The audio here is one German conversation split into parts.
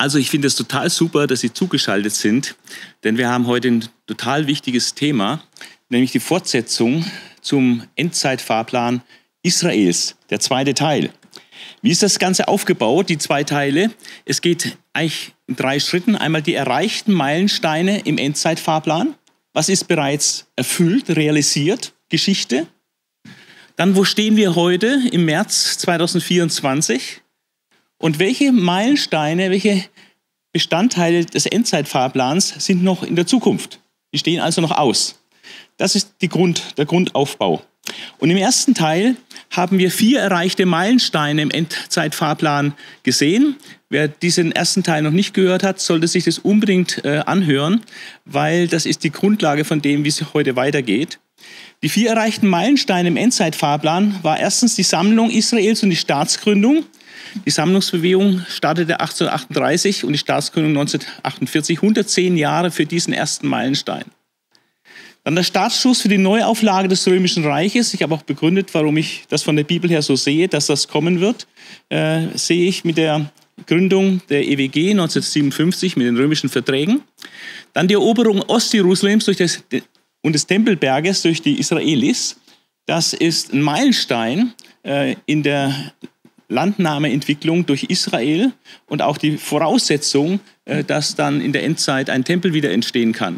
Also ich finde es total super, dass Sie zugeschaltet sind, denn wir haben heute ein total wichtiges Thema, nämlich die Fortsetzung zum Endzeitfahrplan Israels, der zweite Teil. Wie ist das Ganze aufgebaut, die zwei Teile? Es geht eigentlich in 3 Schritten. Einmal die erreichten Meilensteine im Endzeitfahrplan. Was ist bereits erfüllt, realisiert, Geschichte? Dann, wo stehen wir heute im März 2024? Und welche Meilensteine, welche Bestandteile des Endzeitfahrplans sind noch in der Zukunft? Die stehen also noch aus. Das ist der Grundaufbau. Und im ersten Teil haben wir 4 erreichte Meilensteine im Endzeitfahrplan gesehen. Wer diesen ersten Teil noch nicht gehört hat, sollte sich das unbedingt anhören, weil das ist die Grundlage von dem, wie es heute weitergeht. Die 4 erreichten Meilensteine im Endzeitfahrplan war erstens die Sammlung Israels und die Staatsgründung. Die Sammlungsbewegung startete 1838 und die Staatsgründung 1948, 110 Jahre für diesen ersten Meilenstein. Dann der Startschuss für die Neuauflage des Römischen Reiches. Ich habe auch begründet, warum ich das von der Bibel her so sehe, dass das kommen wird. Sehe ich mit der Gründung der EWG 1957 mit den römischen Verträgen. Dann die Eroberung Ostjerusalems und des Tempelberges durch die Israelis. Das ist ein Meilenstein in der Landnahmeentwicklung durch Israel und auch die Voraussetzung, dass dann in der Endzeit ein Tempel wieder entstehen kann.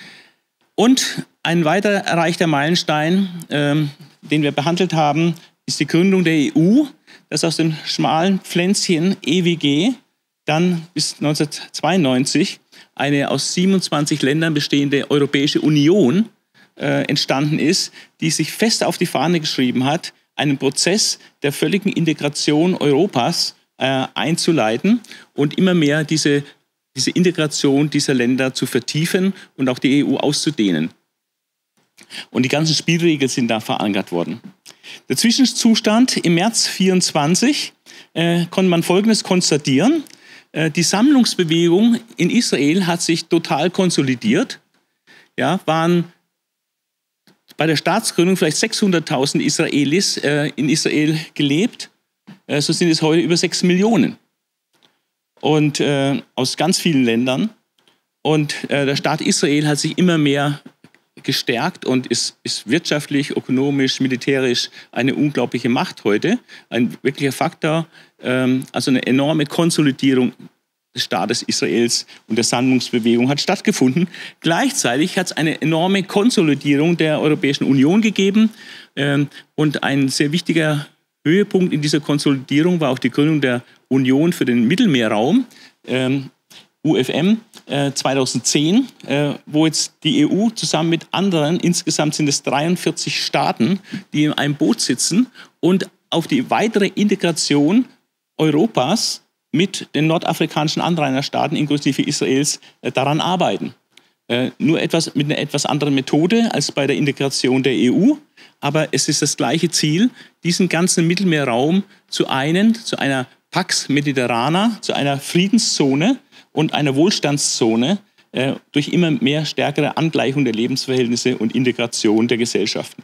Und ein weiter erreichter Meilenstein, den wir behandelt haben, ist die Gründung der EU, das aus dem schmalen Pflänzchen EWG dann bis 1992 eine aus 27 Ländern bestehende Europäische Union entstanden ist, die sich fest auf die Fahne geschrieben hat, einen Prozess der völligen Integration Europas einzuleiten und immer mehr diese Integration dieser Länder zu vertiefen und auch die EU auszudehnen. Und die ganzen Spielregeln sind da verankert worden. Der Zwischenzustand im März 2024 konnte man Folgendes konstatieren. Die Sammlungsbewegung in Israel hat sich total konsolidiert. Ja, waren bei der Staatsgründung vielleicht 600.000 Israelis in Israel gelebt. So sind es heute über 6 Millionen. Und aus ganz vielen Ländern. Und der Staat Israel hat sich immer mehr gestärkt und ist wirtschaftlich, ökonomisch, militärisch eine unglaubliche Macht heute. Ein wirklicher Faktor, also eine enorme Konsolidierung des Staates Israels und der Sammlungsbewegung hat stattgefunden. Gleichzeitig hat es eine enorme Konsolidierung der Europäischen Union gegeben. Und ein sehr wichtiger Höhepunkt in dieser Konsolidierung war auch die Gründung der Union für den Mittelmeerraum, UFM 2010, wo jetzt die EU zusammen mit anderen, insgesamt sind es 43 Staaten, die in einem Boot sitzen und auf die weitere Integration Europas mit den nordafrikanischen Anrainerstaaten, inklusive Israels, daran arbeiten. Nur mit einer etwas anderen Methode als bei der Integration der EU. Aber es ist das gleiche Ziel, diesen ganzen Mittelmeerraum zu einer Pax Mediterrana, zu einer Friedenszone und einer Wohlstandszone durch immer mehr stärkere Angleichung der Lebensverhältnisse und Integration der Gesellschaften.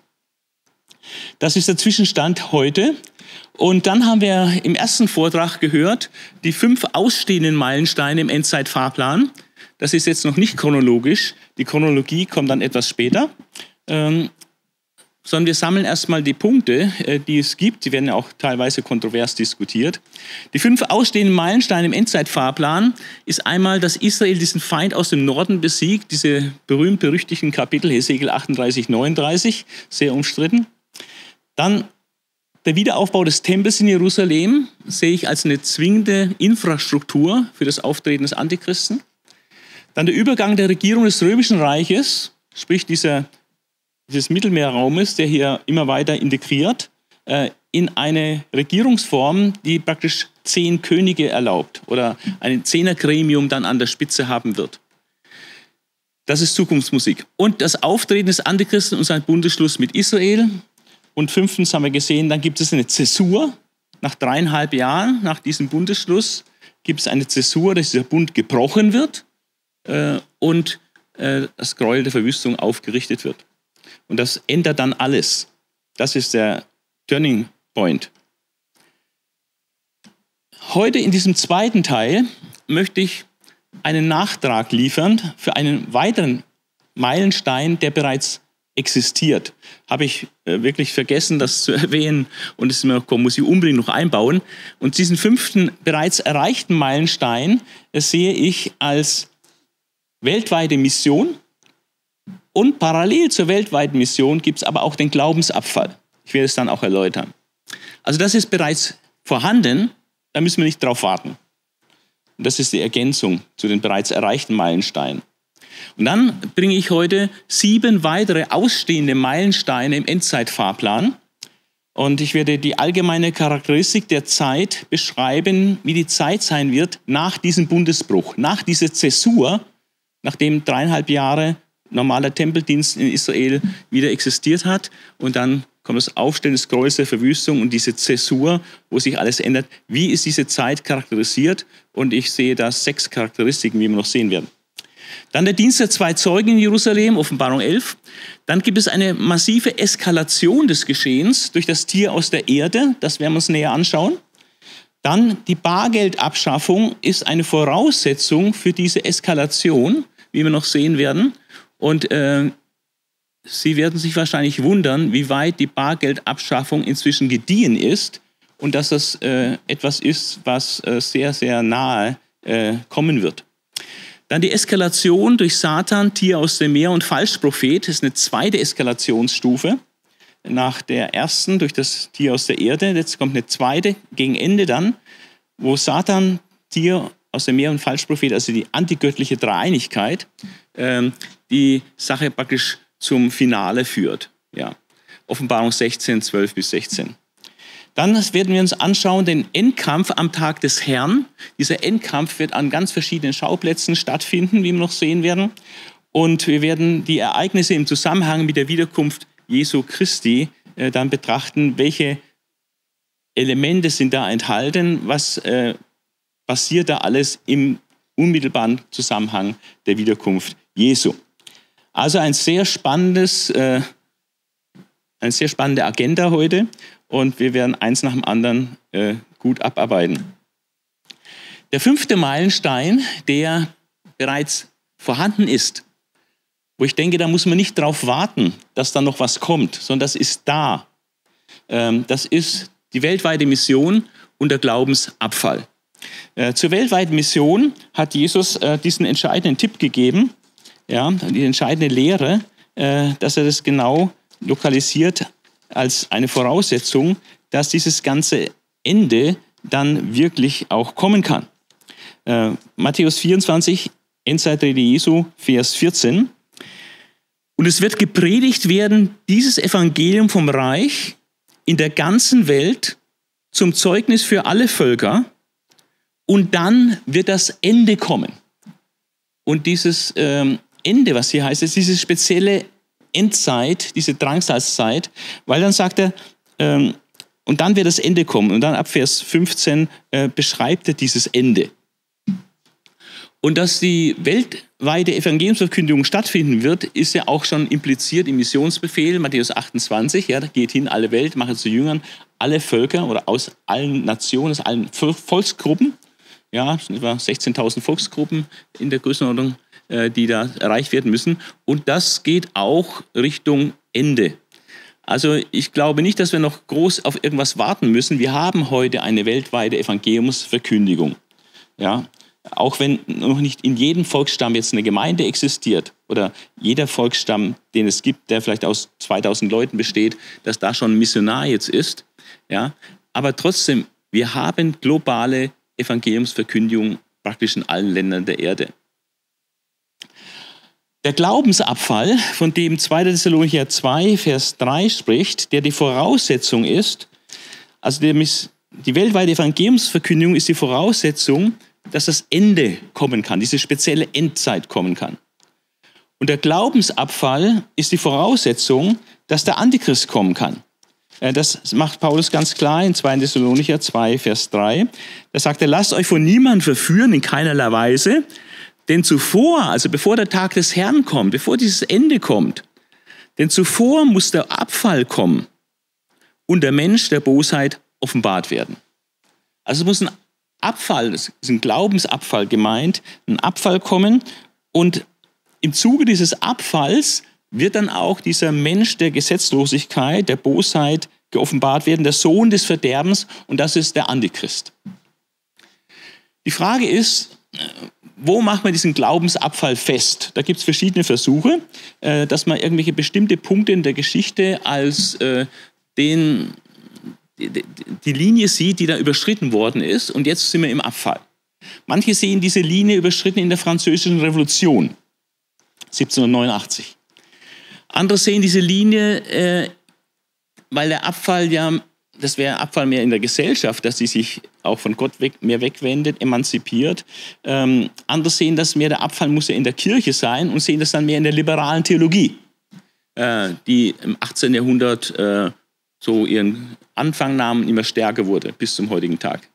Das ist der Zwischenstand heute. Und dann haben wir im ersten Vortrag gehört, die 5 ausstehenden Meilensteine im Endzeitfahrplan. Das ist jetzt noch nicht chronologisch. Die Chronologie kommt dann etwas später. Sondern wir sammeln erstmal die Punkte, die es gibt. Die werden ja auch teilweise kontrovers diskutiert. Die 5 ausstehenden Meilensteine im Endzeitfahrplan ist einmal, dass Israel diesen Feind aus dem Norden besiegt. Diese berühmt-berüchtigten Kapitel, Hesekiel 38, 39, sehr umstritten. Dann der Wiederaufbau des Tempels in Jerusalem sehe ich als eine zwingende Infrastruktur für das Auftreten des Antichristen. Dann der Übergang der Regierung des Römischen Reiches, sprich dieses Mittelmeerraumes, der hier immer weiter integriert, in eine Regierungsform, die praktisch 10 Könige erlaubt oder ein 10er-Gremium dann an der Spitze haben wird. Das ist Zukunftsmusik. Und das Auftreten des Antichristen und sein Bundesschluss mit Israel. Und 5. haben wir gesehen, dann gibt es eine Zäsur. Nach 3,5 Jahren nach diesem Bundesschluss gibt es eine Zäsur, dass dieser Bund gebrochen wird und das Gräuel der Verwüstung aufgerichtet wird. Und das ändert dann alles. Das ist der Turning Point. Heute in diesem zweiten Teil möchte ich einen Nachtrag liefern für einen weiteren Meilenstein, der bereits existiert. Habe ich wirklich vergessen, das zu erwähnen, und es ist mir gekommen, muss ich unbedingt noch einbauen. Und diesen 5. bereits erreichten Meilenstein sehe ich als weltweite Mission, und parallel zur weltweiten Mission gibt es aber auch den Glaubensabfall. Ich werde es dann auch erläutern. Also das ist bereits vorhanden, da müssen wir nicht drauf warten. Und das ist die Ergänzung zu den bereits erreichten Meilensteinen. Und dann bringe ich heute 7 weitere ausstehende Meilensteine im Endzeitfahrplan. Und ich werde die allgemeine Charakteristik der Zeit beschreiben, wie die Zeit sein wird nach diesem Bundesbruch, nach dieser Zäsur, nachdem 3,5 Jahre normaler Tempeldienst in Israel wieder existiert hat. Und dann kommt das Aufstellen des Gräuels der Verwüstung und diese Zäsur, wo sich alles ändert. Wie ist diese Zeit charakterisiert? Und ich sehe da 6 Charakteristiken, wie wir noch sehen werden. Dann der Dienst der 2 Zeugen in Jerusalem, Offenbarung 11. Dann gibt es eine massive Eskalation des Geschehens durch das Tier aus der Erde. Das werden wir uns näher anschauen. Dann die Bargeldabschaffung ist eine Voraussetzung für diese Eskalation, wie wir noch sehen werden. Und Sie werden sich wahrscheinlich wundern, wie weit die Bargeldabschaffung inzwischen gediehen ist und dass das etwas ist, was sehr, sehr nahe kommen wird. Dann die Eskalation durch Satan, Tier aus dem Meer und Falschprophet. Das ist eine 2. Eskalationsstufe. Nach der ersten durch das Tier aus der Erde. Jetzt kommt eine 2. gegen Ende dann, wo Satan, Tier aus dem Meer und Falschprophet, also die antigöttliche Dreieinigkeit, die Sache praktisch zum Finale führt. Ja. Offenbarung 16, 12 bis 16. Dann werden wir uns anschauen den Endkampf am Tag des Herrn. Dieser Endkampf wird an ganz verschiedenen Schauplätzen stattfinden, wie wir noch sehen werden. Und wir werden die Ereignisse im Zusammenhang mit der Wiederkunft Jesu Christi dann betrachten, welche Elemente sind da enthalten, was passiert da alles im unmittelbaren Zusammenhang der Wiederkunft Jesu. Also eine sehr spannende Agenda heute und wir werden eins nach dem anderen gut abarbeiten. Der 5. Meilenstein, der bereits vorhanden ist, wo ich denke, da muss man nicht darauf warten, dass da noch was kommt, sondern das ist da. Das ist die weltweite Mission und der Glaubensabfall. Zur weltweiten Mission hat Jesus diesen entscheidenden Tipp gegeben, ja, die entscheidende Lehre, dass er das genau lokalisiert als eine Voraussetzung, dass dieses ganze Ende dann wirklich auch kommen kann. Matthäus 24, Endzeitrede Jesu, Vers 14. Und es wird gepredigt werden, dieses Evangelium vom Reich in der ganzen Welt zum Zeugnis für alle Völker, und dann wird das Ende kommen. Und dieses Ende, was hier heißt, ist diese spezielle Endzeit, diese Drangsalzzeit, weil dann sagt er, und dann wird das Ende kommen. Und dann ab Vers 15 beschreibt er dieses Ende. Und dass die weltweite Evangeliumsverkündigung stattfinden wird, ist ja auch schon impliziert im Missionsbefehl, Matthäus 28, ja, da geht hin, alle Welt, mache zu Jüngern, alle Völker oder aus allen Nationen, aus allen Volksgruppen, ja, es sind etwa 16.000 Volksgruppen in der Größenordnung, die da erreicht werden müssen. Und das geht auch Richtung Ende. Also ich glaube nicht, dass wir noch groß auf irgendwas warten müssen. Wir haben heute eine weltweite Evangeliumsverkündigung. Ja, auch wenn noch nicht in jedem Volksstamm jetzt eine Gemeinde existiert oder jeder Volksstamm, den es gibt, der vielleicht aus 2000 Leuten besteht, dass da schon ein Missionar jetzt ist. Ja, aber trotzdem, wir haben globale Evangeliumsverkündigung praktisch in allen Ländern der Erde. Der Glaubensabfall, von dem 2. Thessalonicher 2, Vers 3 spricht, der die Voraussetzung ist, also die weltweite Evangeliumsverkündigung ist die Voraussetzung, dass das Ende kommen kann, diese spezielle Endzeit kommen kann. Und der Glaubensabfall ist die Voraussetzung, dass der Antichrist kommen kann. Das macht Paulus ganz klar in 2. Thessalonicher 2, Vers 3. Da sagt er, lasst euch von niemandem verführen, in keinerlei Weise, denn zuvor, also bevor der Tag des Herrn kommt, bevor dieses Ende kommt, denn zuvor muss der Abfall kommen und der Mensch der Bosheit offenbart werden. Also es muss ein Abfall, das ist ein Glaubensabfall gemeint, ein Abfall kommen und im Zuge dieses Abfalls wird dann auch dieser Mensch der Gesetzlosigkeit, der Bosheit geoffenbart werden, der Sohn des Verderbens, und das ist der Antichrist. Die Frage ist, wo macht man diesen Glaubensabfall fest? Da gibt es verschiedene Versuche, dass man irgendwelche bestimmte Punkte in der Geschichte als die Linie sieht, die da überschritten worden ist, und jetzt sind wir im Abfall. Manche sehen diese Linie überschritten in der Französischen Revolution 1789. Andere sehen diese Linie, weil der Abfall ja, das wäre Abfall mehr in der Gesellschaft, dass sie sich auch von Gott mehr wegwendet, emanzipiert. Andere sehen das mehr, der Abfall muss ja in der Kirche sein, und sehen das dann mehr in der liberalen Theologie, die im 18. Jahrhundert so ihren Anfang nahm, immer stärker wurde bis zum heutigen Tag.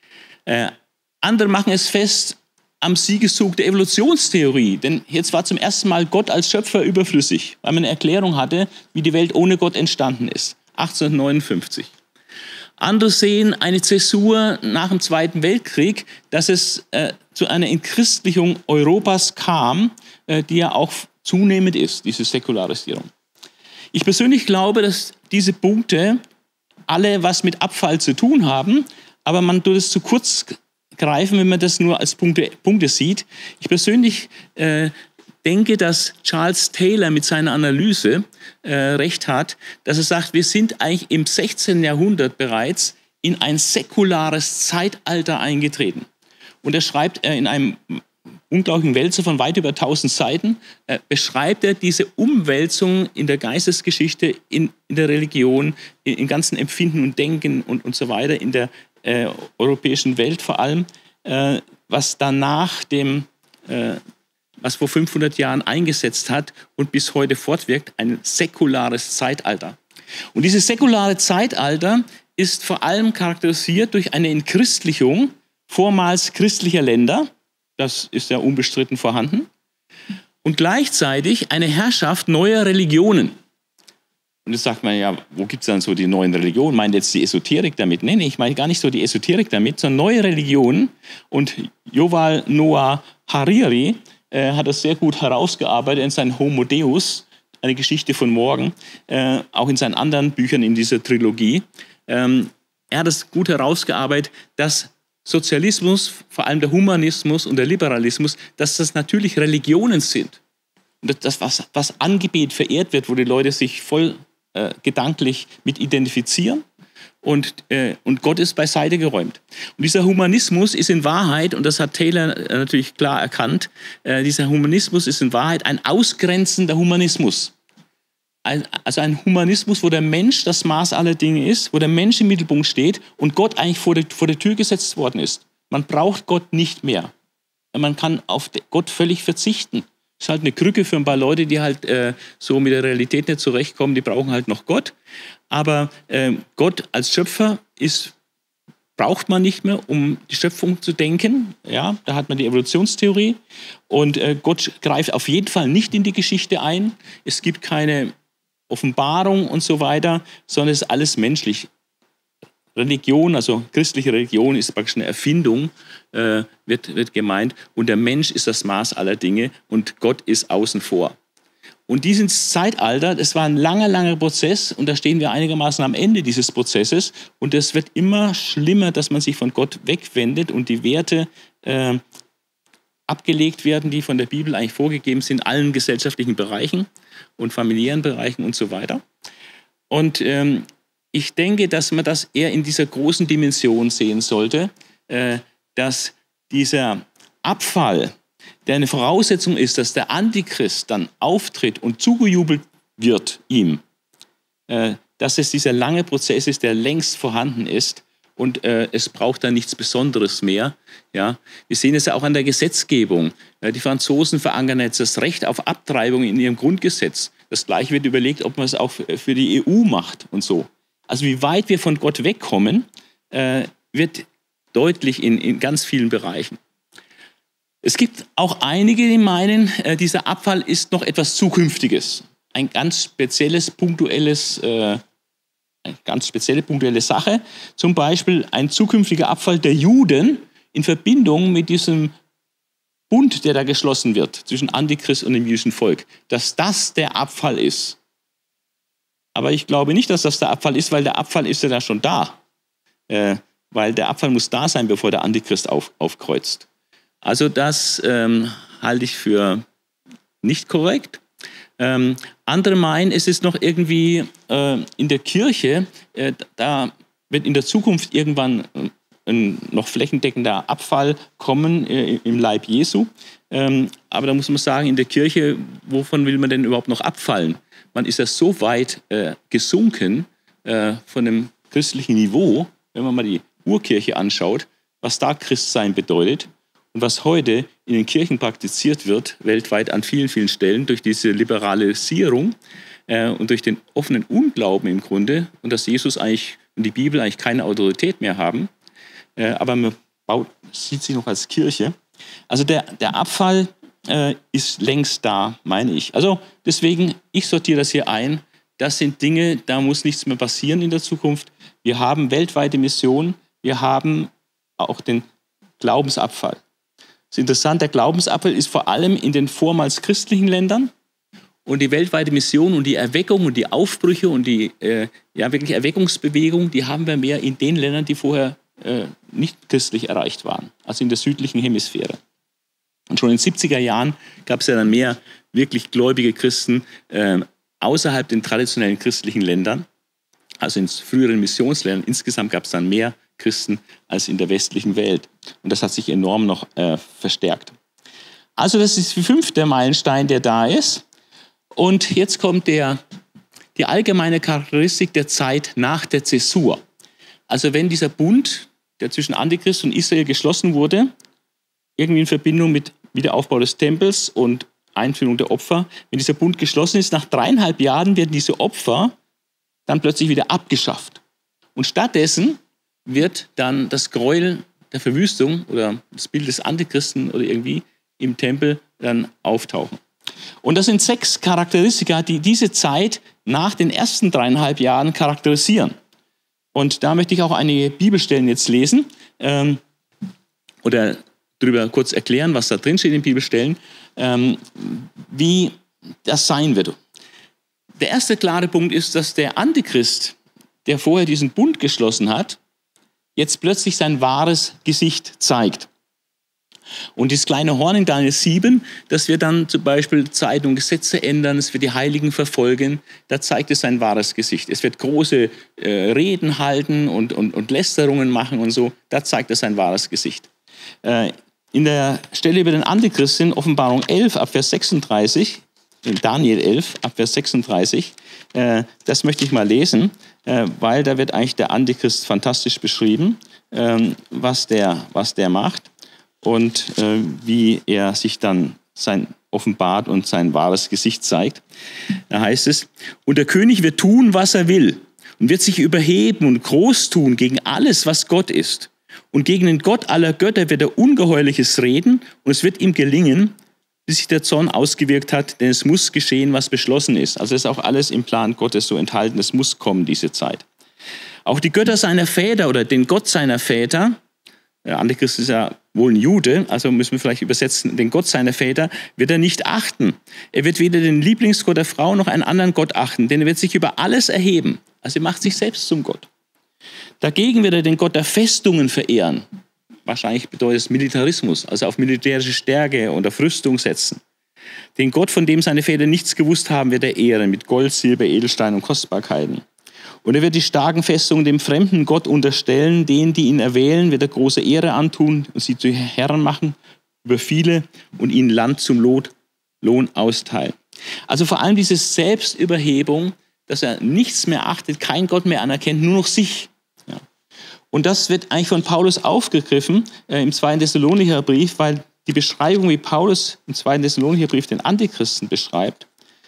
Andere machen es fest am Siegeszug der Evolutionstheorie, denn jetzt war zum ersten Mal Gott als Schöpfer überflüssig, weil man eine Erklärung hatte, wie die Welt ohne Gott entstanden ist, 1859. Andere sehen eine Zäsur nach dem Zweiten Weltkrieg, dass es zu einer Entchristlichung Europas kam, die ja auch zunehmend ist, diese Säkularisierung. Ich persönlich glaube, dass diese Punkte alle was mit Abfall zu tun haben, aber man tut es zu kurz greifen, wenn man das nur als Punkte sieht. Ich persönlich denke, dass Charles Taylor mit seiner Analyse recht hat, dass er sagt, wir sind eigentlich im 16. Jahrhundert bereits in ein säkulares Zeitalter eingetreten. Und er schreibt in einem unglaublichen Wälzer von weit über 1000 Seiten, beschreibt er diese Umwälzung in der Geistesgeschichte, in der Religion, in ganzen Empfinden und Denken und so weiter, in der europäischen Welt vor allem, was danach was vor 500 Jahren eingesetzt hat und bis heute fortwirkt, ein säkulares Zeitalter. Und dieses säkulare Zeitalter ist vor allem charakterisiert durch eine Entchristlichung vormals christlicher Länder, das ist ja unbestritten vorhanden, und gleichzeitig eine Herrschaft neuer Religionen. Und jetzt sagt man ja, wo gibt es dann so die neuen Religionen? Meint jetzt die Esoterik damit? Nee, ich meine gar nicht so die Esoterik damit, sondern neue Religionen. Und Yuval Noah Harari hat das sehr gut herausgearbeitet in seinem Homo Deus, eine Geschichte von morgen, auch in seinen anderen Büchern in dieser Trilogie. Er hat es gut herausgearbeitet, dass Sozialismus, vor allem der Humanismus und der Liberalismus, dass das natürlich Religionen sind. Und das, was angebetet, verehrt wird, wo die Leute sich voll gedanklich mit identifizieren, und Gott ist beiseite geräumt. Und dieser Humanismus ist in Wahrheit, und das hat Taylor natürlich klar erkannt, dieser Humanismus ist in Wahrheit ein ausgrenzender Humanismus. Also ein Humanismus, wo der Mensch das Maß aller Dinge ist, wo der Mensch im Mittelpunkt steht und Gott eigentlich vor der Tür gesetzt worden ist. Man braucht Gott nicht mehr. Man kann auf Gott völlig verzichten. Das ist halt eine Krücke für ein paar Leute, die halt so mit der Realität nicht zurechtkommen, die brauchen halt noch Gott. Aber Gott als Schöpfer braucht man nicht mehr, um die Schöpfung zu denken. Ja, da hat man die Evolutionstheorie. Und Gott greift auf jeden Fall nicht in die Geschichte ein. Es gibt keine Offenbarung und so weiter, sondern es ist alles menschlich. Religion, also christliche Religion, ist praktisch eine Erfindung, wird gemeint. Und der Mensch ist das Maß aller Dinge und Gott ist außen vor. Und dieses Zeitalter, das war ein langer, langer Prozess, und da stehen wir einigermaßen am Ende dieses Prozesses, und es wird immer schlimmer, dass man sich von Gott wegwendet und die Werte abgelegt werden, die von der Bibel eigentlich vorgegeben sind, in allen gesellschaftlichen Bereichen und familiären Bereichen und so weiter. Und ich denke, dass man das eher in dieser großen Dimension sehen sollte, dass dieser Abfall, der eine Voraussetzung ist, dass der Antichrist dann auftritt und zugejubelt wird ihm, dass es dieser lange Prozess ist, der längst vorhanden ist, und es braucht da nichts Besonderes mehr. Ja? Wir sehen es ja auch an der Gesetzgebung. Die Franzosen verankern jetzt das Recht auf Abtreibung in ihrem Grundgesetz. Das Gleiche wird überlegt, ob man es auch für die EU macht und so. Also wie weit wir von Gott wegkommen, wird deutlich in ganz vielen Bereichen. Es gibt auch einige, die meinen, dieser Abfall ist noch etwas Zukünftiges. Eine ganz spezielle punktuelle Sache. Zum Beispiel ein zukünftiger Abfall der Juden in Verbindung mit diesem Bund, der da geschlossen wird zwischen Antichrist und dem jüdischen Volk, dass das der Abfall ist. Aber ich glaube nicht, dass das der Abfall ist, weil der Abfall ist ja da schon da. Weil der Abfall muss da sein, bevor der Antichrist aufkreuzt. Also das halte ich für nicht korrekt. Andere meinen, es ist noch irgendwie in der Kirche, da wird in der Zukunft irgendwann ein noch flächendeckender Abfall kommen im Leib Jesu. Aber da muss man sagen, in der Kirche, wovon will man denn überhaupt noch abfallen? Man ist ja so weit gesunken von dem christlichen Niveau, wenn man mal die Urkirche anschaut, was da Christsein bedeutet und was heute in den Kirchen praktiziert wird, weltweit an vielen, vielen Stellen, durch diese Liberalisierung und durch den offenen Unglauben im Grunde und dass Jesus eigentlich und die Bibel eigentlich keine Autorität mehr haben, aber man sieht sich noch als Kirche. Also der Abfall ist längst da, meine ich. Also deswegen, ich sortiere das hier ein. Das sind Dinge, da muss nichts mehr passieren in der Zukunft. Wir haben weltweite Mission, wir haben auch den Glaubensabfall. Das ist interessant, der Glaubensabfall ist vor allem in den vormals christlichen Ländern und die weltweite Mission und die Erweckung und die Aufbrüche und die wirklich Erweckungsbewegung, die haben wir mehr in den Ländern, die vorher nicht christlich erreicht waren, also in der südlichen Hemisphäre. Und schon in den 70er Jahren gab es ja dann mehr wirklich gläubige Christen außerhalb den traditionellen christlichen Ländern, also in früheren Missionsländern. Insgesamt gab es dann mehr Christen als in der westlichen Welt. Und das hat sich enorm noch verstärkt. Also das ist der 5. Meilenstein, der da ist. Und jetzt kommt die allgemeine Charakteristik der Zeit nach der Zäsur. Also wenn dieser Bund, der zwischen Antichrist und Israel geschlossen wurde, irgendwie in Verbindung mit Wiederaufbau des Tempels und Einführung der Opfer, wenn dieser Bund geschlossen ist, nach 3,5 Jahren werden diese Opfer dann plötzlich wieder abgeschafft. Und stattdessen wird dann das Gräuel der Verwüstung oder das Bild des Antichristen oder irgendwie im Tempel dann auftauchen. Und das sind 6 Charakteristika, die diese Zeit nach den ersten 3,5 Jahren charakterisieren. Und da möchte ich auch einige Bibelstellen jetzt lesen oder darüber kurz erklären, was da drin steht in Bibelstellen, wie das sein wird. Der erste klare Punkt ist, dass der Antichrist, der vorher diesen Bund geschlossen hat, jetzt plötzlich sein wahres Gesicht zeigt. Und dieses kleine Horn in Daniel 7, das wird dann zum Beispiel Zeiten und Gesetze ändern, es wird die Heiligen verfolgen, da zeigt es sein wahres Gesicht. Es wird große Reden halten und Lästerungen machen und so, da zeigt es sein wahres Gesicht. In der Stelle über den Antichrist in Offenbarung 11 ab Vers 36, in Daniel 11 ab Vers 36, das möchte ich mal lesen, weil da wird eigentlich der Antichrist fantastisch beschrieben, was der macht. Und wie er sich dann offenbart und sein wahres Gesicht zeigt. Da heißt es, und der König wird tun, was er will und wird sich überheben und groß tun gegen alles, was Gott ist. Und gegen den Gott aller Götter wird er Ungeheuerliches reden und es wird ihm gelingen, bis sich der Zorn ausgewirkt hat, denn es muss geschehen, was beschlossen ist. Also ist auch alles im Plan Gottes so enthalten, es muss kommen, diese Zeit. Auch die Götter seiner Väter oder den Gott seiner Väter, der Antichrist ist ja wohl ein Jude, also müssen wir vielleicht übersetzen, den Gott seiner Väter wird er nicht achten. Er wird weder den Lieblingsgott der Frau noch einen anderen Gott achten, denn er wird sich über alles erheben. Also er macht sich selbst zum Gott. Dagegen wird er den Gott der Festungen verehren. Wahrscheinlich bedeutet es Militarismus, also auf militärische Stärke und auf Rüstung setzen. Den Gott, von dem seine Väter nichts gewusst haben, wird er ehren mit Gold, Silber, Edelstein und Kostbarkeiten. Und er wird die starken Festungen dem fremden Gott unterstellen, denen, die ihn erwählen, wird er große Ehre antun und sie zu Herren machen über viele und ihnen Land zum Lohn austeilen. Also vor allem diese Selbstüberhebung, dass er nichts mehr achtet, kein Gott mehr anerkennt, nur noch sich. Ja. Und das wird eigentlich von Paulus aufgegriffen im 2. Thessalonicher Brief, weil die Beschreibung, wie Paulus im 2. Thessalonicher Brief den Antichristen beschreibt,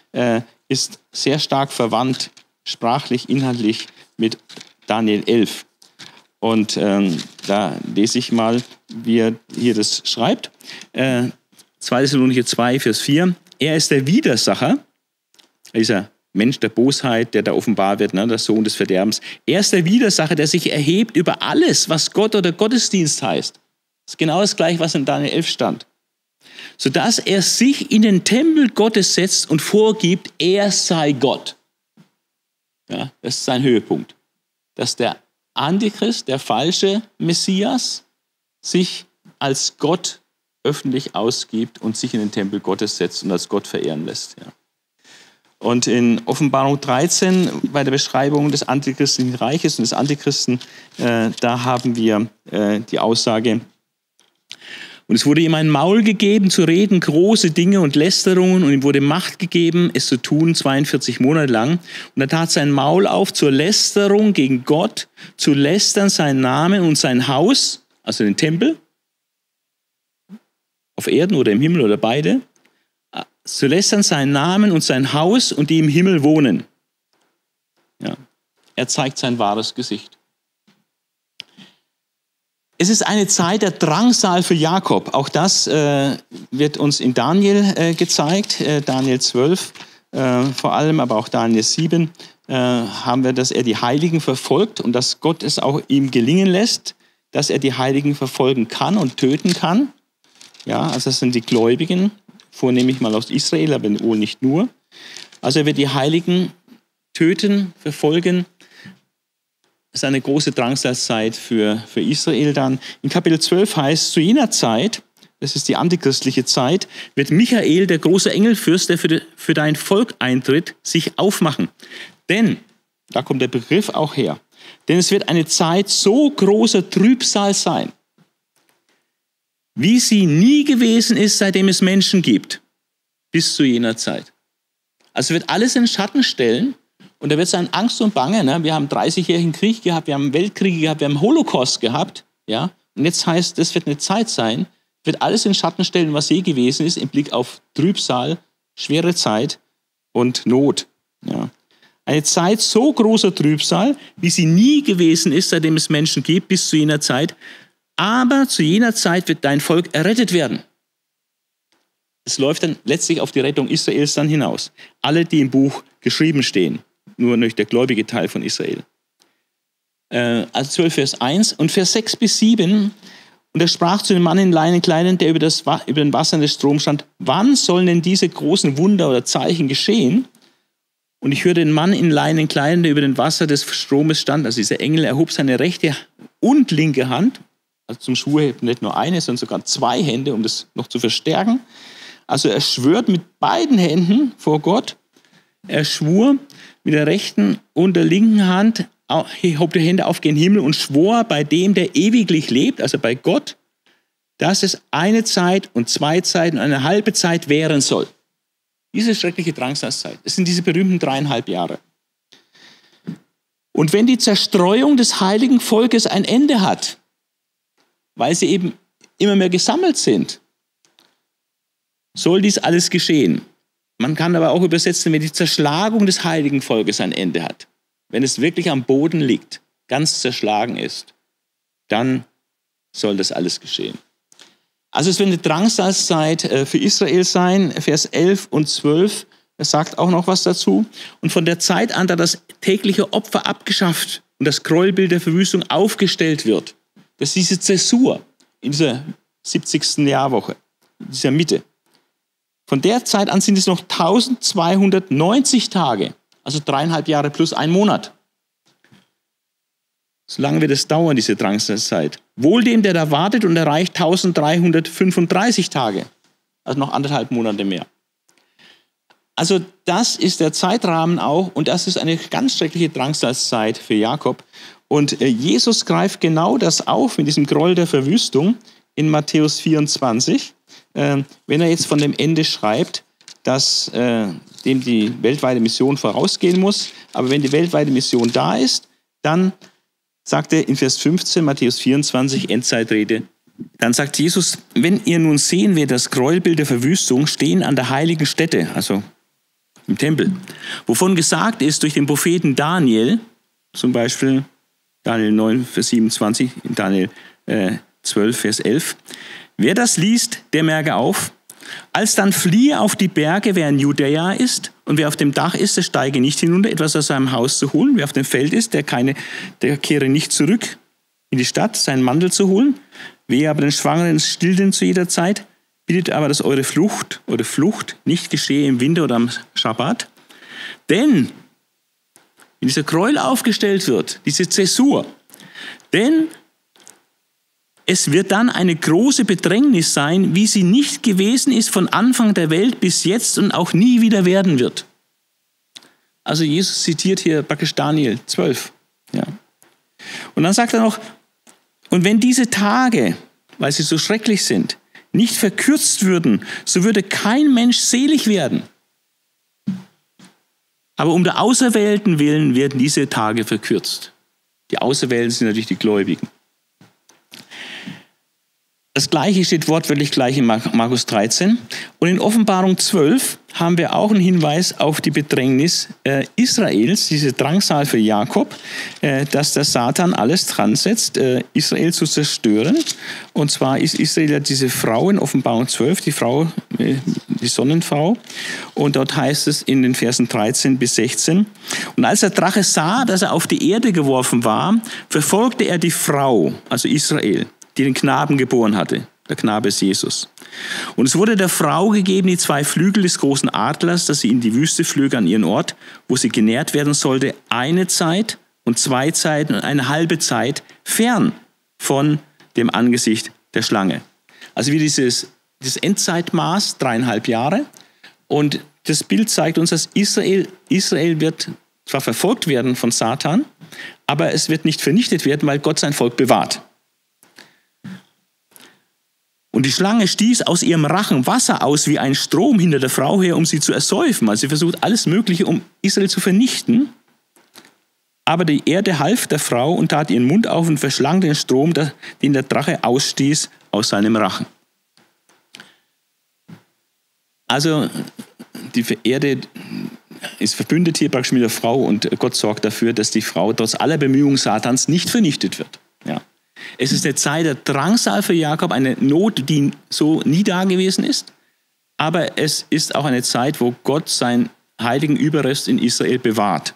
ist sehr stark verwandt, sprachlich, inhaltlich mit Daniel 11. Und da lese ich mal, wie er hier das schreibt. 2. Thessalonicher 2, Vers 4. Er ist der Widersacher, dieser Mensch der Bosheit, der da offenbar wird, ne, der Sohn des Verderbens. Er ist der Widersacher, der sich erhebt über alles, was Gott oder Gottesdienst heißt. Das ist genau das Gleiche, was in Daniel 11 stand. Sodass er sich in den Tempel Gottes setzt und vorgibt, er sei Gott. Ja, das ist sein Höhepunkt. Dass der Antichrist, der falsche Messias, sich als Gott öffentlich ausgibt und sich in den Tempel Gottes setzt und als Gott verehren lässt. Ja. Und in Offenbarung 13, bei der Beschreibung des antichristlichen Reiches und des Antichristen, da haben wir die Aussage: Und es wurde ihm ein Maul gegeben, zu reden große Dinge und Lästerungen, und ihm wurde Macht gegeben, es zu tun 42 Monate lang. Und er tat sein Maul auf zur Lästerung gegen Gott, zu lästern seinen Namen und sein Haus, also den Tempel, auf Erden oder im Himmel oder beide, zu lästern seinen Namen und sein Haus und die im Himmel wohnen. Ja. Er zeigt sein wahres Gesicht. Es ist eine Zeit der Drangsal für Jakob. Auch das wird uns in Daniel gezeigt, Daniel 12 vor allem, aber auch Daniel 7 haben wir, dass er die Heiligen verfolgt und dass Gott es auch ihm gelingen lässt, dass er die Heiligen verfolgen kann und töten kann. Ja, also das sind die Gläubigen, vornehmlich mal aus Israel, aber wohl nicht nur. Also er wird die Heiligen töten, verfolgen. Das ist eine große Drangsalzzeit für Israel dann. In Kapitel 12 heißt, zu jener Zeit, das ist die antichristliche Zeit, wird Michael, der große Engelfürst, der für dein Volk eintritt, sich aufmachen. Denn, da kommt der Begriff auch her, denn es wird eine Zeit so großer Trübsal sein, wie sie nie gewesen ist, seitdem es Menschen gibt, bis zu jener Zeit. Also wird alles in Schatten stellen und da wird es dann Angst und Bange. Ne? Wir haben 30-jährigen Krieg gehabt, wir haben Weltkriege gehabt, wir haben Holocaust gehabt. Ja? Und jetzt heißt, das wird eine Zeit sein, wird alles in Schatten stellen, was je gewesen ist, im Blick auf Trübsal, schwere Zeit und Not. Ja? Eine Zeit so großer Trübsal, wie sie nie gewesen ist, seitdem es Menschen gibt, bis zu jener Zeit. Aber zu jener Zeit wird dein Volk errettet werden. Es läuft dann letztlich auf die Rettung Israels dann hinaus. Alle, die im Buch geschrieben stehen, nur nicht der gläubige Teil von Israel. Also 12 Vers 1 und Vers 6 bis 7. Und er sprach zu dem Mann in Leinenkleidern, der über den Wassern des Stroms stand: Wann sollen denn diese großen Wunder oder Zeichen geschehen? Und ich hörte den Mann in Leinenkleidern, der über den Wasser des Stromes stand, also dieser Engel, erhob seine rechte und linke Hand. Also zum Schwur hebt nicht nur eine, sondern sogar 2 Hände, um das noch zu verstärken. Also er schwört mit beiden Händen vor Gott. Er schwur mit der rechten und der linken Hand, hob die Hände auf gen Himmel und schwor bei dem, der ewiglich lebt, also bei Gott, dass es eine Zeit und 2 Zeiten und eine halbe Zeit währen soll. Diese schreckliche Drangsalzzeit. Es sind diese berühmten 3,5 Jahre. Und wenn die Zerstreuung des heiligen Volkes ein Ende hat, weil sie eben immer mehr gesammelt sind, soll dies alles geschehen. Man kann aber auch übersetzen, wenn die Zerschlagung des heiligen Volkes ein Ende hat, wenn es wirklich am Boden liegt, ganz zerschlagen ist, dann soll das alles geschehen. Also es wird eine Drangsalzzeit für Israel sein, Vers 11 und 12, er sagt auch noch was dazu. Und von der Zeit an, da das tägliche Opfer abgeschafft und das Gräuelbild der Verwüstung aufgestellt wird, das ist diese Zäsur in dieser 70. Jahrwoche, in dieser Mitte. Von der Zeit an sind es noch 1290 Tage, also 3,5 Jahre plus 1 Monat. So lange wird es dauern, diese Drangsalzzeit. Wohl dem, der da wartet und erreicht 1335 Tage, also noch 1,5 Monate mehr. Also das ist der Zeitrahmen auch und das ist eine ganz schreckliche Drangsalzzeit für Jakob. Und Jesus greift genau das auf mit diesem Gräuel der Verwüstung in Matthäus 24. Wenn er jetzt von dem Ende schreibt, dass dem die weltweite Mission vorausgehen muss. Aber wenn die weltweite Mission da ist, dann sagt er in Vers 15, Matthäus 24, Endzeitrede, dann sagt Jesus: Wenn ihr nun sehen werdet das Gräuelbild der Verwüstung stehen an der heiligen Stätte, also im Tempel, wovon gesagt ist durch den Propheten Daniel, zum Beispiel Daniel 9, Vers 27, Daniel 12, Vers 11, wer das liest, der merke auf, alsdann fliehe auf die Berge, wer in Judäa ist, und wer auf dem Dach ist, der steige nicht hinunter, etwas aus seinem Haus zu holen. Wer auf dem Feld ist, der kehre nicht zurück in die Stadt, seinen Mantel zu holen. Wehe aber den Schwangeren Stillenden zu jeder Zeit, bittet aber, dass eure Flucht nicht geschehe im Winter oder am Schabbat. Denn, wenn dieser Gräuel aufgestellt wird, diese Zäsur, denn es wird dann eine große Bedrängnis sein, wie sie nicht gewesen ist von Anfang der Welt bis jetzt und auch nie wieder werden wird. Also Jesus zitiert hier praktisch Daniel 12. Ja. Und dann sagt er noch, und wenn diese Tage, weil sie so schrecklich sind, nicht verkürzt würden, so würde kein Mensch selig werden. Aber um der Auserwählten willen werden diese Tage verkürzt. Die Auserwählten sind natürlich die Gläubigen. Das Gleiche steht wortwörtlich gleich in Markus 13. Und in Offenbarung 12 haben wir auch einen Hinweis auf die Bedrängnis Israels, diese Drangsal für Jakob, dass der Satan alles dran setzt, Israel zu zerstören. Und zwar ist Israel ja diese Frau in Offenbarung 12, die Frau, die Sonnenfrau. Und dort heißt es in den Versen 13 bis 16, und als der Drache sah, dass er auf die Erde geworfen war, verfolgte er die Frau, also Israel, die den Knaben geboren hatte. Der Knabe ist Jesus. Und es wurde der Frau gegeben, die 2 Flügel des großen Adlers, dass sie in die Wüste flöge an ihren Ort, wo sie genährt werden sollte, eine Zeit und 2 Zeiten und eine halbe Zeit fern von dem Angesicht der Schlange. Also wie dieses Endzeitmaß, 3,5 Jahre. Und das Bild zeigt uns, dass Israel wird zwar verfolgt werden von Satan, aber es wird nicht vernichtet werden, weil Gott sein Volk bewahrt. Und die Schlange stieß aus ihrem Rachen Wasser aus wie ein Strom hinter der Frau her, um sie zu ersäufen. Also sie versucht alles Mögliche, um Israel zu vernichten. Aber die Erde half der Frau und tat ihren Mund auf und verschlang den Strom, den der Drache ausstieß, aus seinem Rachen. Also die Erde ist verbündet hier praktisch mit der Frau und Gott sorgt dafür, dass die Frau trotz aller Bemühungen Satans nicht vernichtet wird. Ja. Es ist eine Zeit der Drangsal für Jakob, eine Not, die so nie da gewesen ist. Aber es ist auch eine Zeit, wo Gott seinen heiligen Überrest in Israel bewahrt.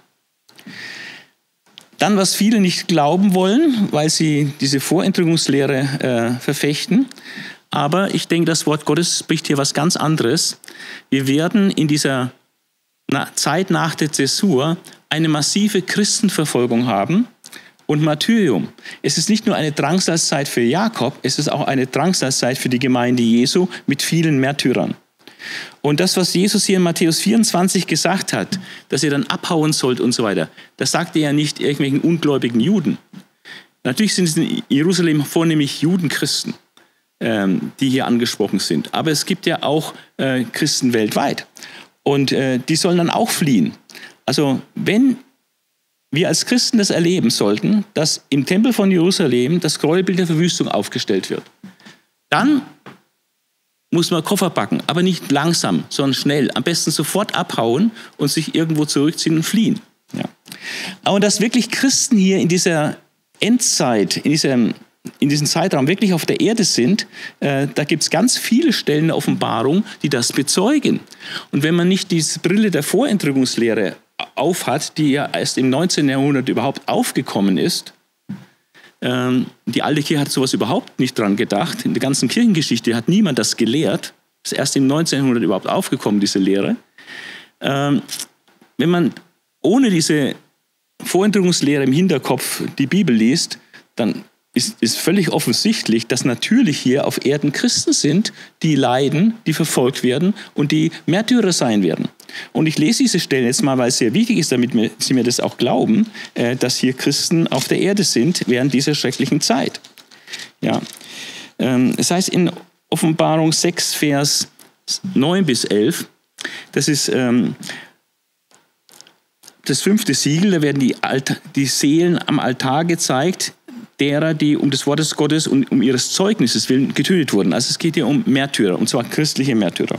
Dann, was viele nicht glauben wollen, weil sie diese Vorentrückungslehre verfechten. Aber ich denke, das Wort Gottes spricht hier was ganz anderes. Wir werden in dieser Zeit nach der Zäsur eine massive Christenverfolgung haben. Und Martyrium. Es ist nicht nur eine Drangsalzzeit für Jakob, es ist auch eine Drangsalzzeit für die Gemeinde Jesu mit vielen Märtyrern. Und das, was Jesus hier in Matthäus 24 gesagt hat, dass ihr dann abhauen sollt und so weiter, das sagte er ja nicht irgendwelchen ungläubigen Juden. Natürlich sind es in Jerusalem vornehmlich Judenchristen, die hier angesprochen sind. Aber es gibt ja auch Christen weltweit. Und die sollen dann auch fliehen. Also wenn wir als Christen das erleben sollten, dass im Tempel von Jerusalem das Gräuelbild der Verwüstung aufgestellt wird, dann muss man Koffer packen, aber nicht langsam, sondern schnell. Am besten sofort abhauen und sich irgendwo zurückziehen und fliehen. Ja. Aber dass wirklich Christen hier in dieser Endzeit, in diesem Zeitraum wirklich auf der Erde sind, da gibt es ganz viele Stellen der Offenbarung, die das bezeugen. Und wenn man nicht diese Brille der Vorentrückungslehre aufhat, die ja erst im 19. Jahrhundert überhaupt aufgekommen ist. Die alte Kirche hat sowas überhaupt nicht dran gedacht. In der ganzen Kirchengeschichte hat niemand das gelehrt. Das ist erst im 19. Jahrhundert überhaupt aufgekommen, diese Lehre. Wenn man ohne diese Vorentrückungslehre im Hinterkopf die Bibel liest, dann ist völlig offensichtlich, dass natürlich hier auf Erden Christen sind, die leiden, die verfolgt werden und die Märtyrer sein werden. Und ich lese diese Stellen jetzt mal, weil es sehr wichtig ist, damit Sie mir das auch glauben, dass hier Christen auf der Erde sind während dieser schrecklichen Zeit. Ja. Es heißt in Offenbarung 6, Vers 9 bis 11, das ist das 5. Siegel, da werden die Seelen am Altar gezeigt, derer, die um des Wortes Gottes und um ihres Zeugnisses willen getötet wurden. Also es geht hier um Märtyrer, und zwar christliche Märtyrer.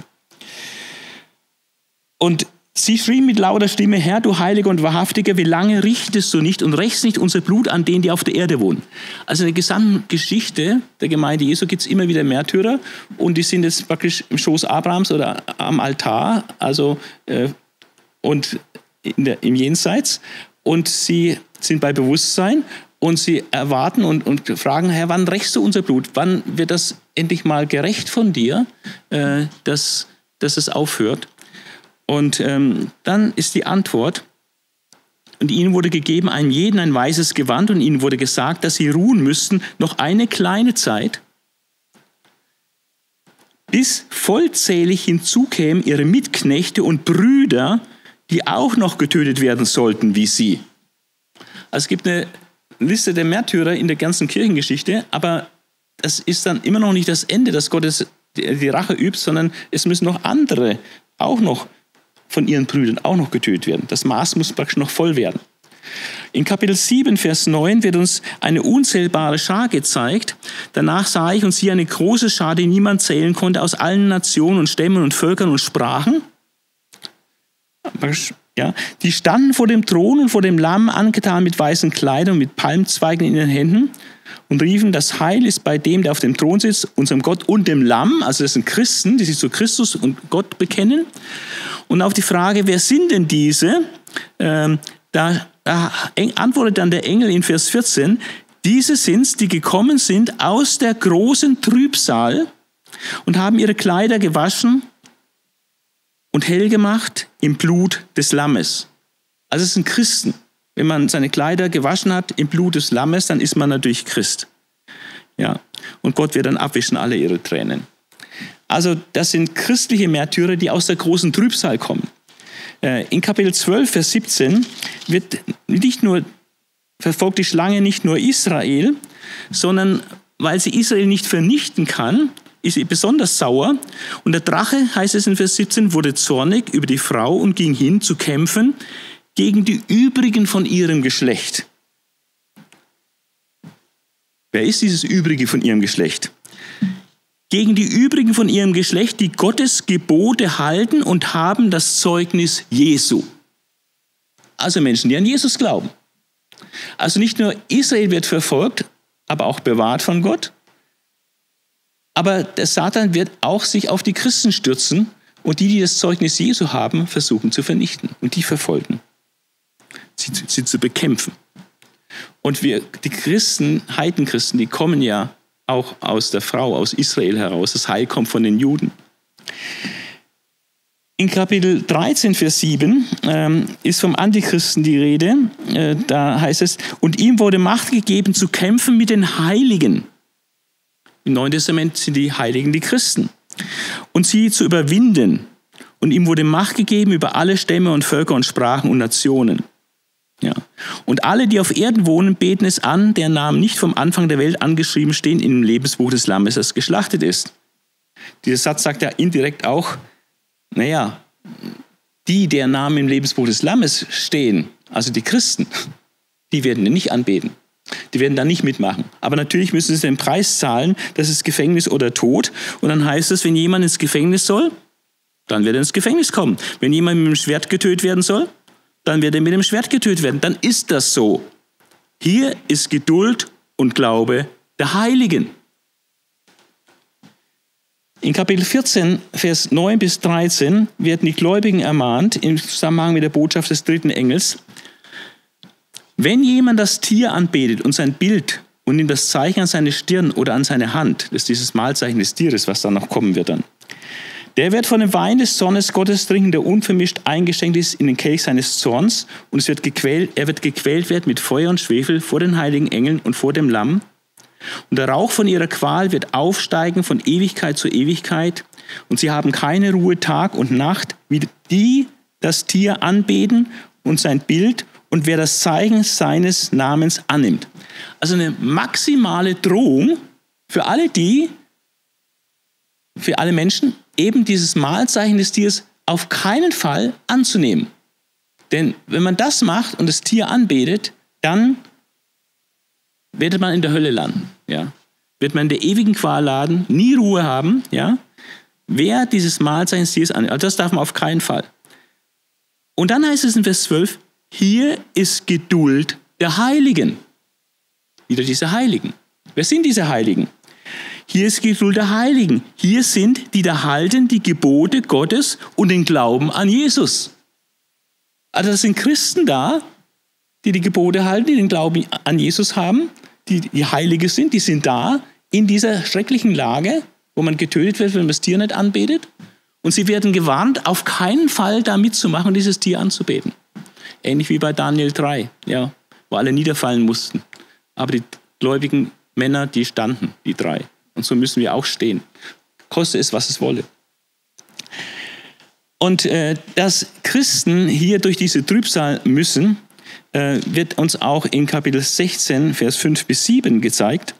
Und sie schrien mit lauter Stimme, Herr, du Heiliger und Wahrhaftiger, wie lange richtest du nicht und rächst nicht unser Blut an denen, die auf der Erde wohnen? Also in der gesamten Geschichte der Gemeinde Jesu gibt es immer wieder Märtyrer und die sind jetzt praktisch im Schoß Abrahams oder am Altar, also und im Jenseits, und sie sind bei Bewusstsein. Und sie erwarten und fragen, Herr, wann rächst du unser Blut? Wann wird das endlich mal gerecht von dir, dass es aufhört? Und dann ist die Antwort, und ihnen wurde gegeben, einem jeden ein weißes Gewand, und ihnen wurde gesagt, dass sie ruhen müssten, noch eine kleine Zeit, bis vollzählig hinzukämen ihre Mitknechte und Brüder, die auch noch getötet werden sollten wie sie. Also es gibt eine Liste der Märtyrer in der ganzen Kirchengeschichte, aber das ist dann immer noch nicht das Ende, dass Gott die Rache übt, sondern es müssen noch andere auch noch von ihren Brüdern auch noch getötet werden. Das Maß muss praktisch noch voll werden. In Kapitel 7, Vers 9 wird uns eine unzählbare Schar gezeigt. Danach sah ich und siehe eine große Schar, die niemand zählen konnte, aus allen Nationen und Stämmen und Völkern und Sprachen. Ja, die standen vor dem Thron und vor dem Lamm, angetan mit weißen Kleidern und mit Palmzweigen in den Händen, und riefen, das Heil ist bei dem, der auf dem Thron sitzt, unserem Gott und dem Lamm. Also das sind Christen, die sich zu Christus und Gott bekennen. Und auf die Frage, wer sind denn diese, da antwortet dann der Engel in Vers 14, diese sind's, die gekommen sind aus der großen Trübsal und haben ihre Kleider gewaschen und hell gemacht im Blut des Lammes. Also es sind Christen. Wenn man seine Kleider gewaschen hat im Blut des Lammes, dann ist man natürlich Christ. Ja. Und Gott wird dann abwischen alle ihre Tränen. Also das sind christliche Märtyrer, die aus der großen Trübsal kommen. In Kapitel 12, Vers 17 wird nicht nur verfolgt die Schlange nicht nur Israel, sondern weil sie Israel nicht vernichten kann, ist sie besonders sauer. Und der Drache, heißt es in Vers 17, wurde zornig über die Frau und ging hin zu kämpfen gegen die übrigen von ihrem Geschlecht. Wer ist dieses Übrige von ihrem Geschlecht? Gegen die übrigen von ihrem Geschlecht, die Gottes Gebote halten und haben das Zeugnis Jesu. Also Menschen, die an Jesus glauben. Also nicht nur Israel wird verfolgt, aber auch bewahrt von Gott. Aber der Satan wird auch sich auf die Christen stürzen und die das Zeugnis Jesu haben, versuchen zu vernichten und die verfolgen, sie zu bekämpfen. Und wir, die Christen, Heidenchristen, die kommen ja auch aus der Frau, aus Israel heraus. Das Heil kommt von den Juden. In Kapitel 13, Vers 7 ist vom Antichristen die Rede. Da heißt es, und ihm wurde Macht gegeben, zu kämpfen mit den Heiligen. Im Neuen Testament sind die Heiligen die Christen. Und sie zu überwinden. Und ihm wurde Macht gegeben über alle Stämme und Völker und Sprachen und Nationen. Ja. Und alle, die auf Erden wohnen, beten es an, deren Namen nicht vom Anfang der Welt angeschrieben stehen in dem Lebensbuch des Lammes, das geschlachtet ist. Dieser Satz sagt ja indirekt auch, naja, die, deren Namen im Lebensbuch des Lammes stehen, also die Christen, die werden ihn nicht anbeten. Die werden da nicht mitmachen. Aber natürlich müssen sie den Preis zahlen, das ist Gefängnis oder Tod. Und dann heißt es, wenn jemand ins Gefängnis soll, dann wird er ins Gefängnis kommen. Wenn jemand mit dem Schwert getötet werden soll, dann wird er mit dem Schwert getötet werden. Dann ist das so. Hier ist Geduld und Glaube der Heiligen. In Kapitel 14, Vers 9 bis 13 werden die Gläubigen ermahnt, im Zusammenhang mit der Botschaft des dritten Engels, wenn jemand das Tier anbetet und sein Bild und ihm das Zeichen an seine Stirn oder an seine Hand, das ist dieses Mahlzeichen des Tieres, was dann noch kommen wird dann, der wird von dem Wein des Zornes Gottes trinken, der unvermischt eingeschenkt ist in den Kelch seines Zorns, und er wird gequält werden mit Feuer und Schwefel vor den heiligen Engeln und vor dem Lamm. Und der Rauch von ihrer Qual wird aufsteigen von Ewigkeit zu Ewigkeit, und sie haben keine Ruhe Tag und Nacht, wie die das Tier anbeten und sein Bild und wer das Zeichen seines Namens annimmt. Also eine maximale Drohung für alle Menschen, eben dieses Mahlzeichen des Tieres auf keinen Fall anzunehmen. Denn wenn man das macht und das Tier anbetet, dann wird man in der Hölle landen. Ja? Wird man in der ewigen Qual laden, nie Ruhe haben. Ja? Wer dieses Mahlzeichen des Tieres annimmt, also das darf man auf keinen Fall. Und dann heißt es in Vers 12, hier ist Geduld der Heiligen. Wieder diese Heiligen. Wer sind diese Heiligen? Hier ist Geduld der Heiligen. Hier sind die da halten die Gebote Gottes und den Glauben an Jesus. Also das sind Christen da, die die Gebote halten, die den Glauben an Jesus haben, die Heilige sind, die sind da in dieser schrecklichen Lage, wo man getötet wird, wenn man das Tier nicht anbetet. Und sie werden gewarnt, auf keinen Fall da mitzumachen und dieses Tier anzubeten. Ähnlich wie bei Daniel 3, ja, wo alle niederfallen mussten. Aber die gläubigen Männer, die standen, die 3. Und so müssen wir auch stehen. Koste es, was es wolle. Und dass Christen hier durch diese Trübsal müssen, wird uns auch in Kapitel 16, Vers 5 bis 7 gezeigt.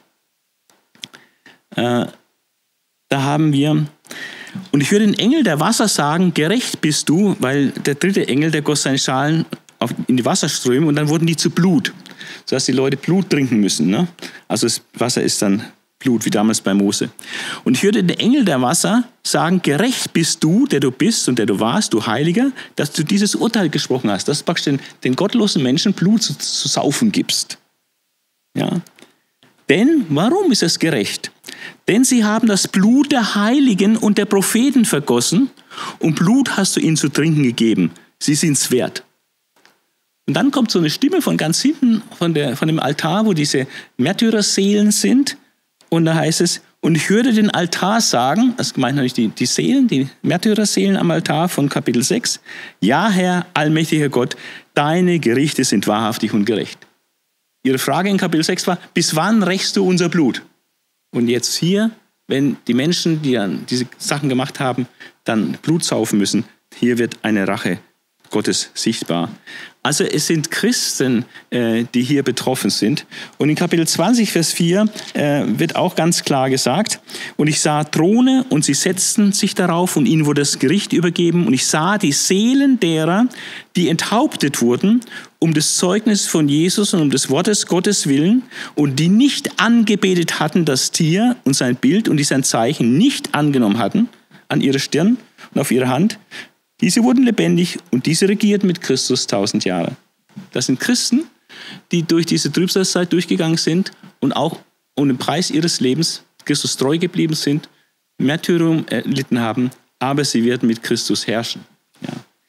Da haben wir: Und ich höre den Engel der Wasser sagen, gerecht bist du, weil der dritte Engel, der goss seine Schalen in die Wasserströme und dann wurden die zu Blut, sodass die Leute Blut trinken müssen. Ne? Also das Wasser ist dann Blut, wie damals bei Mose. Und ich hörte den Engel der Wasser sagen, gerecht bist du, der du bist und der du warst, du Heiliger, dass du dieses Urteil gesprochen hast, dass du praktisch den gottlosen Menschen Blut zu saufen gibst. Ja? Denn, warum ist es gerecht? Denn sie haben das Blut der Heiligen und der Propheten vergossen und Blut hast du ihnen zu trinken gegeben. Sie sind's wert. Und dann kommt so eine Stimme von ganz hinten, von dem Altar, wo diese Märtyrerseelen sind. Und da heißt es, und ich hörte den Altar sagen, das gemeint natürlich die Seelen, die Märtyrerseelen am Altar von Kapitel 6, ja, Herr, allmächtiger Gott, deine Gerichte sind wahrhaftig und gerecht. Ihre Frage in Kapitel 6 war, bis wann rächst du unser Blut? Und jetzt hier, wenn die Menschen, die dann diese Sachen gemacht haben, dann Blut saufen müssen, hier wird eine Rache Gottes sichtbar. Also es sind Christen, die hier betroffen sind. Und in Kapitel 20, Vers 4 wird auch ganz klar gesagt, und ich sah Throne und sie setzten sich darauf und ihnen wurde das Gericht übergeben. Und ich sah die Seelen derer, die enthauptet wurden, um des Zeugnisses von Jesus und um des Wortes Gottes willen und die nicht angebetet hatten das Tier und sein Bild und die sein Zeichen nicht angenommen hatten an ihre Stirn und auf ihre Hand. Diese wurden lebendig und diese regierten mit Christus 1000 Jahre. Das sind Christen, die durch diese Trübsalzeit durchgegangen sind und auch um den Preis ihres Lebens Christus treu geblieben sind, Märtyrium erlitten haben, aber sie werden mit Christus herrschen. Ja.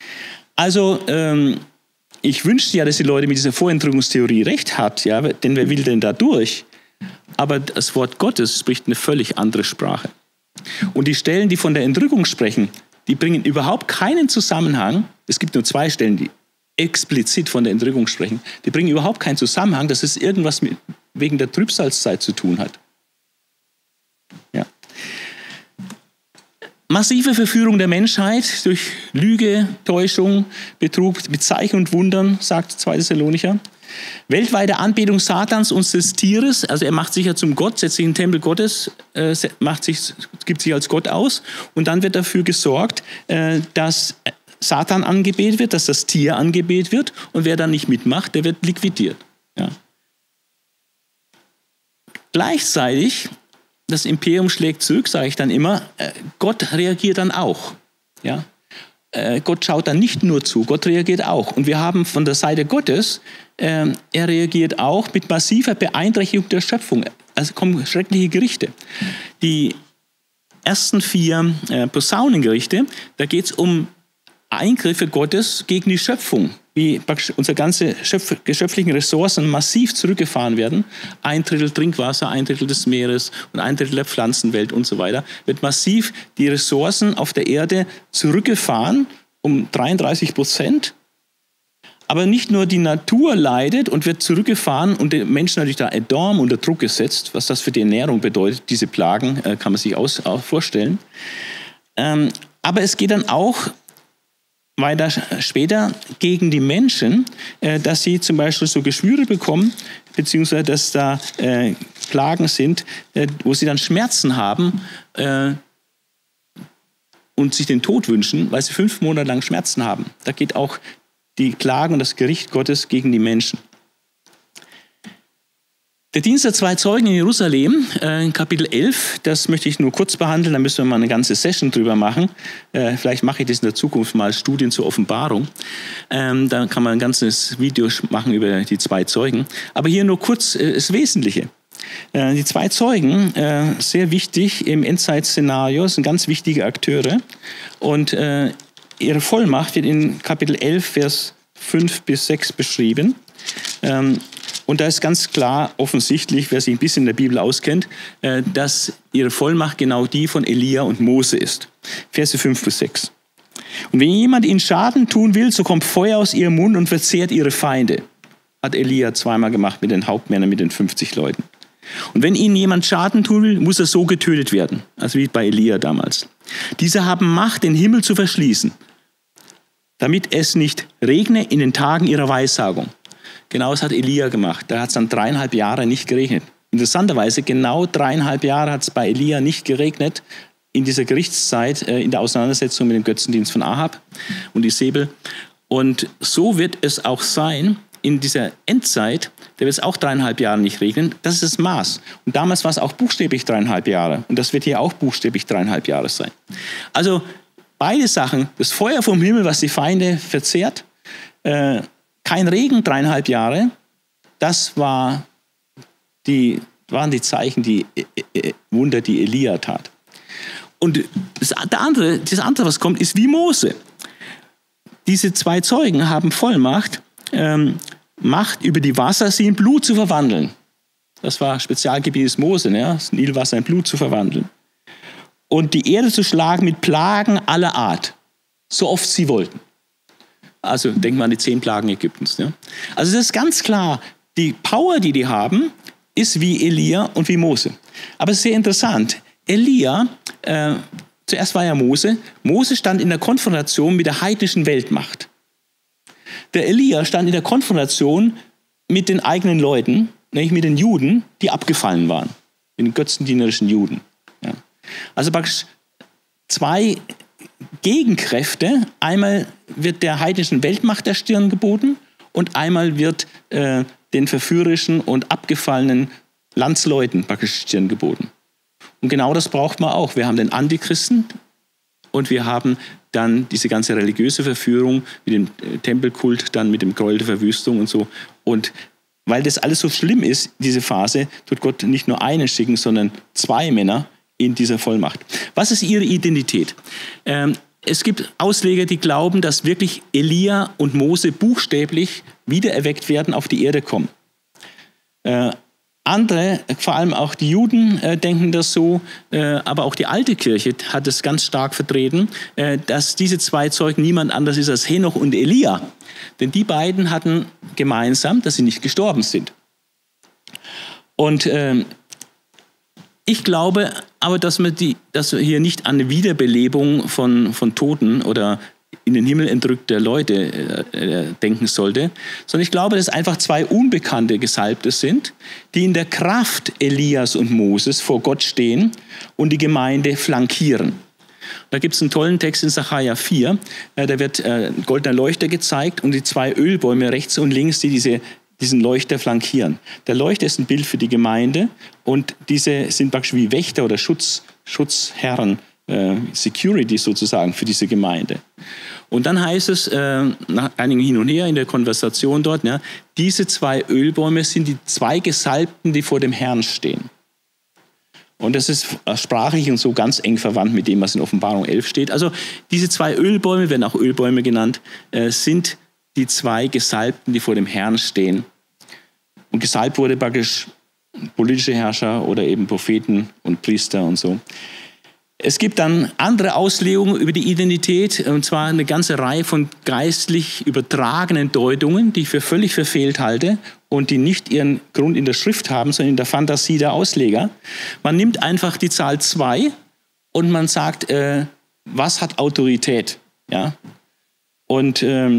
Also ich wünschte ja, dass die Leute mit dieser Vorentrückungstheorie recht hat, ja, denn wer will denn da durch? Aber das Wort Gottes spricht eine völlig andere Sprache. Und die Stellen, die von der Entrückung sprechen, die bringen überhaupt keinen Zusammenhang. Es gibt nur 2 Stellen, die explizit von der Entrückung sprechen. Die bringen überhaupt keinen Zusammenhang, dass es irgendwas wegen der Trübsalzeit zu tun hat. Ja. Massive Verführung der Menschheit durch Lüge, Täuschung, Betrug mit Zeichen und Wundern, sagt 2. Thessalonicher. Weltweite Anbetung Satans und des Tieres, also er macht sich ja zum Gott, setzt sich in den Tempel Gottes, gibt sich als Gott aus und dann wird dafür gesorgt, dass Satan angebetet wird, dass das Tier angebetet wird und wer dann nicht mitmacht, der wird liquidiert. Ja. Gleichzeitig, das Imperium schlägt zurück, sage ich dann immer, Gott reagiert dann auch. Ja. Gott schaut dann nicht nur zu, Gott reagiert auch. Und wir haben von der Seite Gottes, er reagiert auch mit massiver Beeinträchtigung der Schöpfung. Also kommen schreckliche Gerichte. Die ersten 4 Posaunengerichte, da geht es um Eingriffe Gottes gegen die Schöpfung, wie unsere ganze geschöpflichen Ressourcen massiv zurückgefahren werden. 1/3 Trinkwasser, 1/3 des Meeres und 1/3 der Pflanzenwelt und so weiter. Wird massiv die Ressourcen auf der Erde zurückgefahren um 33%. Aber nicht nur die Natur leidet und wird zurückgefahren und den Menschen natürlich da enorm unter Druck gesetzt, was das für die Ernährung bedeutet, diese Plagen, kann man sich auch vorstellen. Aber es geht dann auch weiter später gegen die Menschen, dass sie zum Beispiel so Geschwüre bekommen, beziehungsweise dass da Plagen sind, wo sie dann Schmerzen haben und sich den Tod wünschen, weil sie 5 Monate lang Schmerzen haben. Da geht auch die Klagen und das Gericht Gottes gegen die Menschen. Der Dienst der 2 Zeugen in Jerusalem, in Kapitel 11, das möchte ich nur kurz behandeln, da müssen wir mal eine ganze Session drüber machen. Vielleicht mache ich das in der Zukunft mal, Studien zur Offenbarung. Da kann man ein ganzes Video machen über die 2 Zeugen. Aber hier nur kurz das Wesentliche. Die 2 Zeugen, sehr wichtig im Endzeitszenario, sind ganz wichtige Akteure. Und ihre Vollmacht wird in Kapitel 11, Vers 5 bis 6 beschrieben. Und da ist ganz klar offensichtlich, wer sich ein bisschen in der Bibel auskennt, dass ihre Vollmacht genau die von Elia und Mose ist. Verse 5-6. Und wenn jemand ihnen Schaden tun will, so kommt Feuer aus ihrem Mund und verzehrt ihre Feinde. Hat Elia zweimal gemacht mit den Hauptmännern, mit den 50 Leuten. Und wenn ihnen jemand Schaden tun will, muss er so getötet werden. Also wie bei Elia damals. Diese haben Macht, den Himmel zu verschließen, damit es nicht regne in den Tagen ihrer Weissagung. Genau das hat Elia gemacht. Da hat es dann 3,5 Jahre nicht geregnet. Interessanterweise, genau 3,5 Jahre hat es bei Elia nicht geregnet, in dieser Gerichtszeit, in der Auseinandersetzung mit dem Götzendienst von Ahab und Isabel. Und so wird es auch sein, in dieser Endzeit, da wird es auch 3,5 Jahre nicht regnen. Das ist das Maß. Und damals war es auch buchstäblich 3,5 Jahre. Und das wird hier auch buchstäblich 3,5 Jahre sein. Also beide Sachen, das Feuer vom Himmel, was die Feinde verzehrt, kein Regen 3,5 Jahre, das waren die Zeichen, die Wunder, die Elia tat. Und das andere, was kommt, ist wie Mose. Diese 2 Zeugen haben Vollmacht, Macht über die Wasser, sie in Blut zu verwandeln. Das war Spezialgebiet des Mose, ne? Das Nilwasser in Blut zu verwandeln. Und die Erde zu schlagen mit Plagen aller Art, so oft sie wollten. Also denken wir an die 10 Plagen Ägyptens. Ne? Also das ist ganz klar, die Power, die die haben, ist wie Elia und wie Mose. Aber es ist sehr interessant. Elia, zuerst war ja Mose. Mose stand in der Konfrontation mit der heidnischen Weltmacht. Der Elia stand in der Konfrontation mit den eigenen Leuten, nämlich mit den Juden, die abgefallen waren. Mit den götzendienerischen Juden. Ja. Also praktisch 2 Gegenkräfte. Einmal wird der heidnischen Weltmacht der Stirn geboten und einmal wird den verführerischen und abgefallenen Landsleuten praktisch Stirn geboten. Und genau das braucht man auch. Wir haben den Antichristen und wir haben dann diese ganze religiöse Verführung mit dem Tempelkult, dann mit dem Gräuel der Verwüstung und so. Und weil das alles so schlimm ist, diese Phase, tut Gott nicht nur einen schicken, sondern 2 Männer in dieser Vollmacht. Was ist ihre Identität? Es gibt Ausleger, die glauben, dass wirklich Elia und Mose buchstäblich wiedererweckt werden, auf die Erde kommen. Andere, vor allem auch die Juden, denken das so, aber auch die alte Kirche hat es ganz stark vertreten, dass diese 2 Zeugen niemand anders ist als Henoch und Elia. Denn die beiden hatten gemeinsam, dass sie nicht gestorben sind. Und ich glaube aber, dass wir hier nicht an eine Wiederbelebung von Toten oder in den Himmel entrückter Leute denken sollte, sondern ich glaube, dass einfach 2 unbekannte Gesalbte sind, die in der Kraft Elias und Moses vor Gott stehen und die Gemeinde flankieren. Da gibt es einen tollen Text in Sacharja 4, da wird ein goldener Leuchter gezeigt und die 2 Ölbäume rechts und links, die diesen Leuchter flankieren. Der Leuchter ist ein Bild für die Gemeinde und diese sind praktisch wie Wächter oder Schutzherren, Security sozusagen für diese Gemeinde. Und dann heißt es, nach einigem Hin und Her in der Konversation dort, ja, diese 2 Ölbäume sind die 2 Gesalbten, die vor dem Herrn stehen. Und das ist sprachlich und so ganz eng verwandt mit dem, was in Offenbarung 11 steht. Also diese 2 Ölbäume, werden auch Ölbäume genannt, sind die 2 Gesalbten, die vor dem Herrn stehen. Und gesalbt wurde praktisch politische Herrscher oder eben Propheten und Priester und so. Es gibt dann andere Auslegungen über die Identität, und zwar eine ganze Reihe von geistlich übertragenen Deutungen, die ich für völlig verfehlt halte und die nicht ihren Grund in der Schrift haben, sondern in der Fantasie der Ausleger. Man nimmt einfach die Zahl 2 und man sagt, was hat Autorität? Ja? Und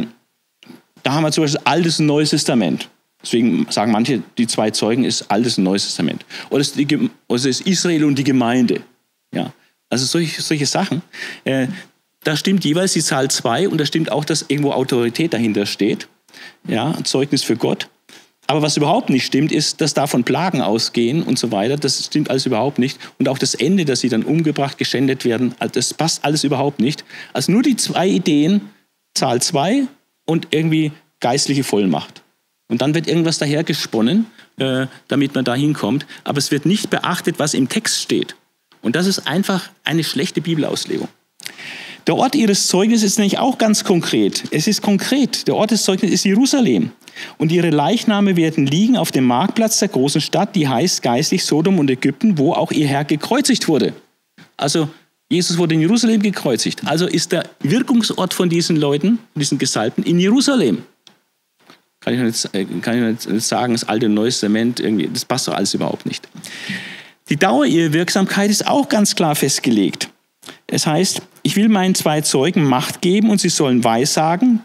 da haben wir zum Beispiel Altes und Neues Testament. Deswegen sagen manche, die 2 Zeugen ist Altes und Neues Testament. Oder es ist Israel und die Gemeinde. Ja? Also solche Sachen. Da stimmt jeweils die Zahl 2 und da stimmt auch, dass irgendwo Autorität dahinter steht. Ja, ein Zeugnis für Gott. Aber was überhaupt nicht stimmt, ist, dass davon Plagen ausgehen und so weiter. Das stimmt alles überhaupt nicht. Und auch das Ende, dass sie dann umgebracht, geschändet werden, das passt alles überhaupt nicht. Also nur die 2 Ideen, Zahl 2 und irgendwie geistliche Vollmacht. Und dann wird irgendwas dahergesponnen, damit man da hinkommt. Aber es wird nicht beachtet, was im Text steht. Und das ist einfach eine schlechte Bibelauslegung. Der Ort ihres Zeugnisses ist nämlich auch ganz konkret. Es ist konkret. Der Ort des Zeugnisses ist Jerusalem. Und ihre Leichname werden liegen auf dem Marktplatz der großen Stadt, die heißt geistlich Sodom und Ägypten, wo auch ihr Herr gekreuzigt wurde. Also Jesus wurde in Jerusalem gekreuzigt. Also ist der Wirkungsort von diesen Leuten, diesen Gesalbten, in Jerusalem. Kann ich nicht sagen, das Alte und Neue Testament, irgendwie, das passt doch alles überhaupt nicht. Die Dauer ihrer Wirksamkeit ist auch ganz klar festgelegt. Es heißt, ich will meinen 2 Zeugen Macht geben und sie sollen weissagen,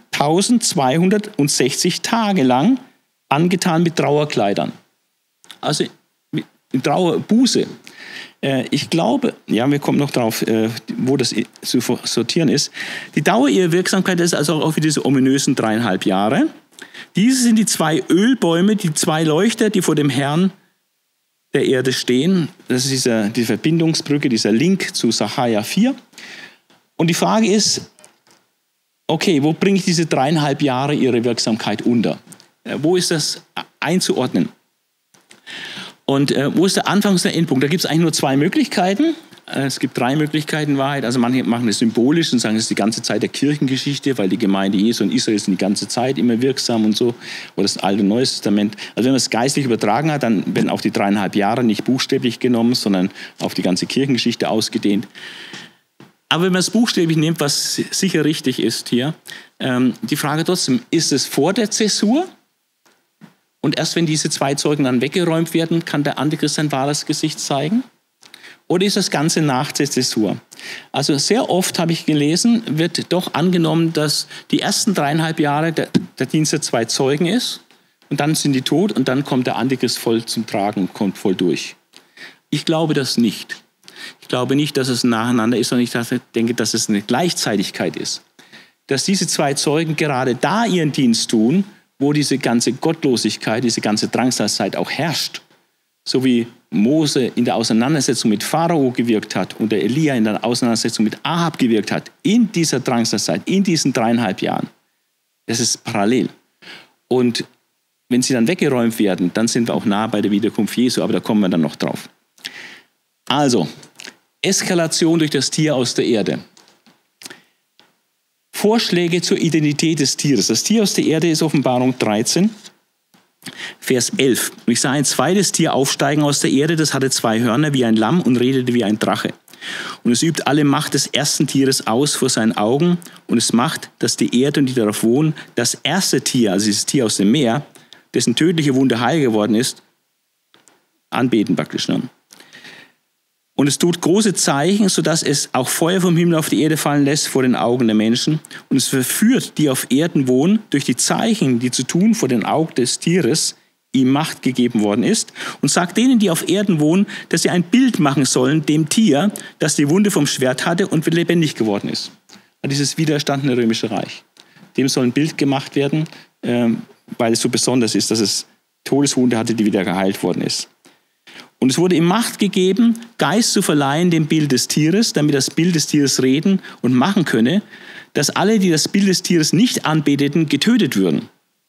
1260 Tage lang, angetan mit Trauerkleidern. Also in Trauerbuße. Ich glaube, ja, wir kommen noch drauf, wo das zu sortieren ist. Die Dauer ihrer Wirksamkeit ist also auch für diese ominösen 3,5 Jahre. Diese sind die 2 Ölbäume, die 2 Leuchter, die vor dem Herrn der Erde stehen. Das ist die Verbindungsbrücke, dieser Link zu Sacharja 4. Und die Frage ist, okay, wo bringe ich diese 3,5 Jahre ihre Wirksamkeit unter? Wo ist das einzuordnen? Und wo ist der Anfang und der Endpunkt? Da gibt es eigentlich nur 2 Möglichkeiten. Es gibt 3 Möglichkeiten in Wahrheit. Also manche machen es symbolisch und sagen, es ist die ganze Zeit der Kirchengeschichte, weil die Gemeinde Jesu und Israel sind die ganze Zeit immer wirksam und so. Oder das Alte und Neue Testament. Also wenn man es geistlich übertragen hat, dann werden auch die 3,5 Jahre nicht buchstäblich genommen, sondern auf die ganze Kirchengeschichte ausgedehnt. Aber wenn man es buchstäblich nimmt, was sicher richtig ist hier, die Frage trotzdem, ist es vor der Zäsur? Und erst wenn diese 2 Zeugen dann weggeräumt werden, kann der Antichrist sein wahres Gesicht zeigen? Oder ist das Ganze nach der Zäsur? Also sehr oft habe ich gelesen, wird doch angenommen, dass die ersten 3,5 Jahre der Dienst der 2 Zeugen ist und dann sind die tot und dann kommt der Antichrist voll zum Tragen und kommt voll durch. Ich glaube das nicht. Ich glaube nicht, dass es nacheinander ist, sondern ich denke, dass es eine Gleichzeitigkeit ist. Dass diese 2 Zeugen gerade da ihren Dienst tun, wo diese ganze Gottlosigkeit, diese ganze Drangsalzeit auch herrscht. So wie Mose in der Auseinandersetzung mit Pharao gewirkt hat und der Elia in der Auseinandersetzung mit Ahab gewirkt hat, in dieser Drangsalzeit, in diesen 3,5 Jahren. Das ist parallel. Und wenn sie dann weggeräumt werden, dann sind wir auch nah bei der Wiederkunft Jesu, aber da kommen wir dann noch drauf. Also, Eskalation durch das Tier aus der Erde. Vorschläge zur Identität des Tieres. Das Tier aus der Erde ist Offenbarung 13, Vers 11. Und ich sah ein zweites Tier aufsteigen aus der Erde, das hatte 2 Hörner wie ein Lamm und redete wie ein Drache. Und es übt alle Macht des ersten Tieres aus vor seinen Augen und es macht, dass die Erde und die darauf wohnen, das erste Tier, also dieses Tier aus dem Meer, dessen tödliche Wunde heil geworden ist, anbeten praktisch. Ne? Und es tut große Zeichen, sodass es auch Feuer vom Himmel auf die Erde fallen lässt vor den Augen der Menschen. Und es verführt, die auf Erden wohnen, durch die Zeichen, die zu tun vor den Augen des Tieres ihm Macht gegeben worden ist. Und sagt denen, die auf Erden wohnen, dass sie ein Bild machen sollen, dem Tier, das die Wunde vom Schwert hatte und lebendig geworden ist. Dieses widerstandene römische Reich. Dem soll ein Bild gemacht werden, weil es so besonders ist, dass es Todeswunde hatte, die wieder geheilt worden ist. Und es wurde ihm Macht gegeben, Geist zu verleihen dem Bild des Tieres, damit das Bild des Tieres reden und machen könne, dass alle, die das Bild des Tieres nicht anbeteten, getötet würden.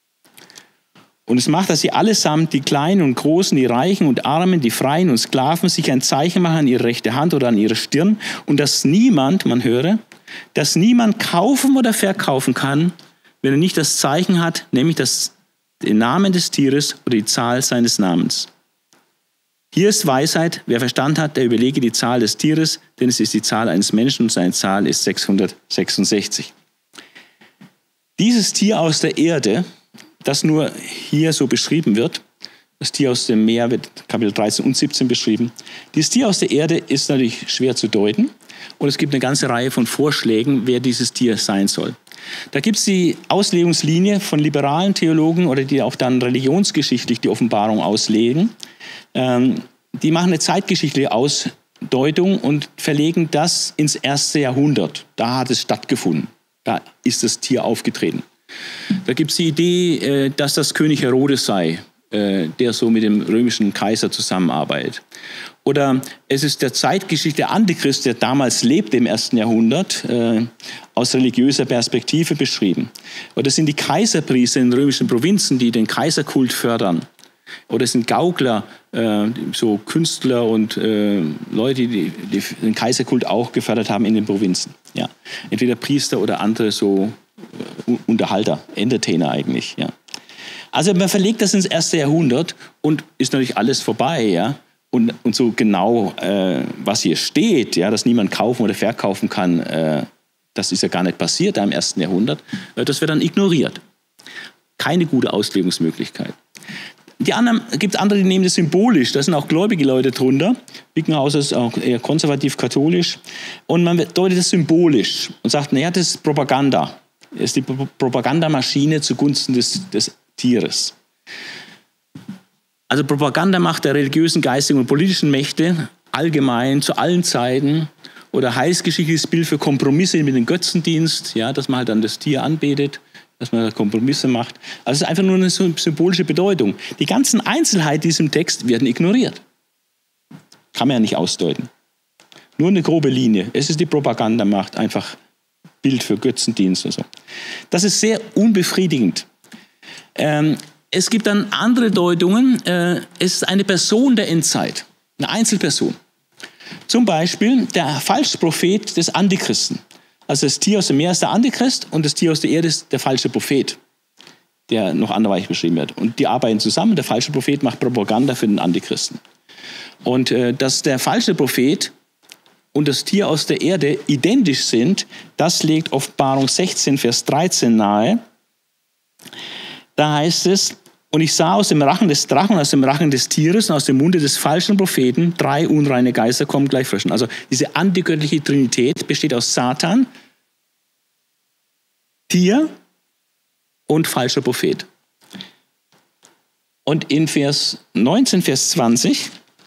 Und es macht, dass sie allesamt, die Kleinen und Großen, die Reichen und Armen, die Freien und Sklaven, sich ein Zeichen machen an ihre rechte Hand oder an ihre Stirn und dass niemand, man höre, dass niemand kaufen oder verkaufen kann, wenn er nicht das Zeichen hat, nämlich den Namen des Tieres oder die Zahl seines Namens. Hier ist Weisheit, wer Verstand hat, der überlege die Zahl des Tieres, denn es ist die Zahl eines Menschen und seine Zahl ist 666. Dieses Tier aus der Erde, das nur hier so beschrieben wird, das Tier aus dem Meer wird Kapitel 13 und 17 beschrieben. Dieses Tier aus der Erde ist natürlich schwer zu deuten und es gibt eine ganze Reihe von Vorschlägen, wer dieses Tier sein soll. Da gibt es die Auslegungslinie von liberalen Theologen oder die auch dann religionsgeschichtlich die Offenbarung auslegen. Die machen eine zeitgeschichtliche Ausdeutung und verlegen das ins 1. Jahrhundert. Da hat es stattgefunden. Da ist das Tier aufgetreten. Da gibt es die Idee, dass das König Herodes sei, der so mit dem römischen Kaiser zusammenarbeitet. Oder es ist der Zeitgeschichte der Antichrist, der damals lebte im 1. Jahrhundert, aus religiöser Perspektive beschrieben. Oder es sind die Kaiserpriester in den römischen Provinzen, die den Kaiserkult fördern. Oder es sind Gaukler, so Künstler und Leute, die den Kaiserkult auch gefördert haben in den Provinzen. Ja. Entweder Priester oder andere so Unterhalter, Entertainer eigentlich. Ja. Also man verlegt das ins 1. Jahrhundert und ist natürlich alles vorbei, ja. Und so genau, was hier steht, ja, dass niemand kaufen oder verkaufen kann, das ist ja gar nicht passiert da im 1. Jahrhundert, das wird dann ignoriert. Keine gute Auslegungsmöglichkeit. Gibt es andere, die nehmen das symbolisch, da sind auch gläubige Leute drunter. Wickenhauser ist auch eher konservativ-katholisch. Und man deutet das symbolisch und sagt, naja, das ist Propaganda. Das ist die Propagandamaschine zugunsten des Tieres. Also Propagandamacht der religiösen, geistigen und politischen Mächte, allgemein, zu allen Zeiten. Oder heißgeschichtliches Bild für Kompromisse mit dem Götzendienst, ja, dass man halt dann das Tier anbetet, dass man Kompromisse macht. Also es ist einfach nur eine symbolische Bedeutung. Die ganzen Einzelheiten diesem Text werden ignoriert. Kann man ja nicht ausdeuten. Nur eine grobe Linie. Es ist die Propagandamacht, einfach Bild für Götzendienst und so. Das ist sehr unbefriedigend. Es gibt dann andere Deutungen. Es ist eine Person der Endzeit, eine Einzelperson. Zum Beispiel der Falschprophet des Antichristen. Also das Tier aus dem Meer ist der Antichrist und das Tier aus der Erde ist der falsche Prophet, der noch anderweitig beschrieben wird. Und die arbeiten zusammen. Der falsche Prophet macht Propaganda für den Antichristen. Und dass der falsche Prophet und das Tier aus der Erde identisch sind, das legt Offenbarung 16, Vers 13 nahe. Da heißt es, und ich sah aus dem Rachen des Drachen, aus dem Rachen des Tieres und aus dem Munde des falschen Propheten 3 unreine Geister kommen gleich frischen. Also diese antigöttliche Trinität besteht aus Satan, Tier und falscher Prophet. Und in Vers 19, Vers 20,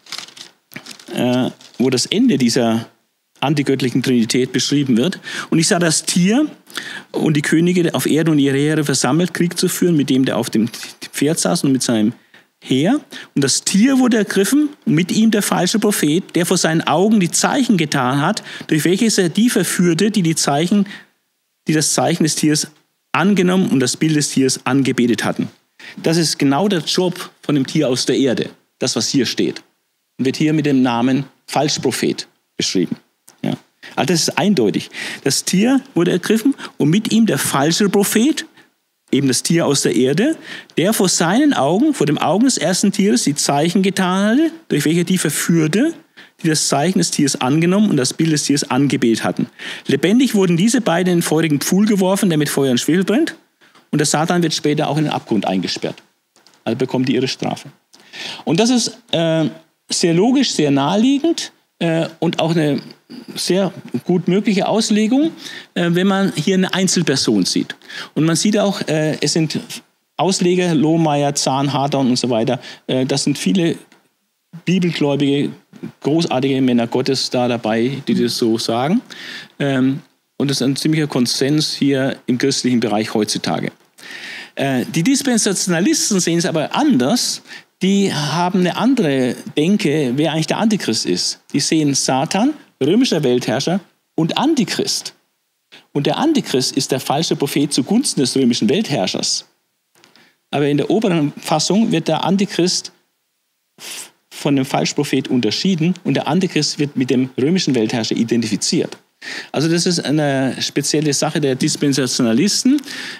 wo das Ende dieser antigöttlichen Trinität beschrieben wird. Und ich sah das Tier und die Könige auf Erde und ihre Heere versammelt, Krieg zu führen, mit dem der auf dem Pferd saß und mit seinem Heer. Und das Tier wurde ergriffen und mit ihm der falsche Prophet, der vor seinen Augen die Zeichen getan hat, durch welches er die verführte, die das Zeichen des Tieres angenommen und das Bild des Tieres angebetet hatten. Das ist genau der Job von dem Tier aus der Erde, das, was hier steht. Und wird hier mit dem Namen Falschprophet beschrieben. Ja. Also das ist eindeutig. Das Tier wurde ergriffen und mit ihm der falsche Prophet, eben das Tier aus der Erde, der vor seinen Augen, vor dem Augen des ersten Tieres, die Zeichen getan hatte, durch welche die verführte, die das Zeichen des Tieres angenommen und das Bild des Tieres angebetet hatten. Lebendig wurden diese beiden in den feurigen Pfuhl geworfen, der mit Feuer und Schwefel brennt, und der Satan wird später auch in den Abgrund eingesperrt. Also bekommen die ihre Strafe. Und das ist sehr logisch, sehr naheliegend und auch eine sehr gut mögliche Auslegung, wenn man hier eine Einzelperson sieht. Und man sieht auch, es sind Ausleger, Lohmeier, Zahn, Hardorn und so weiter, das sind viele bibelgläubige, großartige Männer Gottes da dabei, die das so sagen. Und das ist ein ziemlicher Konsens hier im christlichen Bereich heutzutage. Die Dispensationalisten sehen es aber anders. Die haben eine andere Denke, wer eigentlich der Antichrist ist. Die sehen Satan, römischer Weltherrscher, und Antichrist. Und der Antichrist ist der falsche Prophet zugunsten des römischen Weltherrschers. Aber in der oberen Fassung wird der Antichrist von dem Falschprophet unterschieden und der Antichrist wird mit dem römischen Weltherrscher identifiziert. Also das ist eine spezielle Sache der Dispensationalisten.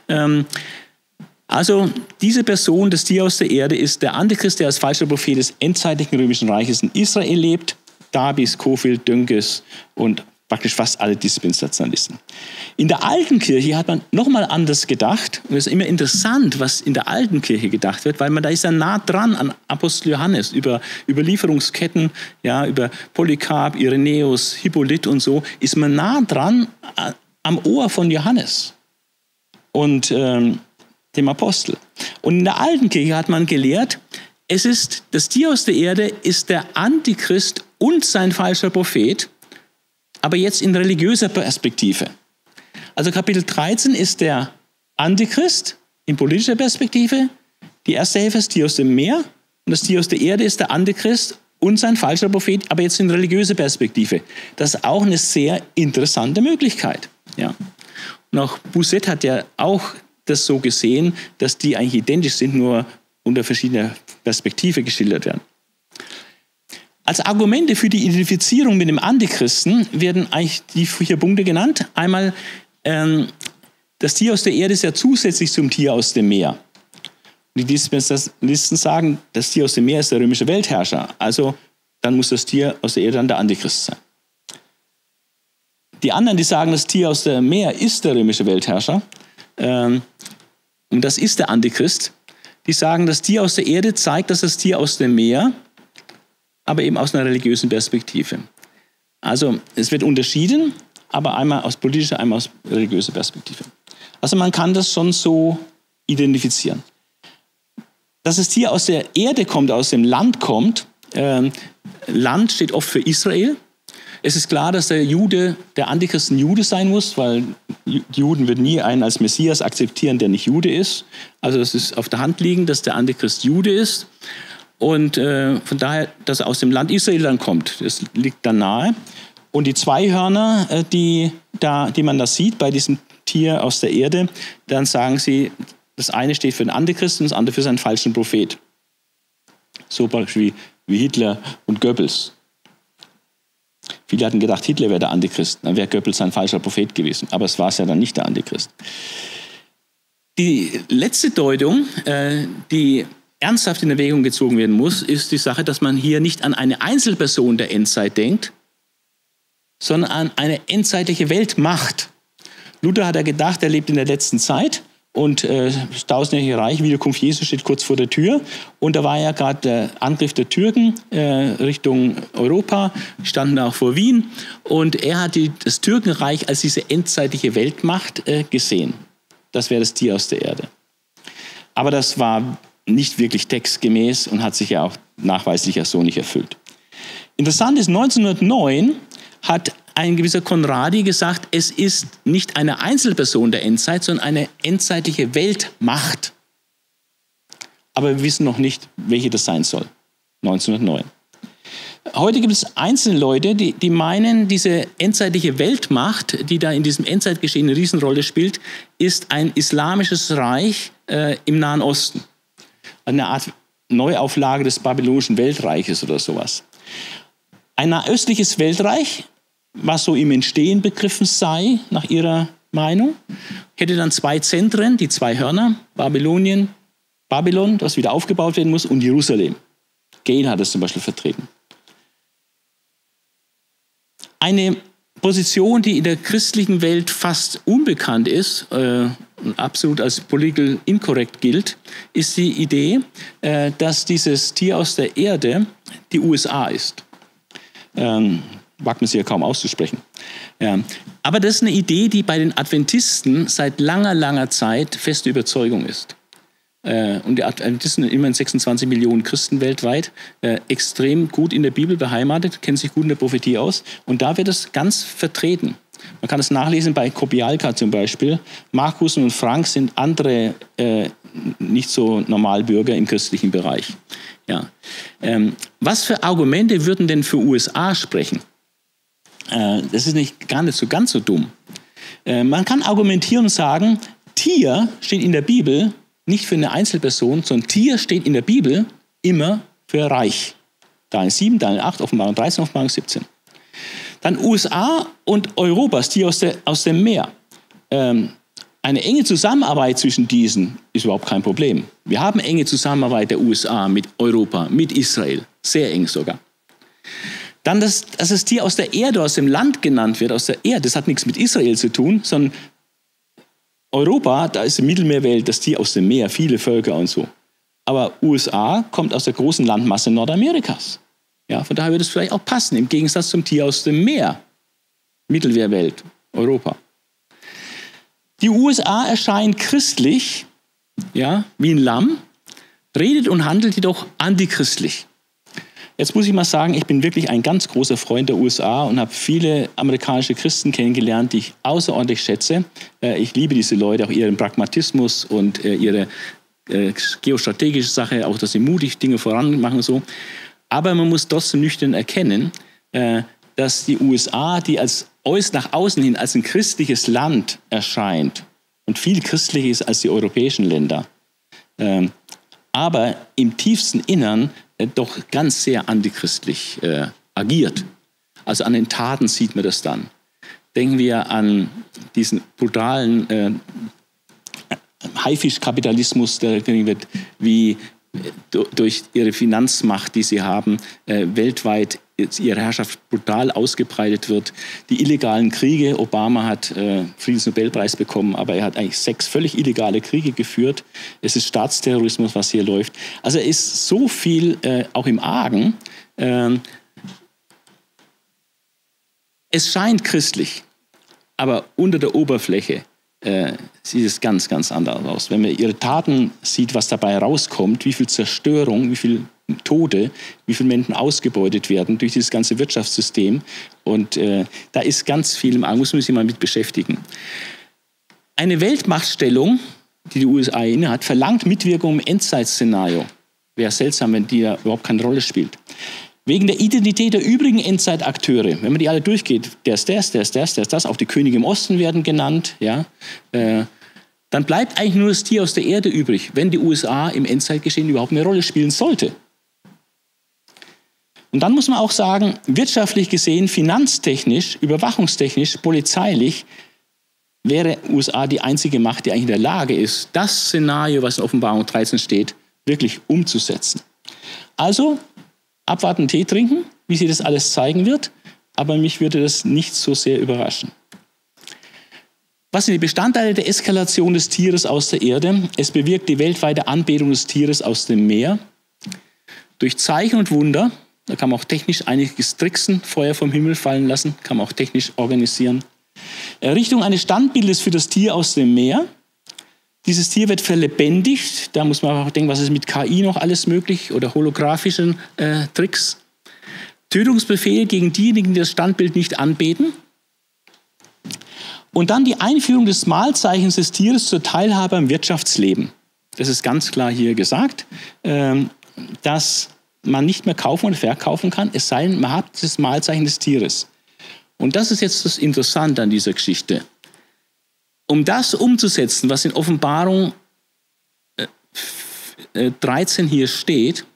Also diese Person, das Tier aus der Erde, ist der Antichrist, der als falscher Prophet des endzeitlichen römischen Reiches in Israel lebt. Darby, Scofield, Dönges und praktisch fast alle Dispensationalisten. In der alten Kirche hat man nochmal anders gedacht. Und es ist immer interessant, was in der alten Kirche gedacht wird, weil man da ist ja nah dran an Apostel Johannes, über Überlieferungsketten, ja, über Polycarp, Irenäus, Hippolyt und so, ist man nah dran am Ohr von Johannes und dem Apostel. Und in der alten Kirche hat man gelehrt, das Tier aus der Erde ist der Antichrist und sein falscher Prophet, aber jetzt in religiöser Perspektive. Also Kapitel 13 ist der Antichrist in politischer Perspektive, die erste Hälfte ist das Tier aus dem Meer und das Tier aus der Erde ist der Antichrist und sein falscher Prophet, aber jetzt in religiöser Perspektive. Das ist auch eine sehr interessante Möglichkeit. Ja. Und auch Bousset hat ja auch das so gesehen, dass die eigentlich identisch sind, nur unter verschiedener Perspektive geschildert werden. Als Argumente für die Identifizierung mit dem Antichristen werden eigentlich die 4 Punkte genannt. Einmal, das Tier aus der Erde ist ja zusätzlich zum Tier aus dem Meer. Die Dispensationalisten sagen, das Tier aus dem Meer ist der römische Weltherrscher. Also dann muss das Tier aus der Erde dann der Antichrist sein. Die anderen, die sagen, das Tier aus dem Meer ist der römische Weltherrscher und das ist der Antichrist, die sagen, das Tier aus der Erde zeigt, dass das Tier aus dem Meer, aber eben aus einer religiösen Perspektive. Also es wird unterschieden, aber einmal aus politischer, einmal aus religiöser Perspektive. Also man kann das schon so identifizieren. Dass das Tier aus der Erde kommt, aus dem Land kommt, Land steht oft für Israel. Es ist klar, dass der Antichrist ein Jude sein muss, weil die Juden würden nie einen als Messias akzeptieren, der nicht Jude ist. Also es ist auf der Hand liegend, dass der Antichrist Jude ist. Und von daher, dass er aus dem Land Israel dann kommt, das liegt dann nahe. Und die zwei Hörner, die man da sieht bei diesem Tier aus der Erde, dann sagen sie, das eine steht für den Antichrist und das andere für seinen falschen Prophet. So praktisch wie Hitler und Goebbels. Viele hatten gedacht, Hitler wäre der Antichrist, dann wäre Goebbels ein falscher Prophet gewesen. Aber es war es ja dann nicht der Antichrist. Die letzte Deutung, die ernsthaft in Erwägung gezogen werden muss, ist die Sache, dass man hier nicht an eine Einzelperson der Endzeit denkt, sondern an eine endzeitliche Weltmacht. Luther hat ja gedacht, er lebt in der letzten Zeit und das tausendjährige Reich, Wiederkunft Jesu steht kurz vor der Tür. Und da war ja gerade der Angriff der Türken Richtung Europa, standen auch vor Wien. Und er hat das Türkenreich als diese endzeitliche Weltmacht gesehen. Das wäre das Tier aus der Erde. Aber das war nicht wirklich textgemäß und hat sich ja auch nachweislich so nicht erfüllt. Interessant ist, 1909 hat ein gewisser Conradi gesagt, es ist nicht eine Einzelperson der Endzeit, sondern eine endzeitliche Weltmacht. Aber wir wissen noch nicht, welche das sein soll. 1909. Heute gibt es einzelne Leute, die meinen, diese endzeitliche Weltmacht, die da in diesem Endzeitgeschehen eine Riesenrolle spielt, ist ein islamisches Reich im Nahen Osten. Eine Art Neuauflage des babylonischen Weltreiches oder sowas. Ein nahöstliches Weltreich, was so im Entstehen begriffen sei, nach ihrer Meinung, hätte dann zwei Zentren, die zwei Hörner, Babylon, das wieder aufgebaut werden muss, und Jerusalem. Gale hat es zum Beispiel vertreten. Eine Position, die in der christlichen Welt fast unbekannt ist, absolut als political incorrect gilt, ist die Idee, dass dieses Tier aus der Erde die USA ist. Wagt man sich ja kaum auszusprechen. Ja. Aber das ist eine Idee, die bei den Adventisten seit langer, langer Zeit feste Überzeugung ist. Und die Adventisten sind immerhin 26 Millionen Christen weltweit, extrem gut in der Bibel beheimatet, kennen sich gut in der Prophetie aus. Und da wird es ganz vertreten. Man kann es nachlesen bei Kobialka zum Beispiel. Markus und Frank sind andere nicht so Normalbürger im christlichen Bereich. Ja. Was für Argumente würden denn für USA sprechen? Das ist gar nicht so ganz so dumm. Man kann argumentieren und sagen, Tier steht in der Bibel nicht für eine Einzelperson, sondern Tier steht in der Bibel immer für Reich. Daniel 7, Daniel 8, Offenbarung 13, Offenbarung 17. Dann USA und Europa, das Tier aus dem Meer. Eine enge Zusammenarbeit zwischen diesen ist überhaupt kein Problem. Wir haben enge Zusammenarbeit der USA mit Europa, mit Israel, sehr eng sogar. Dann, dass das Tier aus der Erde, aus dem Land genannt wird, aus der Erde, das hat nichts mit Israel zu tun, sondern Europa, da ist die Mittelmeerwelt, das Tier aus dem Meer, viele Völker und so. Aber USA kommt aus der großen Landmasse Nordamerikas. Ja, von daher würde es vielleicht auch passen, im Gegensatz zum Tier aus dem Meer. Mittelmeerwelt, Europa. Die USA erscheint christlich, ja, wie ein Lamm, redet und handelt jedoch antichristlich. Jetzt muss ich mal sagen, ich bin wirklich ein ganz großer Freund der USA und habe viele amerikanische Christen kennengelernt, die ich außerordentlich schätze. Ich liebe diese Leute, auch ihren Pragmatismus und ihre geostrategische Sache, auch dass sie mutig Dinge voranmachen und so. Aber man muss trotzdem nüchtern erkennen, dass die USA, die nach außen hin als ein christliches Land erscheint und viel christlicher ist als die europäischen Länder, aber im tiefsten Innern doch ganz sehr antichristlich agiert. Also an den Taten sieht man das dann. Denken wir an diesen brutalen Haifischkapitalismus, der wird, wie durch ihre Finanzmacht, die sie haben, weltweit ihre Herrschaft brutal ausgebreitet wird. Die illegalen Kriege, Obama hat Friedensnobelpreis bekommen, aber er hat eigentlich 6 völlig illegale Kriege geführt. Es ist Staatsterrorismus, was hier läuft. Also es ist so viel auch im Argen. Es scheint christlich, aber unter der Oberfläche sieht es ganz, ganz anders aus. Wenn man ihre Taten sieht, was dabei rauskommt, wie viel Zerstörung, wie viel Tode, wie viele Menschen ausgebeutet werden durch dieses ganze Wirtschaftssystem. Und da ist ganz viel im Argen, muss man sich mal mit beschäftigen. Eine Weltmachtstellung, die die USA innehat, verlangt Mitwirkung im Endzeitszenario. Wäre seltsam, wenn die da überhaupt keine Rolle spielt. Wegen der Identität der übrigen Endzeitakteure, wenn man die alle durchgeht, der ist das, auch die Könige im Osten werden genannt, ja, dann bleibt eigentlich nur das Tier aus der Erde übrig, wenn die USA im Endzeitgeschehen überhaupt eine Rolle spielen sollte. Und dann muss man auch sagen, wirtschaftlich gesehen, finanztechnisch, überwachungstechnisch, polizeilich, wäre USA die einzige Macht, die eigentlich in der Lage ist, das Szenario, was in Offenbarung 13 steht, wirklich umzusetzen. Also abwarten, Tee trinken, wie sich das alles zeigen wird, aber mich würde das nicht so sehr überraschen. Was sind die Bestandteile der Eskalation des Tieres aus der Erde? Es bewirkt die weltweite Anbetung des Tieres aus dem Meer. Durch Zeichen und Wunder, da kann man auch technisch einiges tricksen, Feuer vom Himmel fallen lassen, kann man auch technisch organisieren. Errichtung eines Standbildes für das Tier aus dem Meer. Dieses Tier wird verlebendigt. Da muss man auch denken, was ist mit KI noch alles möglich oder holographischen Tricks. Tötungsbefehl gegen diejenigen, die das Standbild nicht anbeten. Und dann die Einführung des Mahlzeichens des Tieres zur Teilhabe am Wirtschaftsleben. Das ist ganz klar hier gesagt, dass man nicht mehr kaufen oder verkaufen kann, es sei denn, man hat das Mahlzeichen des Tieres. Und das ist jetzt das Interessante an dieser Geschichte. Um das umzusetzen, was in Offenbarung 13 hier steht,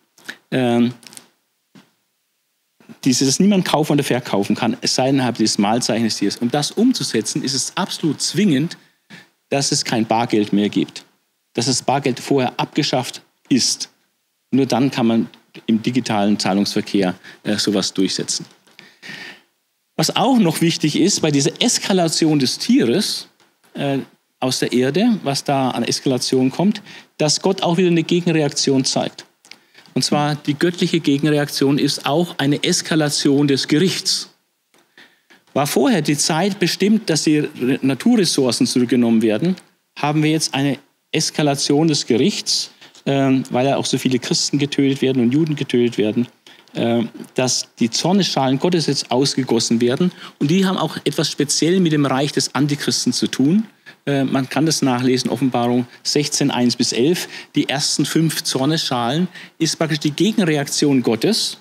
dass niemand kaufen oder verkaufen kann, es sei denn, er hat dieses Mahlzeichen des Tieres. Um das umzusetzen, ist es absolut zwingend, dass es kein Bargeld mehr gibt. Dass das Bargeld vorher abgeschafft ist. Nur dann kann man im digitalen Zahlungsverkehr sowas durchsetzen. Was auch noch wichtig ist, bei dieser Eskalation des Tieres aus der Erde, was da an Eskalation kommt, dass Gott auch wieder eine Gegenreaktion zeigt. Und zwar die göttliche Gegenreaktion ist auch eine Eskalation des Gerichts. War vorher die Zeit bestimmt, dass die Naturressourcen zurückgenommen werden, haben wir jetzt eine Eskalation des Gerichts, weil ja auch so viele Christen getötet werden und Juden getötet werden, dass die Zornesschalen Gottes jetzt ausgegossen werden. Und die haben auch etwas speziell mit dem Reich des Antichristen zu tun. Man kann das nachlesen, Offenbarung 16, 1-11. Die ersten 5 Zornesschalen ist praktisch die Gegenreaktion Gottes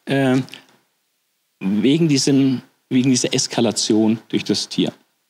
wegen dieser Eskalation durch das Tier.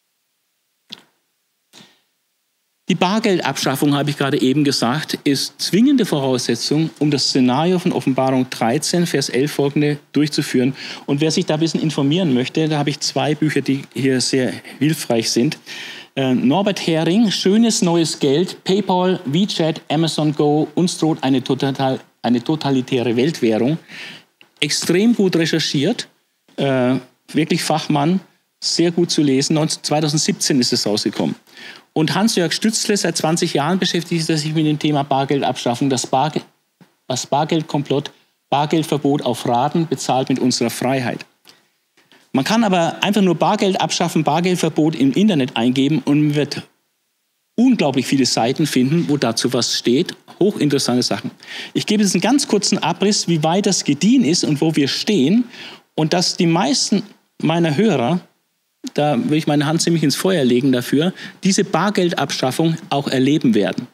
Die Bargeldabschaffung, habe ich gerade eben gesagt, ist zwingende Voraussetzung, um das Szenario von Offenbarung 13, Vers 11 folgende durchzuführen. Und wer sich da ein bisschen informieren möchte, da habe ich 2 Bücher, die hier sehr hilfreich sind. Norbert Hering, Schönes neues Geld, PayPal, WeChat, Amazon Go, uns droht eine totalitäre Weltwährung. Extrem gut recherchiert, wirklich Fachmann, sehr gut zu lesen. 2017 ist es rausgekommen. Und Hans-Jörg Stützle, seit 20 Jahren beschäftigt sich mit dem Thema Bargeldabschaffung. Das Bargeldkomplott, Bargeldverbot auf Raten, bezahlt mit unserer Freiheit. Man kann aber einfach nur Bargeld abschaffen, Bargeldverbot im Internet eingeben und man wird unglaublich viele Seiten finden, wo dazu was steht. Hochinteressante Sachen. Ich gebe jetzt einen ganz kurzen Abriss, wie weit das gediehen ist und wo wir stehen. Und dass die meisten meiner Hörer, da will ich meine Hand ziemlich ins Feuer legen dafür, diese Bargeldabschaffung auch erleben werden.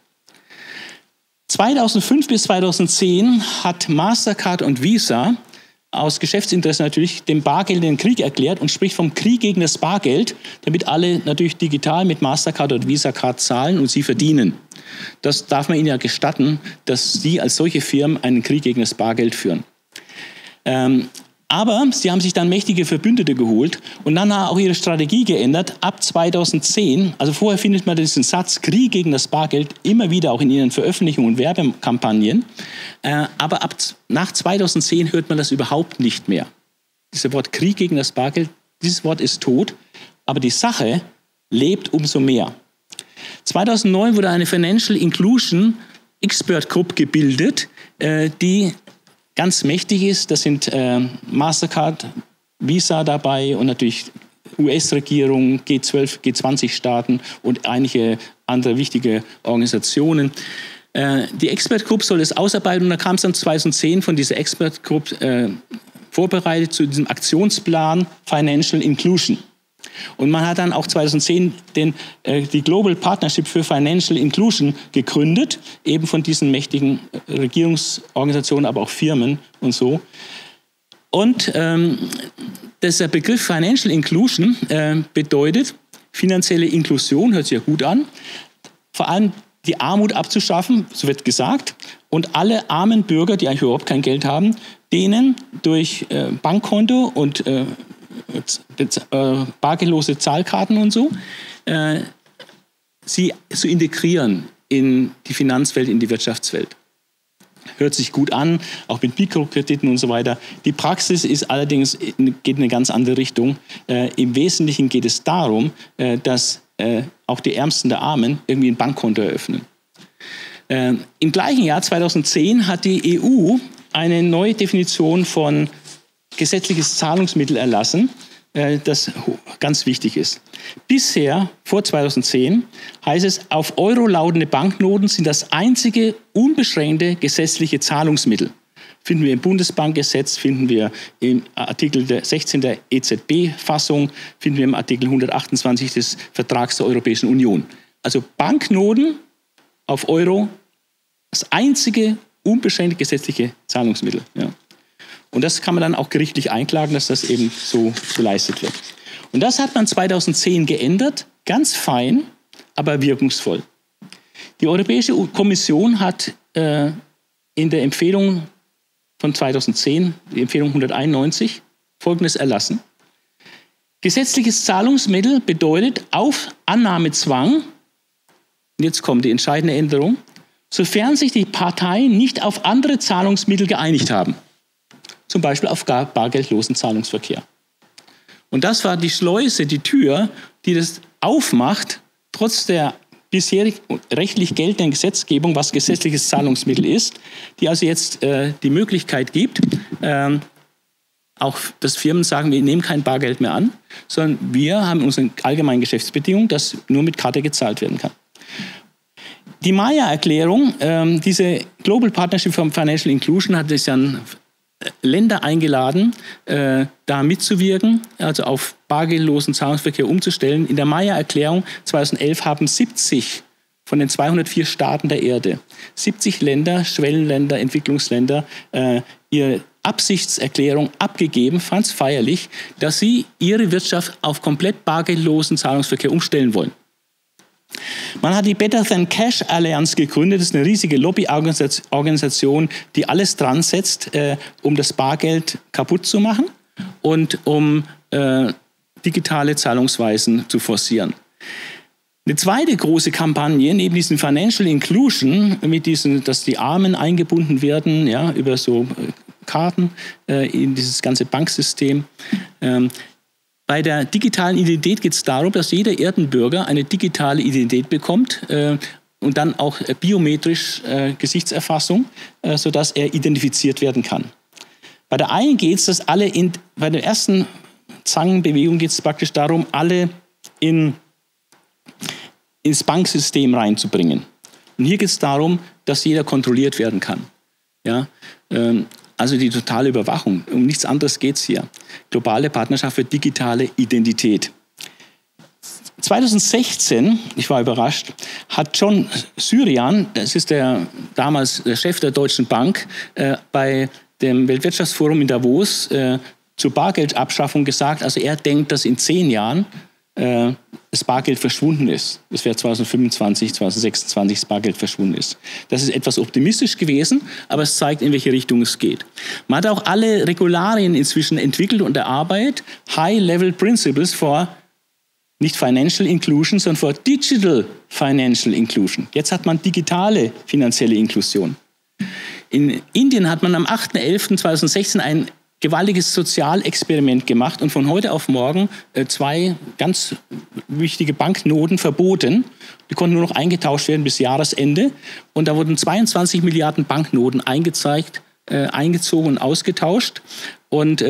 2005 bis 2010 hat Mastercard und Visa aus Geschäftsinteresse natürlich dem Bargeld den Krieg erklärt und spricht vom Krieg gegen das Bargeld, damit alle natürlich digital mit Mastercard und Visa-Card zahlen und sie verdienen. Das darf man ihnen ja gestatten, dass sie als solche Firmen einen Krieg gegen das Bargeld führen. Aber sie haben sich dann mächtige Verbündete geholt und dann auch ihre Strategie geändert. Ab 2010, also vorher findet man diesen Satz Krieg gegen das Bargeld immer wieder auch in ihren Veröffentlichungen und Werbekampagnen. Aber nach 2010 hört man das überhaupt nicht mehr. Dieses Wort Krieg gegen das Bargeld, dieses Wort ist tot, aber die Sache lebt umso mehr. 2009 wurde eine Financial Inclusion Expert Group gebildet, die ganz mächtig ist. Das sind Mastercard, Visa dabei und natürlich US-Regierung, G12, G20-Staaten und einige andere wichtige Organisationen. Die Expert Group soll es ausarbeiten und da kam es dann 2010 von dieser Expert Group vorbereitet zu diesem Aktionsplan Financial Inclusion. Und man hat dann auch 2010 die Global Partnership für Financial Inclusion gegründet, eben von diesen mächtigen Regierungsorganisationen, aber auch Firmen und so. Und der Begriff Financial Inclusion bedeutet finanzielle Inklusion, hört sich ja gut an, vor allem die Armut abzuschaffen, so wird gesagt, und alle armen Bürger, die eigentlich überhaupt kein Geld haben, denen durch Bankkonto und bargeldlose Zahlkarten und so, sie zu integrieren in die Finanzwelt, in die Wirtschaftswelt. Hört sich gut an, auch mit Mikrokrediten und so weiter. Die Praxis ist allerdings, geht in eine ganz andere Richtung. Im Wesentlichen geht es darum, dass auch die Ärmsten der Armen irgendwie ein Bankkonto eröffnen. Im gleichen Jahr, 2010, hat die EU eine neue Definition von gesetzliches Zahlungsmittel erlassen, das ganz wichtig ist. Bisher, vor 2010, heißt es, auf Euro lautende Banknoten sind das einzige unbeschränkte gesetzliche Zahlungsmittel. Finden wir im Bundesbankgesetz, finden wir im Artikel 16 der EZB-Fassung, finden wir im Artikel 128 des Vertrags der Europäischen Union. Also Banknoten auf Euro, das einzige unbeschränkte gesetzliche Zahlungsmittel. Ja. Und das kann man dann auch gerichtlich einklagen, dass das eben so geleistet wird. Und das hat man 2010 geändert, ganz fein, aber wirkungsvoll. Die Europäische Kommission hat in der Empfehlung von 2010, die Empfehlung 191, Folgendes erlassen. Gesetzliches Zahlungsmittel bedeutet auf Annahmezwang, und jetzt kommt die entscheidende Änderung, sofern sich die Parteien nicht auf andere Zahlungsmittel geeinigt haben. Zum Beispiel auf bargeldlosen Zahlungsverkehr. Und das war die Schleuse, die Tür, die das aufmacht, trotz der bisher rechtlich geltenden Gesetzgebung, was gesetzliches Zahlungsmittel ist, die also jetzt die Möglichkeit gibt, auch dass Firmen sagen, wir nehmen kein Bargeld mehr an, sondern wir haben unsere allgemeinen Geschäftsbedingungen, dass nur mit Karte gezahlt werden kann. Die Maya-Erklärung, diese Global Partnership for Financial Inclusion, hat es dann Länder eingeladen, da mitzuwirken, also auf bargeldlosen Zahlungsverkehr umzustellen. In der Maya-Erklärung 2011 haben 70 von den 204 Staaten der Erde, 70 Länder, Schwellenländer, Entwicklungsländer, ihre Absichtserklärung abgegeben, ganz feierlich, dass sie ihre Wirtschaft auf komplett bargeldlosen Zahlungsverkehr umstellen wollen. Man hat die Better Than Cash Alliance gegründet. Das ist eine riesige Lobbyorganisation, die alles dran setzt, um das Bargeld kaputt zu machen und um digitale Zahlungsweisen zu forcieren. Eine zweite große Kampagne neben diesen Financial Inclusion, mit diesen, dass die Armen eingebunden werden, ja, über so Karten in dieses ganze Banksystem. Bei der digitalen Identität geht es darum, dass jeder Erdenbürger eine digitale Identität bekommt und dann auch biometrisch Gesichtserfassung, sodass er identifiziert werden kann. Bei der einen geht es, dass alle bei der ersten Zangenbewegung geht es praktisch darum, alle ins Banksystem reinzubringen. Und hier geht es darum, dass jeder kontrolliert werden kann. Ja? Also die totale Überwachung. Um nichts anderes geht es hier. Globale Partnerschaft für digitale Identität. 2016, ich war überrascht, hat John Syrian, das ist damals der Chef der Deutschen Bank, bei dem Weltwirtschaftsforum in Davos zur Bargeldabschaffung gesagt, also er denkt, dass in 10 Jahren das Bargeld verschwunden ist. Das wäre 2025, 2026 das Bargeld verschwunden ist. Das ist etwas optimistisch gewesen, aber es zeigt, in welche Richtung es geht. Man hat auch alle Regularien inzwischen entwickelt und erarbeitet, High-Level Principles for nicht Financial Inclusion, sondern for Digital Financial Inclusion. Jetzt hat man digitale finanzielle Inklusion. In Indien hat man am 8.11.2016 ein gewaltiges Sozialexperiment gemacht und von heute auf morgen 2 ganz wichtige Banknoten verboten. Die konnten nur noch eingetauscht werden bis Jahresende. Und da wurden 22 Milliarden Banknoten eingezogen und ausgetauscht. Und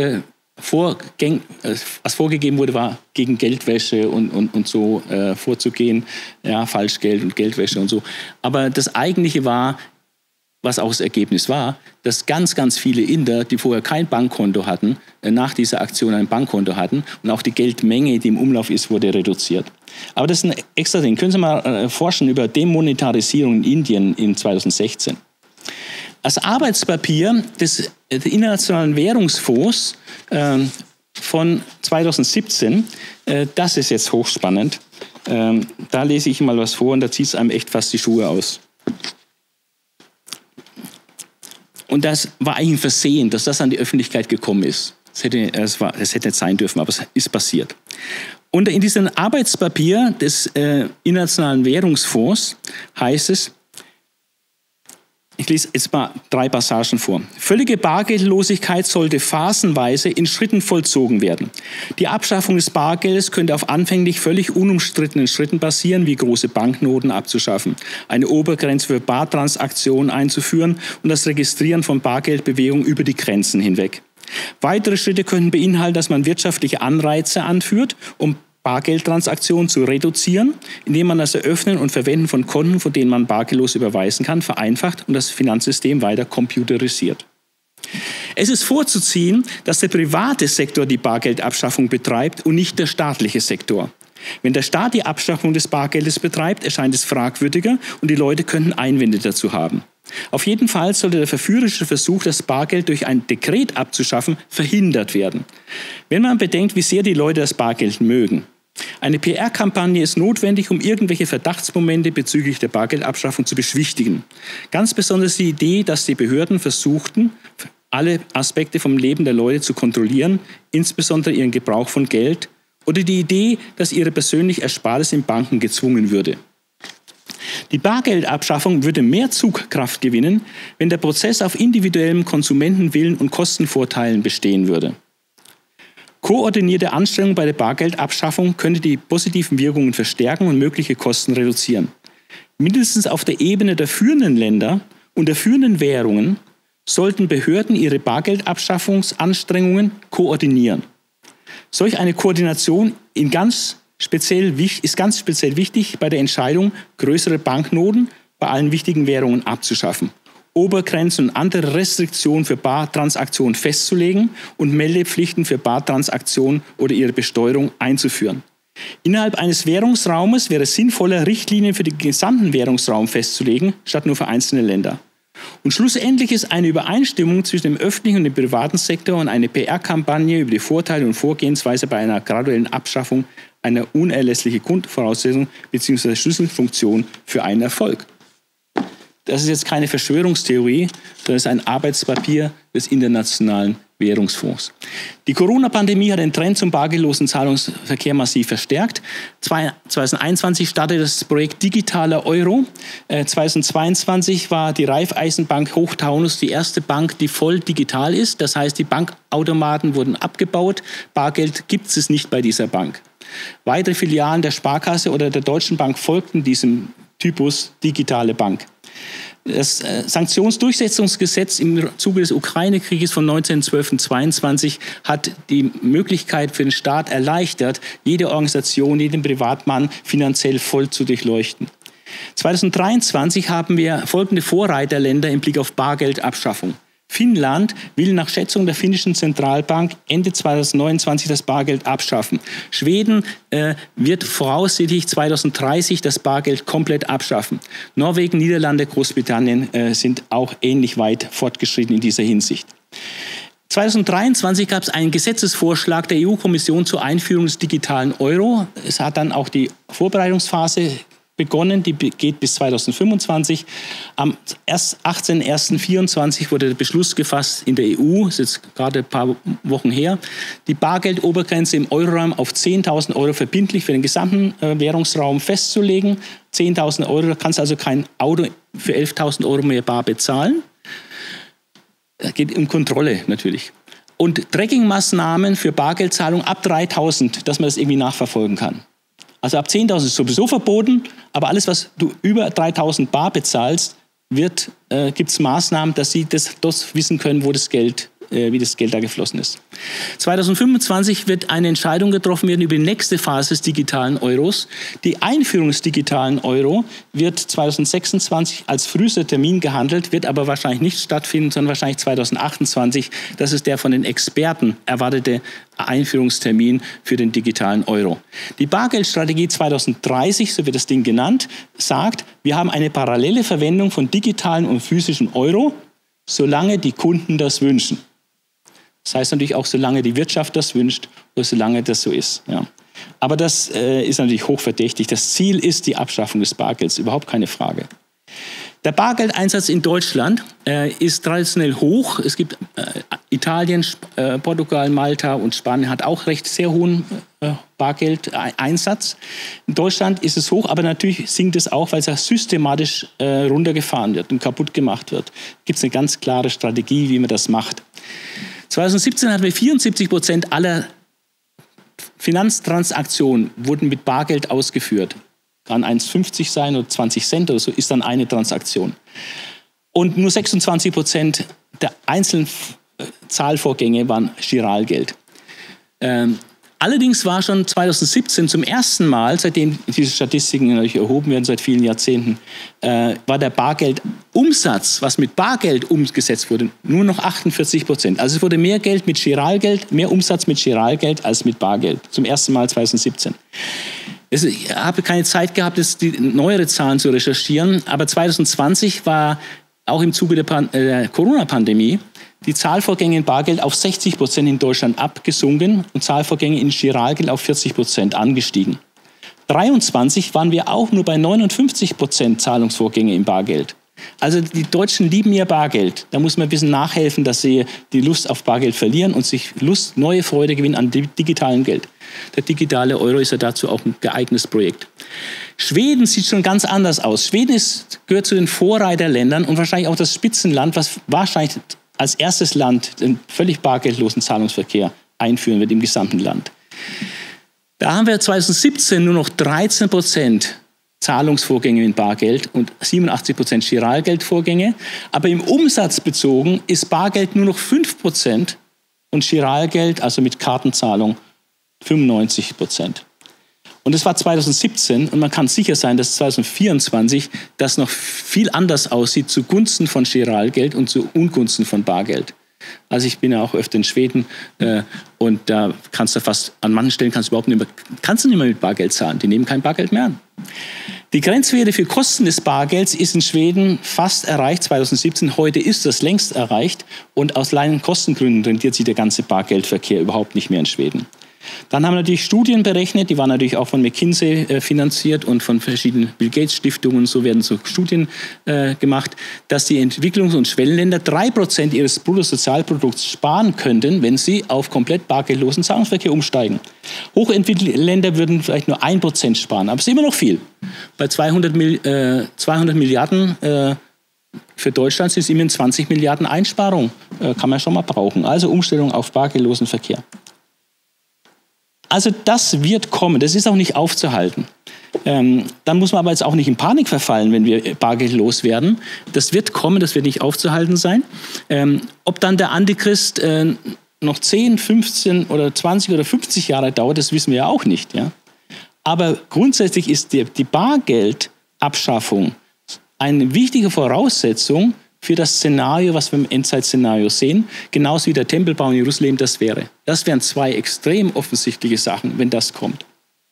was vorgegeben wurde, war gegen Geldwäsche und so vorzugehen. Ja, Falschgeld und Geldwäsche und so. Aber das Eigentliche war, was auch das Ergebnis war, dass ganz, ganz viele Inder, die vorher kein Bankkonto hatten, nach dieser Aktion ein Bankkonto hatten und auch die Geldmenge, die im Umlauf ist, wurde reduziert. Aber das ist ein extra Ding. Können Sie mal forschen über Demonetarisierung in Indien in 2016. Als Arbeitspapier des Internationalen Währungsfonds von 2017, das ist jetzt hochspannend, da lese ich mal was vor und da zieht es einem echt fast die Schuhe aus. Und das war eigentlich ein Versehen, dass das an die Öffentlichkeit gekommen ist. Es hätte nicht sein dürfen, aber es ist passiert. Und in diesem Arbeitspapier des Internationalen Währungsfonds heißt es, ich lese jetzt mal 3 Passagen vor. Völlige Bargeldlosigkeit sollte phasenweise in Schritten vollzogen werden. Die Abschaffung des Bargeldes könnte auf anfänglich völlig unumstrittenen Schritten basieren, wie große Banknoten abzuschaffen, eine Obergrenze für Bartransaktionen einzuführen und das Registrieren von Bargeldbewegungen über die Grenzen hinweg. Weitere Schritte könnten beinhalten, dass man wirtschaftliche Anreize anführt, um Bargeldtransaktionen zu reduzieren, indem man das Eröffnen und Verwenden von Konten, von denen man bargeldlos überweisen kann, vereinfacht und das Finanzsystem weiter computerisiert. Es ist vorzuziehen, dass der private Sektor die Bargeldabschaffung betreibt und nicht der staatliche Sektor. Wenn der Staat die Abschaffung des Bargeldes betreibt, erscheint es fragwürdiger und die Leute könnten Einwände dazu haben. Auf jeden Fall sollte der verführerische Versuch, das Bargeld durch ein Dekret abzuschaffen, verhindert werden. Wenn man bedenkt, wie sehr die Leute das Bargeld mögen. Eine PR-Kampagne ist notwendig, um irgendwelche Verdachtsmomente bezüglich der Bargeldabschaffung zu beschwichtigen. Ganz besonders die Idee, dass die Behörden versuchten, alle Aspekte vom Leben der Leute zu kontrollieren, insbesondere ihren Gebrauch von Geld, oder die Idee, dass ihre persönliche Ersparnis in Banken gezwungen würde. Die Bargeldabschaffung würde mehr Zugkraft gewinnen, wenn der Prozess auf individuellem Konsumentenwillen und Kostenvorteilen bestehen würde. Koordinierte Anstrengungen bei der Bargeldabschaffung könnte die positiven Wirkungen verstärken und mögliche Kosten reduzieren. Mindestens auf der Ebene der führenden Länder und der führenden Währungen sollten Behörden ihre Bargeldabschaffungsanstrengungen koordinieren. Solch eine Koordination ist ganz speziell wichtig bei der Entscheidung, größere Banknoten bei allen wichtigen Währungen abzuschaffen, Obergrenzen und andere Restriktionen für Bartransaktionen festzulegen und Meldepflichten für Bartransaktionen oder ihre Besteuerung einzuführen. Innerhalb eines Währungsraumes wäre es sinnvoller, Richtlinien für den gesamten Währungsraum festzulegen, statt nur für einzelne Länder. Und schlussendlich ist eine Übereinstimmung zwischen dem öffentlichen und dem privaten Sektor und eine PR-Kampagne über die Vorteile und Vorgehensweise bei einer graduellen Abschaffung eine unerlässliche Grundvoraussetzung bzw. Schlüsselfunktion für einen Erfolg. Das ist jetzt keine Verschwörungstheorie, sondern es ist ein Arbeitspapier des Internationalen Währungsfonds. Die Corona-Pandemie hat den Trend zum bargeldlosen Zahlungsverkehr massiv verstärkt. 2021 startete das Projekt Digitaler Euro. 2022 war die Raiffeisenbank Hochtaunus die erste Bank, die voll digital ist. Das heißt, die Bankautomaten wurden abgebaut. Bargeld gibt es nicht bei dieser Bank. Weitere Filialen der Sparkasse oder der Deutschen Bank folgten diesem Typus digitale Bank. Das Sanktionsdurchsetzungsgesetz im Zuge des Ukraine-Krieges von 19.12.22 hat die Möglichkeit für den Staat erleichtert, jede Organisation, jeden Privatmann finanziell voll zu durchleuchten. 2023 haben wir folgende Vorreiterländer im Blick auf Bargeldabschaffung. Finnland will nach Schätzung der finnischen Zentralbank Ende 2029 das Bargeld abschaffen. Schweden wird voraussichtlich 2030 das Bargeld komplett abschaffen. Norwegen, Niederlande, Großbritannien sind auch ähnlich weit fortgeschritten in dieser Hinsicht. 2023 gab es einen Gesetzesvorschlag der EU-Kommission zur Einführung des digitalen Euro. Es hat dann auch die Vorbereitungsphase begonnen, die geht bis 2025. Am 18.01.2024 wurde der Beschluss gefasst in der EU, das ist jetzt gerade ein paar Wochen her, die Bargeldobergrenze im Euroraum auf 10.000 Euro verbindlich für den gesamten Währungsraum festzulegen. 10.000 Euro, da kannst du also kein Auto für 11.000 Euro mehr bar bezahlen. Es geht um Kontrolle natürlich. Und Tracking-Maßnahmen für Bargeldzahlung ab 3.000, dass man das irgendwie nachverfolgen kann. Also ab 10.000 ist sowieso verboten, aber alles, was du über 3.000 bar bezahlst, gibt es Maßnahmen, dass sie das wissen können, wie das Geld da geflossen ist. 2025 wird eine Entscheidung getroffen werden über die nächste Phase des digitalen Euros. Die Einführung des digitalen Euro wird 2026 als frühester Termin gehandelt, wird aber wahrscheinlich nicht stattfinden, sondern wahrscheinlich 2028. Das ist der von den Experten erwartete Einführungstermin für den digitalen Euro. Die Bargeldstrategie 2030, so wird das Ding genannt, sagt, wir haben eine parallele Verwendung von digitalen und physischen Euro, solange die Kunden das wünschen. Das heißt natürlich auch, solange die Wirtschaft das wünscht oder solange das so ist. Ja. Aber das ist natürlich hochverdächtig. Das Ziel ist die Abschaffung des Bargelds, überhaupt keine Frage. Der Bargeldeinsatz in Deutschland ist traditionell hoch. Es gibt Italien, Portugal, Malta und Spanien hat auch recht sehr hohen Bargeldeinsatz. In Deutschland ist es hoch, aber natürlich sinkt es auch, weil es systematisch runtergefahren wird und kaputt gemacht wird. Gibt es eine ganz klare Strategie, wie man das macht. 2017 hatten wir 74% aller Finanztransaktionen wurden mit Bargeld ausgeführt. Kann 1,50 sein oder 20 Cent oder so, ist dann eine Transaktion. Und nur 26% der einzelnen Zahlvorgänge waren Giralgeld. Allerdings war schon 2017 zum ersten Mal, seitdem diese Statistiken natürlich erhoben werden, seit vielen Jahrzehnten, war der Bargeldumsatz, was mit Bargeld umgesetzt wurde, nur noch 48%. Also es wurde mehr Geld mit Giralgeld, mehr Umsatz mit Giralgeld als mit Bargeld. Zum ersten Mal 2017. Ich habe keine Zeit gehabt, die neuere Zahlen zu recherchieren, aber 2020 war auch im Zuge der Corona-Pandemie die Zahlvorgänge in Bargeld auf 60% in Deutschland abgesunken und Zahlvorgänge in Giralgeld auf 40% angestiegen. 2023 waren wir auch nur bei 59% Zahlungsvorgänge im Bargeld. Also die Deutschen lieben ihr Bargeld. Da muss man ein bisschen nachhelfen, dass sie die Lust auf Bargeld verlieren und sich neue Freude gewinnen an digitalem Geld. Der digitale Euro ist ja dazu auch ein geeignetes Projekt. Schweden sieht schon ganz anders aus. Schweden gehört zu den Vorreiterländern und wahrscheinlich auch das Spitzenland, was wahrscheinlich als erstes Land den völlig bargeldlosen Zahlungsverkehr einführen wird im gesamten Land. Da haben wir 2017 nur noch 13% Zahlungsvorgänge in Bargeld und 87% Giralgeldvorgänge. Aber im Umsatz bezogen ist Bargeld nur noch 5% und Giralgeld, also mit Kartenzahlung, 95%. Und das war 2017 und man kann sicher sein, dass 2024 das noch viel anders aussieht zugunsten von Giralgeld und zu Ungunsten von Bargeld. Also ich bin ja auch öfter in Schweden und da kannst du fast, an manchen Stellen kannst du nicht mehr mit Bargeld zahlen. Die nehmen kein Bargeld mehr an. Die Grenzwerte für Kosten des Bargelds ist in Schweden fast erreicht, 2017. Heute ist das längst erreicht und aus reinen Kostengründen rentiert sich der ganze Bargeldverkehr überhaupt nicht mehr in Schweden. Dann haben wir natürlich Studien berechnet, die waren natürlich auch von McKinsey finanziert und von verschiedenen Bill Gates Stiftungen, so werden so Studien gemacht, dass die Entwicklungs- und Schwellenländer 3% ihres Bruttosozialprodukts sparen könnten, wenn sie auf komplett bargeldlosen Zahlungsverkehr umsteigen. Hochentwickelte Länder würden vielleicht nur 1% sparen, aber es ist immer noch viel. Bei 200 Milliarden für Deutschland sind es immerhin 20 Milliarden Einsparung, kann man schon mal brauchen. Also Umstellung auf bargeldlosen Verkehr. Also das wird kommen, das ist auch nicht aufzuhalten. Dann muss man aber jetzt auch nicht in Panik verfallen, wenn wir bargeldlos werden. Das wird kommen, das wird nicht aufzuhalten sein. Ob dann der Antichrist noch 10, 15 oder 20 oder 50 Jahre dauert, das wissen wir ja auch nicht. Ja? Aber grundsätzlich ist die Bargeldabschaffung eine wichtige Voraussetzung für das Szenario, was wir im Endzeitszenario sehen, genauso wie der Tempelbau in Jerusalem das wäre. Das wären zwei extrem offensichtliche Sachen, wenn das kommt.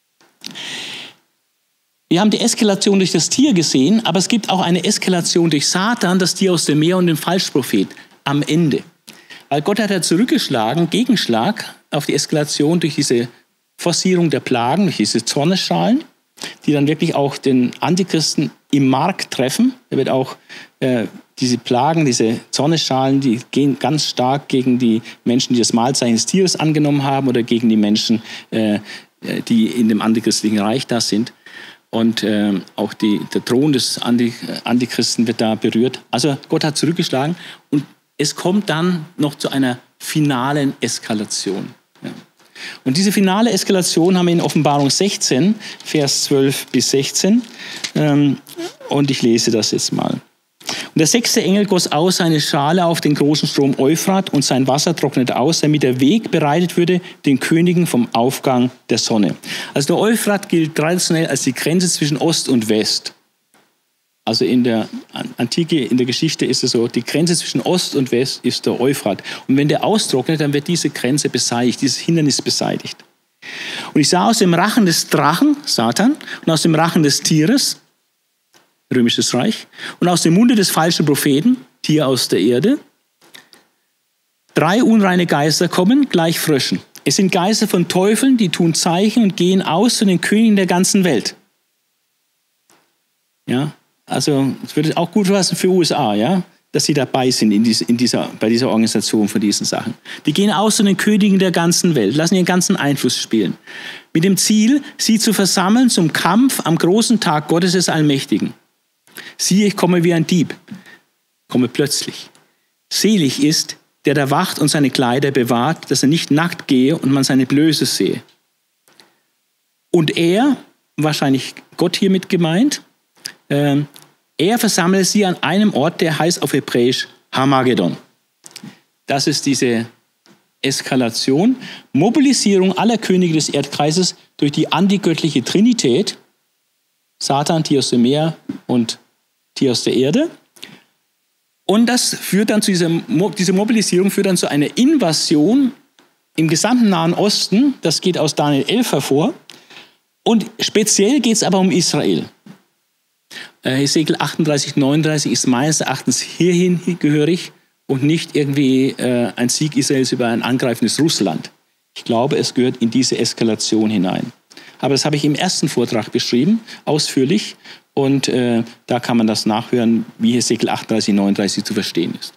Wir haben die Eskalation durch das Tier gesehen, aber es gibt auch eine Eskalation durch Satan, das Tier aus dem Meer und den Falschprophet am Ende. Weil Gott hat ja zurückgeschlagen, Gegenschlag auf die Eskalation durch diese Forcierung der Plagen, durch diese Zornesschalen, die dann wirklich auch den Antichristen im Mark treffen. Er wird auch diese Plagen, diese Zornesschalen, die gehen ganz stark gegen die Menschen, die das Mahlzeichen des Tieres angenommen haben oder gegen die Menschen, die in dem antichristlichen Reich da sind. Und auch der Thron des Antichristen wird da berührt. Also Gott hat zurückgeschlagen und es kommt dann noch zu einer finalen Eskalation. Ja. Und diese finale Eskalation haben wir in Offenbarung 16, Vers 12 bis 16. Und ich lese das jetzt mal. Und der 6. Engel goss aus seine Schale auf den großen Strom Euphrat und sein Wasser trocknete aus, damit der Weg bereitet würde den Königen vom Aufgang der Sonne. Also der Euphrat gilt traditionell als die Grenze zwischen Ost und West. Also in der Antike, in der Geschichte ist es so, die Grenze zwischen Ost und West ist der Euphrat. Und wenn der austrocknet, dann wird diese Grenze beseitigt, dieses Hindernis beseitigt. Und ich sah aus dem Rachen des Drachen, Satan, und aus dem Rachen des Tieres, Römisches Reich, und aus dem Munde des falschen Propheten, Tier aus der Erde, 3 unreine Geister kommen, gleich Fröschen. Es sind Geister von Teufeln, die tun Zeichen und gehen aus zu den Königen der ganzen Welt. Ja, also es würde auch gut passen für USA, ja, dass sie dabei sind bei dieser Organisation von diesen Sachen. Die gehen aus zu den Königen der ganzen Welt, lassen ihren ganzen Einfluss spielen. Mit dem Ziel, sie zu versammeln zum Kampf am großen Tag Gottes des Allmächtigen. Siehe, ich komme wie ein Dieb, komme plötzlich. Selig ist, der da wacht und seine Kleider bewahrt, dass er nicht nackt gehe und man seine Blöße sehe. Und er, wahrscheinlich Gott hiermit gemeint, er versammelt sie an einem Ort, der heißt auf Hebräisch Harmagedon. Das ist diese Eskalation, Mobilisierung aller Könige des Erdkreises durch die antigöttliche Trinität, Satan, Tier aus dem Meer und Tier aus der Erde. Und das führt dann zu diese Mobilisierung führt dann zu einer Invasion im gesamten Nahen Osten. Das geht aus Daniel 11 hervor. Und speziell geht es aber um Israel. Hesekiel 38, 39 ist meines Erachtens hierhin gehörig und nicht irgendwie ein Sieg Israels über ein angreifendes Russland. Ich glaube, es gehört in diese Eskalation hinein. Aber das habe ich im ersten Vortrag beschrieben, ausführlich. Und da kann man das nachhören, wie Hesekiel 38, 39 zu verstehen ist.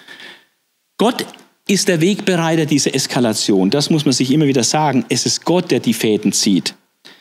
Gott ist der Wegbereiter dieser Eskalation. Das muss man sich immer wieder sagen. Es ist Gott, der die Fäden zieht.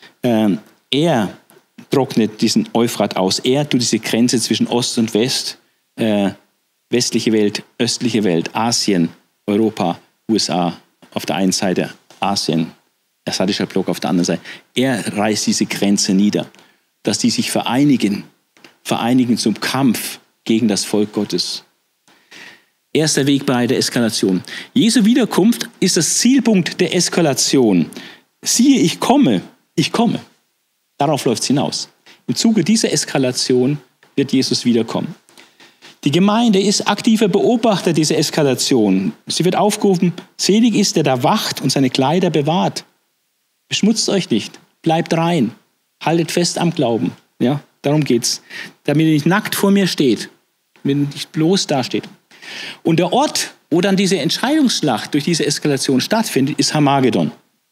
Er trocknet diesen Euphrat aus. Er tut diese Grenze zwischen Ost und West, westliche Welt, östliche Welt, Asien, Europa, USA auf der einen Seite, Asien, asiatischer Block auf der anderen Seite. Er reißt diese Grenze nieder, dass die sich vereinigen zum Kampf gegen das Volk Gottes. Er ist der Wegbereiter der Eskalation. Jesu Wiederkunft ist das Zielpunkt der Eskalation. Siehe, ich komme. Darauf läuft es hinaus. Im Zuge dieser Eskalation wird Jesus wiederkommen. Die Gemeinde ist aktiver Beobachter dieser Eskalation. Sie wird aufgerufen, selig ist, der da wacht und seine Kleider bewahrt. Beschmutzt euch nicht, bleibt rein, haltet fest am Glauben. Ja, darum geht's. Damit ihr nicht nackt vor mir steht, damit ihr nicht bloß dasteht. Und der Ort, wo dann diese Entscheidungsschlacht durch diese Eskalation stattfindet, ist Harmagedon.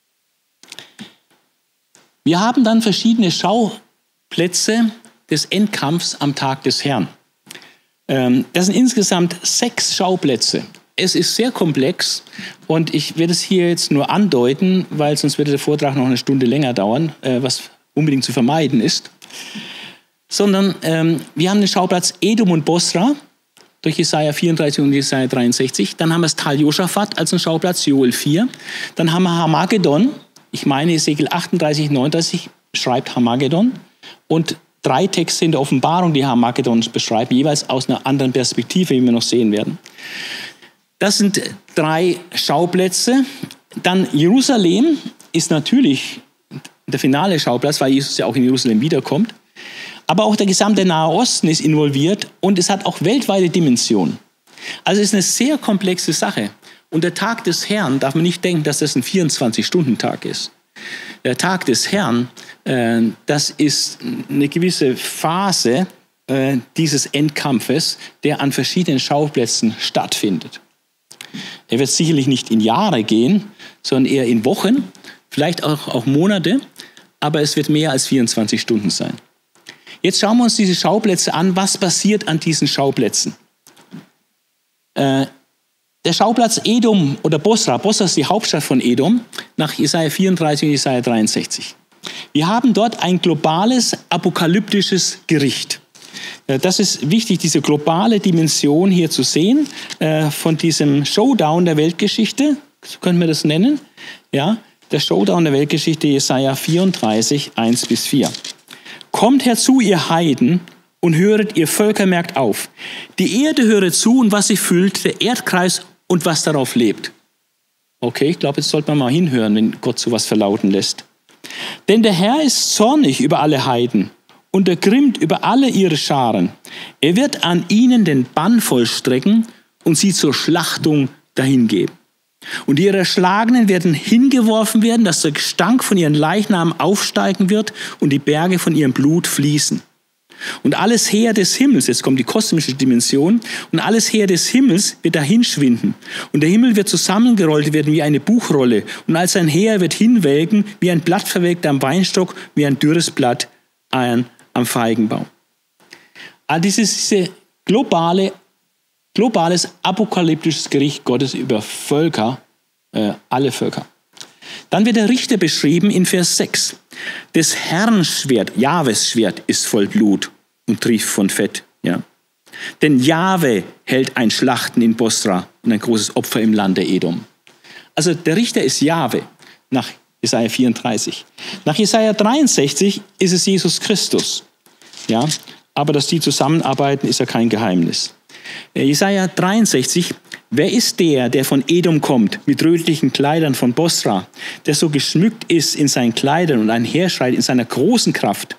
Wir haben dann verschiedene Schauplätze des Endkampfs am Tag des Herrn. Das sind insgesamt 6 Schauplätze. Es ist sehr komplex und ich werde es hier jetzt nur andeuten, weil sonst würde der Vortrag noch eine Stunde länger dauern, was unbedingt zu vermeiden ist. Sondern wir haben den Schauplatz Edom und Bosra durch Jesaja 34 und Jesaja 63. Dann haben wir das Tal Josaphat als einen Schauplatz, Joel 4. Dann haben wir Harmagedon. Ich meine, Hesekiel 38, 39 schreibt Harmagedon. Und 3 Texte in der Offenbarung, die Harmagedon beschreiben, jeweils aus einer anderen Perspektive, wie wir noch sehen werden. Das sind 3 Schauplätze. Dann Jerusalem ist natürlich der finale Schauplatz, weil Jesus ja auch in Jerusalem wiederkommt. Aber auch der gesamte Nahe Osten ist involviert und es hat auch weltweite Dimensionen. Also es ist eine sehr komplexe Sache. Und der Tag des Herrn, darf man nicht denken, dass das ein 24-Stunden-Tag ist. Der Tag des Herrn, das ist eine gewisse Phase dieses Endkampfes, der an verschiedenen Schauplätzen stattfindet. Er wird sicherlich nicht in Jahre gehen, sondern eher in Wochen, vielleicht auch Monate, aber es wird mehr als 24 Stunden sein. Jetzt schauen wir uns diese Schauplätze an. Was passiert an diesen Schauplätzen? Der Schauplatz Edom oder Bosra. Bosra ist die Hauptstadt von Edom, nach Jesaja 34 und Jesaja 63. Wir haben dort ein globales, apokalyptisches Gericht. Das ist wichtig, diese globale Dimension hier zu sehen, von diesem Showdown der Weltgeschichte, so könnten wir das nennen. Ja, der Showdown der Weltgeschichte, Jesaja 34, 1-4. Kommt herzu, ihr Heiden, und höret, ihr Völker, merkt auf. Die Erde höre zu und was sie füllt, der Erdkreis und was darauf lebt. Okay, ich glaube, jetzt sollte man mal hinhören, wenn Gott sowas verlauten lässt. Denn der Herr ist zornig über alle Heiden und ergrimmt über alle ihre Scharen. Er wird an ihnen den Bann vollstrecken und sie zur Schlachtung dahingeben. Und ihre Erschlagenen werden hingeworfen werden, dass der Gestank von ihren Leichnamen aufsteigen wird und die Berge von ihrem Blut fließen. Und alles Heer des Himmels, jetzt kommt die kosmische Dimension, und alles Heer des Himmels wird dahinschwinden. Und der Himmel wird zusammengerollt werden wie eine Buchrolle. Und als ein Heer wird hinwelken, wie ein Blatt verwelkt am Weinstock, wie ein dürres Blatt am Feigenbaum. Also diese globales apokalyptisches Gericht Gottes über Völker, alle Völker. Dann wird der Richter beschrieben in Vers 6. Des Herrn Schwert, Jahwes Schwert, ist voll Blut und trieft von Fett. Ja. Denn Jahwe hält ein Schlachten in Bosra und ein großes Opfer im Lande Edom. Also der Richter ist Jahwe nach Jesaja 34. Nach Jesaja 63 ist es Jesus Christus. Ja. Aber dass die zusammenarbeiten, ist ja kein Geheimnis. Jesaja 63, wer ist der von Edom kommt, mit rötlichen Kleidern von Bosra, der so geschmückt ist in seinen Kleidern und einherschreit in seiner großen Kraft?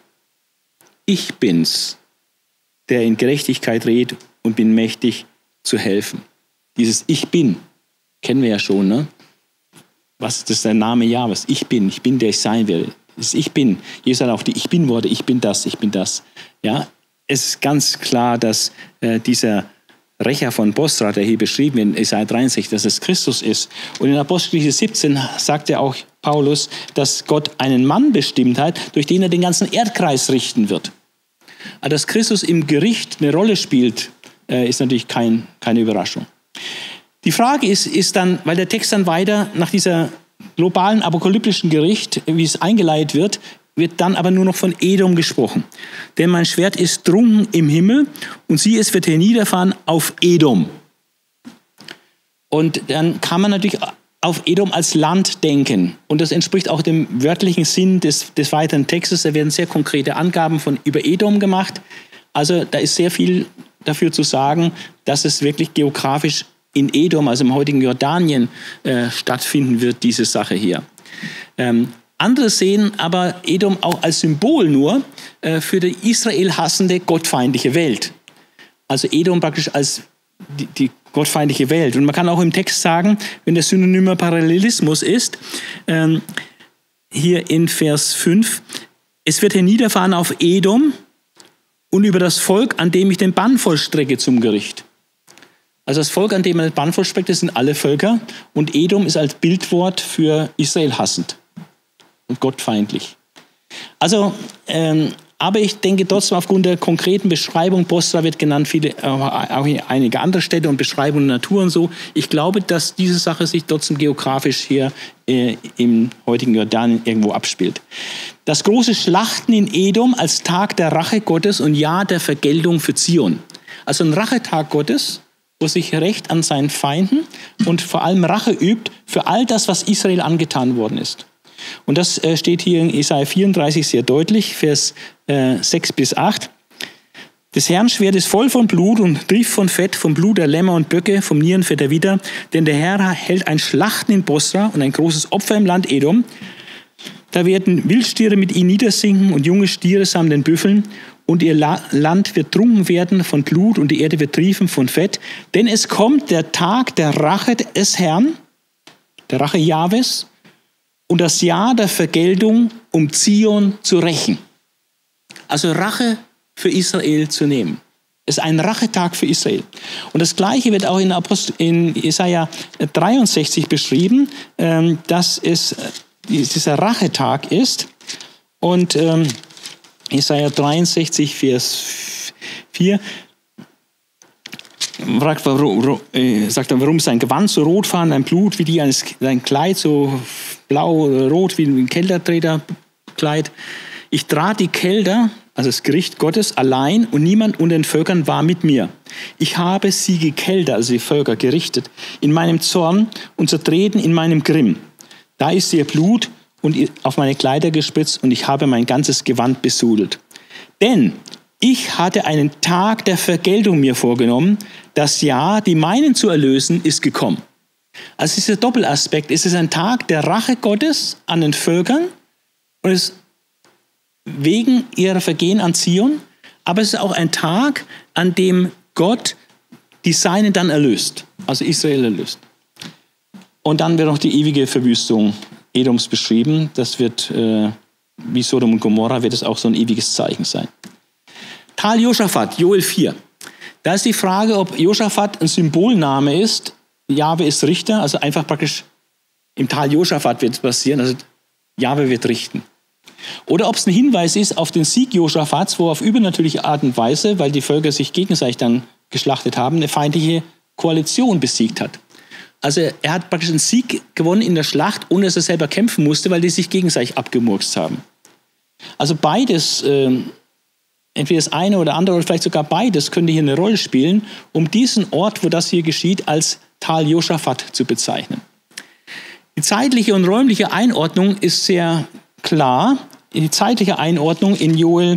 Ich bin's, der in Gerechtigkeit redet und bin mächtig zu helfen. Dieses Ich bin, kennen wir ja schon, ne? Was ist der Name Jahwes? Ich bin, der ich sein will. Das Ich bin. Jesus hat auch die Ich Bin-Worte, ich bin das, ich bin das. Ja, es ist ganz klar, dass dieser Rächer von Bosra, der hier beschrieben wird in Jesaja 63, dass es Christus ist. Und in Apostelgeschichte 17 sagt ja auch Paulus, dass Gott einen Mann bestimmt hat, durch den er den ganzen Erdkreis richten wird. Aber dass Christus im Gericht eine Rolle spielt, ist natürlich keine Überraschung. Die Frage ist dann, weil der Text dann weiter nach dieser globalen apokalyptischen Gericht, wie es eingeleitet wird dann aber nur noch von Edom gesprochen. Denn mein Schwert ist trunken im Himmel und siehe, es wird herniederfahren auf Edom. Und dann kann man natürlich auf Edom als Land denken. Und das entspricht auch dem wörtlichen Sinn des weiteren Textes. Da werden sehr konkrete Angaben über Edom gemacht. Also da ist sehr viel dafür zu sagen, dass es wirklich geografisch in Edom, also im heutigen Jordanien, stattfinden wird, diese Sache hier. Andere sehen aber Edom auch als Symbol nur für die Israel hassende, gottfeindliche Welt. Also Edom praktisch als die gottfeindliche Welt. Und man kann auch im Text sagen, wenn der synonyme Parallelismus ist, hier in Vers 5, es wird herniederfahren auf Edom und über das Volk, an dem ich den Bann vollstrecke zum Gericht. Also das Volk, an dem man den Bann vollstreckt, das sind alle Völker. Und Edom ist als Bildwort für Israel hassend und gottfeindlich. Also, aber ich denke trotzdem aufgrund der konkreten Beschreibung, Bosra wird genannt, auch einige andere Städte und Beschreibungen der Natur und so. Ich glaube, dass diese Sache sich trotzdem geografisch hier im heutigen Jordanien irgendwo abspielt. Das große Schlachten in Edom als Tag der Rache Gottes und Jahr der Vergeltung für Zion. Also ein Rachetag Gottes, wo sich Recht an seinen Feinden und vor allem Rache übt für all das, was Israel angetan worden ist. Und das steht hier in Jesaja 34 sehr deutlich, Vers 6-8. Des Herrn Schwert ist voll von Blut und trieft von Fett, vom Blut der Lämmer und Böcke, vom Nierenfett der Widder. Denn der Herr hält ein Schlachten in Bosra und ein großes Opfer im Land Edom. Da werden Wildstiere mit ihnen niedersinken und junge Stiere samt den Büffeln. Und ihr Land wird trunken werden von Blut und die Erde wird triefen von Fett. Denn es kommt der Tag der Rache des Herrn, der Rache Jahwes, und das Jahr der Vergeltung, um Zion zu rächen. Also Rache für Israel zu nehmen. Es ist ein Rachetag für Israel. Und das Gleiche wird auch in Jesaja 63 beschrieben, dass es dieser Rachetag ist. Und Jesaja 63, Vers 4 sagt er, warum ist sein Gewand so rotfarben, dein Blut wie die eines, dein Kleid so blau oder rot wie ein Keltertreterkleid. Ich trat die Kelter, also das Gericht Gottes, allein und niemand unter den Völkern war mit mir. Ich habe sie gekeltert, also die Völker gerichtet, in meinem Zorn und zertreten in meinem Grimm. Da ist ihr Blut und auf meine Kleider gespritzt und ich habe mein ganzes Gewand besudelt. Denn ich hatte einen Tag der Vergeltung mir vorgenommen. Das Jahr, die meinen zu erlösen, ist gekommen. Also dieser Doppelaspekt. Es ist ein Tag der Rache Gottes an den Völkern und es ist wegen ihrer Vergehen an Zion, aber es ist auch ein Tag, an dem Gott die Seinen dann erlöst, also Israel erlöst. Und dann wird auch die ewige Verwüstung Edoms beschrieben. Das wird, wie Sodom und Gomorra, wird es auch so ein ewiges Zeichen sein. Tal Josaphat, Joel 4. Da ist die Frage, ob Josaphat ein Symbolname ist. Jahwe ist Richter, also einfach praktisch im Tal Josaphat wird es passieren, also Jahwe wird richten. Oder ob es ein Hinweis ist auf den Sieg Josaphats, wo auf übernatürliche Art und Weise, weil die Völker sich gegenseitig dann geschlachtet haben, eine feindliche Koalition besiegt hat. Also er hat praktisch einen Sieg gewonnen in der Schlacht, ohne dass er selber kämpfen musste, weil die sich gegenseitig abgemurkst haben. Also beides, entweder das eine oder andere oder vielleicht sogar beides, könnte hier eine Rolle spielen, um diesen Ort, wo das hier geschieht, als Tal Josaphat zu bezeichnen. Die zeitliche und räumliche Einordnung ist sehr klar. Die zeitliche Einordnung in Joel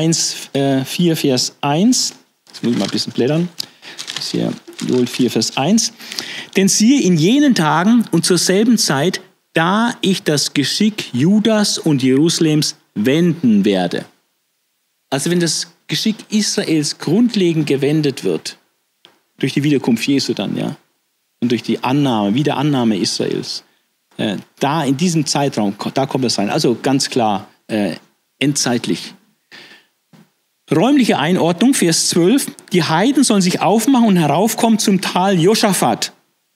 4, Vers 1. Jetzt muss ich mal ein bisschen blättern. Das ist hier Joel 4, Vers 1. Denn siehe, in jenen Tagen und zur selben Zeit, da ich das Geschick Judas und Jerusalems wenden werde. Also wenn das Geschick Israels grundlegend gewendet wird, durch die Wiederkunft Jesu dann, ja, und durch die Wiederannahme Israels, da in diesem Zeitraum, da kommt das rein. Also ganz klar, endzeitlich. Räumliche Einordnung, Vers 12. Die Heiden sollen sich aufmachen und heraufkommen zum Tal Josaphat.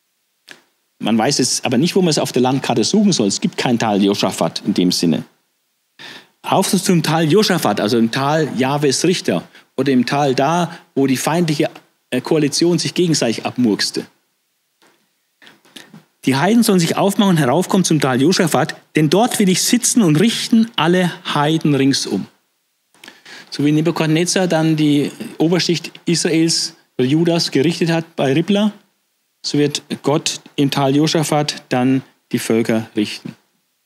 Man weiß jetzt aber nicht, wo man es auf der Landkarte suchen soll. Es gibt kein Tal Josaphat in dem Sinne. Auf zum Tal Josaphat, also im Tal Jahwes Richter. Oder im Tal da, wo die feindliche Koalition sich gegenseitig abmurkste. Die Heiden sollen sich aufmachen und heraufkommen zum Tal Josaphat, denn dort will ich sitzen und richten alle Heiden ringsum. So wie Nebukadnezar dann die Oberschicht Israels oder Judas gerichtet hat bei Ribla, so wird Gott im Tal Josaphat dann die Völker richten.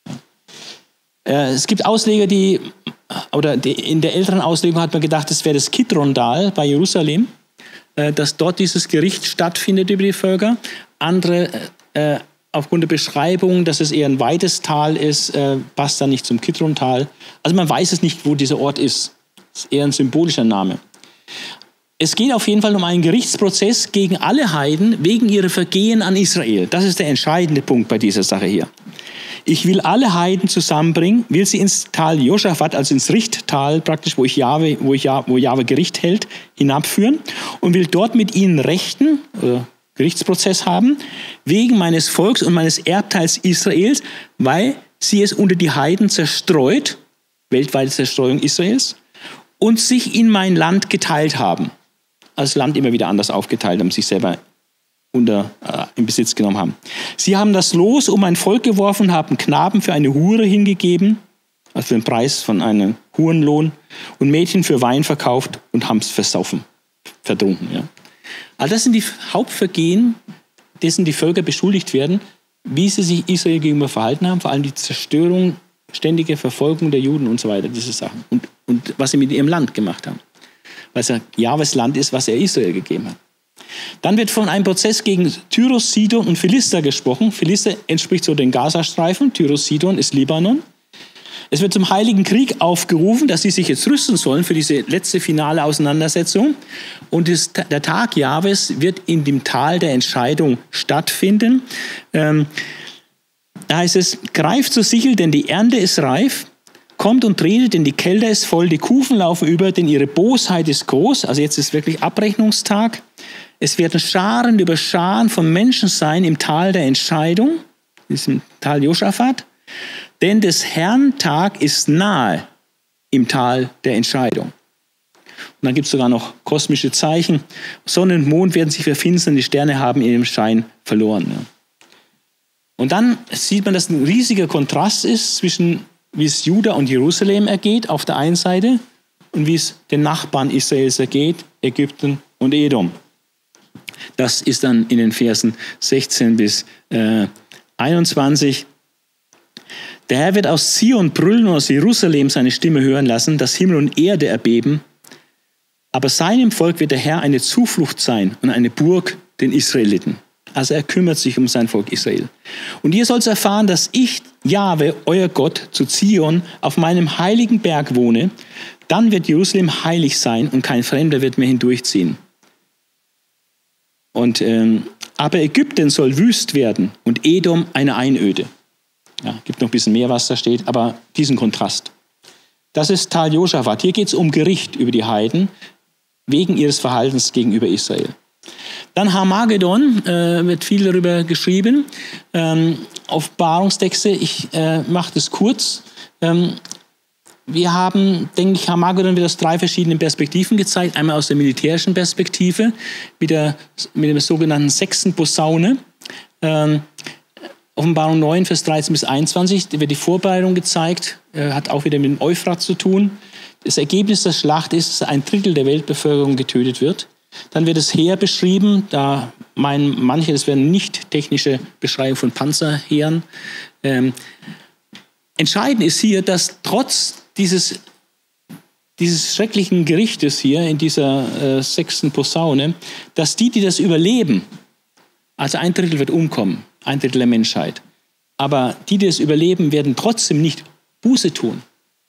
Es gibt Ausleger, in der älteren Auslegung hat man gedacht, es wäre das Kidron-Tal bei Jerusalem, dass dort dieses Gericht stattfindet über die Völker. Andere aufgrund der Beschreibung, dass es eher ein weites Tal ist, passt dann nicht zum Kidron-Tal. Also man weiß es nicht, wo dieser Ort ist. Das ist eher ein symbolischer Name. Es geht auf jeden Fall um einen Gerichtsprozess gegen alle Heiden wegen ihrer Vergehen an Israel. Das ist der entscheidende Punkt bei dieser Sache hier. Ich will alle Heiden zusammenbringen, will sie ins Tal Josaphat, also ins Richttal praktisch, wo Jahwe Gericht hält, hinabführen und will dort mit ihnen rechten, Gerichtsprozess haben, wegen meines Volks und meines Erbteils Israels, weil sie es unter die Heiden zerstreut, weltweite Zerstreuung Israels, und sich in mein Land geteilt haben. Also das Land immer wieder anders aufgeteilt haben, sich selber in Besitz genommen haben. Sie haben das Los um ein Volk geworfen, haben Knaben für eine Hure hingegeben, also für den Preis von einem Hurenlohn, und Mädchen für Wein verkauft und haben es versaufen, vertrunken. Ja. Also das sind die Hauptvergehen, dessen die Völker beschuldigt werden, wie sie sich Israel gegenüber verhalten haben, vor allem die Zerstörung, ständige Verfolgung der Juden und so weiter, diese Sachen. Und was sie mit ihrem Land gemacht haben. Weil es ja Jahwes Land ist, was er Israel gegeben hat. Dann wird von einem Prozess gegen Tyrus, Sidon und Philister gesprochen. Philister entspricht so den Gazastreifen, Tyrus, Sidon ist Libanon. Es wird zum Heiligen Krieg aufgerufen, dass sie sich jetzt rüsten sollen für diese letzte finale Auseinandersetzung. Und der Tag Jahwes wird in dem Tal der Entscheidung stattfinden. Da heißt es, greift zur Sichel, denn die Ernte ist reif. kommt und tretet, denn die Kälte ist voll, die Kufen laufen über, denn ihre Bosheit ist groß. Also jetzt ist wirklich Abrechnungstag. Es werden Scharen über Scharen von Menschen sein im Tal der Entscheidung, diesem Tal Josaphat. Denn des Herrn Tag ist nahe im Tal der Entscheidung. Und dann gibt es sogar noch kosmische Zeichen. Sonne und Mond werden sich verfinstern, die Sterne haben ihren Schein verloren. Ja. Und dann sieht man, dass ein riesiger Kontrast ist zwischen, wie es Juda und Jerusalem ergeht auf der einen Seite und wie es den Nachbarn Israels ergeht, Ägypten und Edom. Das ist dann in den Versen 16 bis 21. Der Herr wird aus Zion brüllen und aus Jerusalem seine Stimme hören lassen, dass Himmel und Erde erbeben. Aber seinem Volk wird der Herr eine Zuflucht sein und eine Burg den Israeliten. Also er kümmert sich um sein Volk Israel. Und ihr sollt erfahren, dass ich, Jahwe, euer Gott, zu Zion auf meinem heiligen Berg wohne. Dann wird Jerusalem heilig sein und kein Fremder wird mehr hindurchziehen. Und, aber Ägypten soll wüst werden und Edom eine Einöde. Ja, gibt noch ein bisschen mehr, was da steht, aber diesen Kontrast. Das ist Tal Josaphat. Hier geht es um Gericht über die Heiden wegen ihres Verhaltens gegenüber Israel. Dann Harmagedon, wird viel darüber geschrieben. Offenbarungstexte, ich mache das kurz. Wir haben, denke ich, Harmagedon wird aus 3 verschiedenen Perspektiven gezeigt. Einmal aus der militärischen Perspektive, mit der sogenannten 6. Posaune. Offenbarung 9, Vers 13 bis 21, da wird die Vorbereitung gezeigt, hat auch wieder mit dem Euphrat zu tun. Das Ergebnis der Schlacht ist, dass 1/3 der Weltbevölkerung getötet wird. Dann wird das Heer beschrieben, da meinen manche, das wären nicht technische Beschreibungen von Panzerheeren. Entscheidend ist hier, dass trotz dieses schrecklichen Gerichtes hier in dieser 6. Posaune, dass die das überleben, also 1/3 wird umkommen, 1/3 der Menschheit. Aber die das überleben, werden trotzdem nicht Buße tun.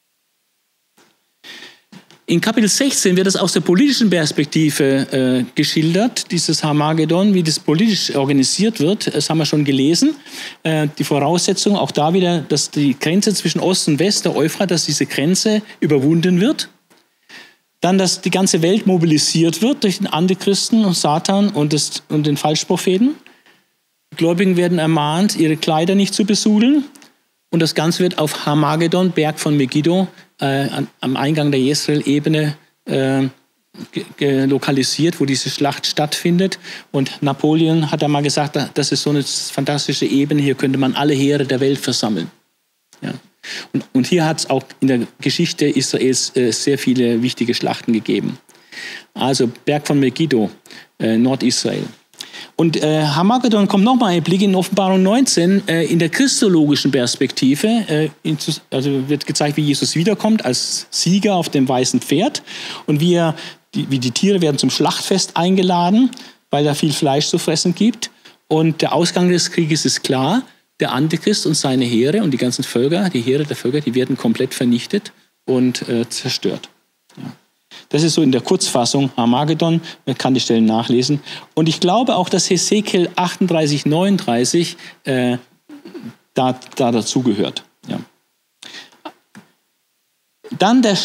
In Kapitel 16 wird das aus der politischen Perspektive geschildert, dieses Harmagedon, wie das politisch organisiert wird. Das haben wir schon gelesen. Die Voraussetzung, auch da wieder, dass die Grenze zwischen Ost und West, der Euphrat, dass diese Grenze überwunden wird. Dann, dass die ganze Welt mobilisiert wird durch den Antichristen und Satan und den Falschpropheten. Die Gläubigen werden ermahnt, ihre Kleider nicht zu besudeln. Und das Ganze wird auf Harmagedon, Berg von Megiddo, am Eingang der Jezreel-Ebene lokalisiert, wo diese Schlacht stattfindet. Und Napoleon hat da mal gesagt, das ist so eine fantastische Ebene, hier könnte man alle Heere der Welt versammeln. Ja. Und hier hat es auch in der Geschichte Israels sehr viele wichtige Schlachten gegeben. Also Berg von Megiddo, Nordisrael. Und Harmagedon kommt nochmal ein Blick in Offenbarung 19 in der christologischen Perspektive. Also wird gezeigt, wie Jesus wiederkommt als Sieger auf dem weißen Pferd und wie die Tiere werden zum Schlachtfest eingeladen, weil da viel Fleisch zu fressen gibt. Und der Ausgang des Krieges ist klar. Der Antichrist und seine Heere und die ganzen Völker, die Heere der Völker, die werden komplett vernichtet und zerstört. Ja. Das ist so in der Kurzfassung Harmagedon, man kann die Stellen nachlesen. Und ich glaube auch, dass Hesekiel 38, 39 da dazugehört. Ja. Dann der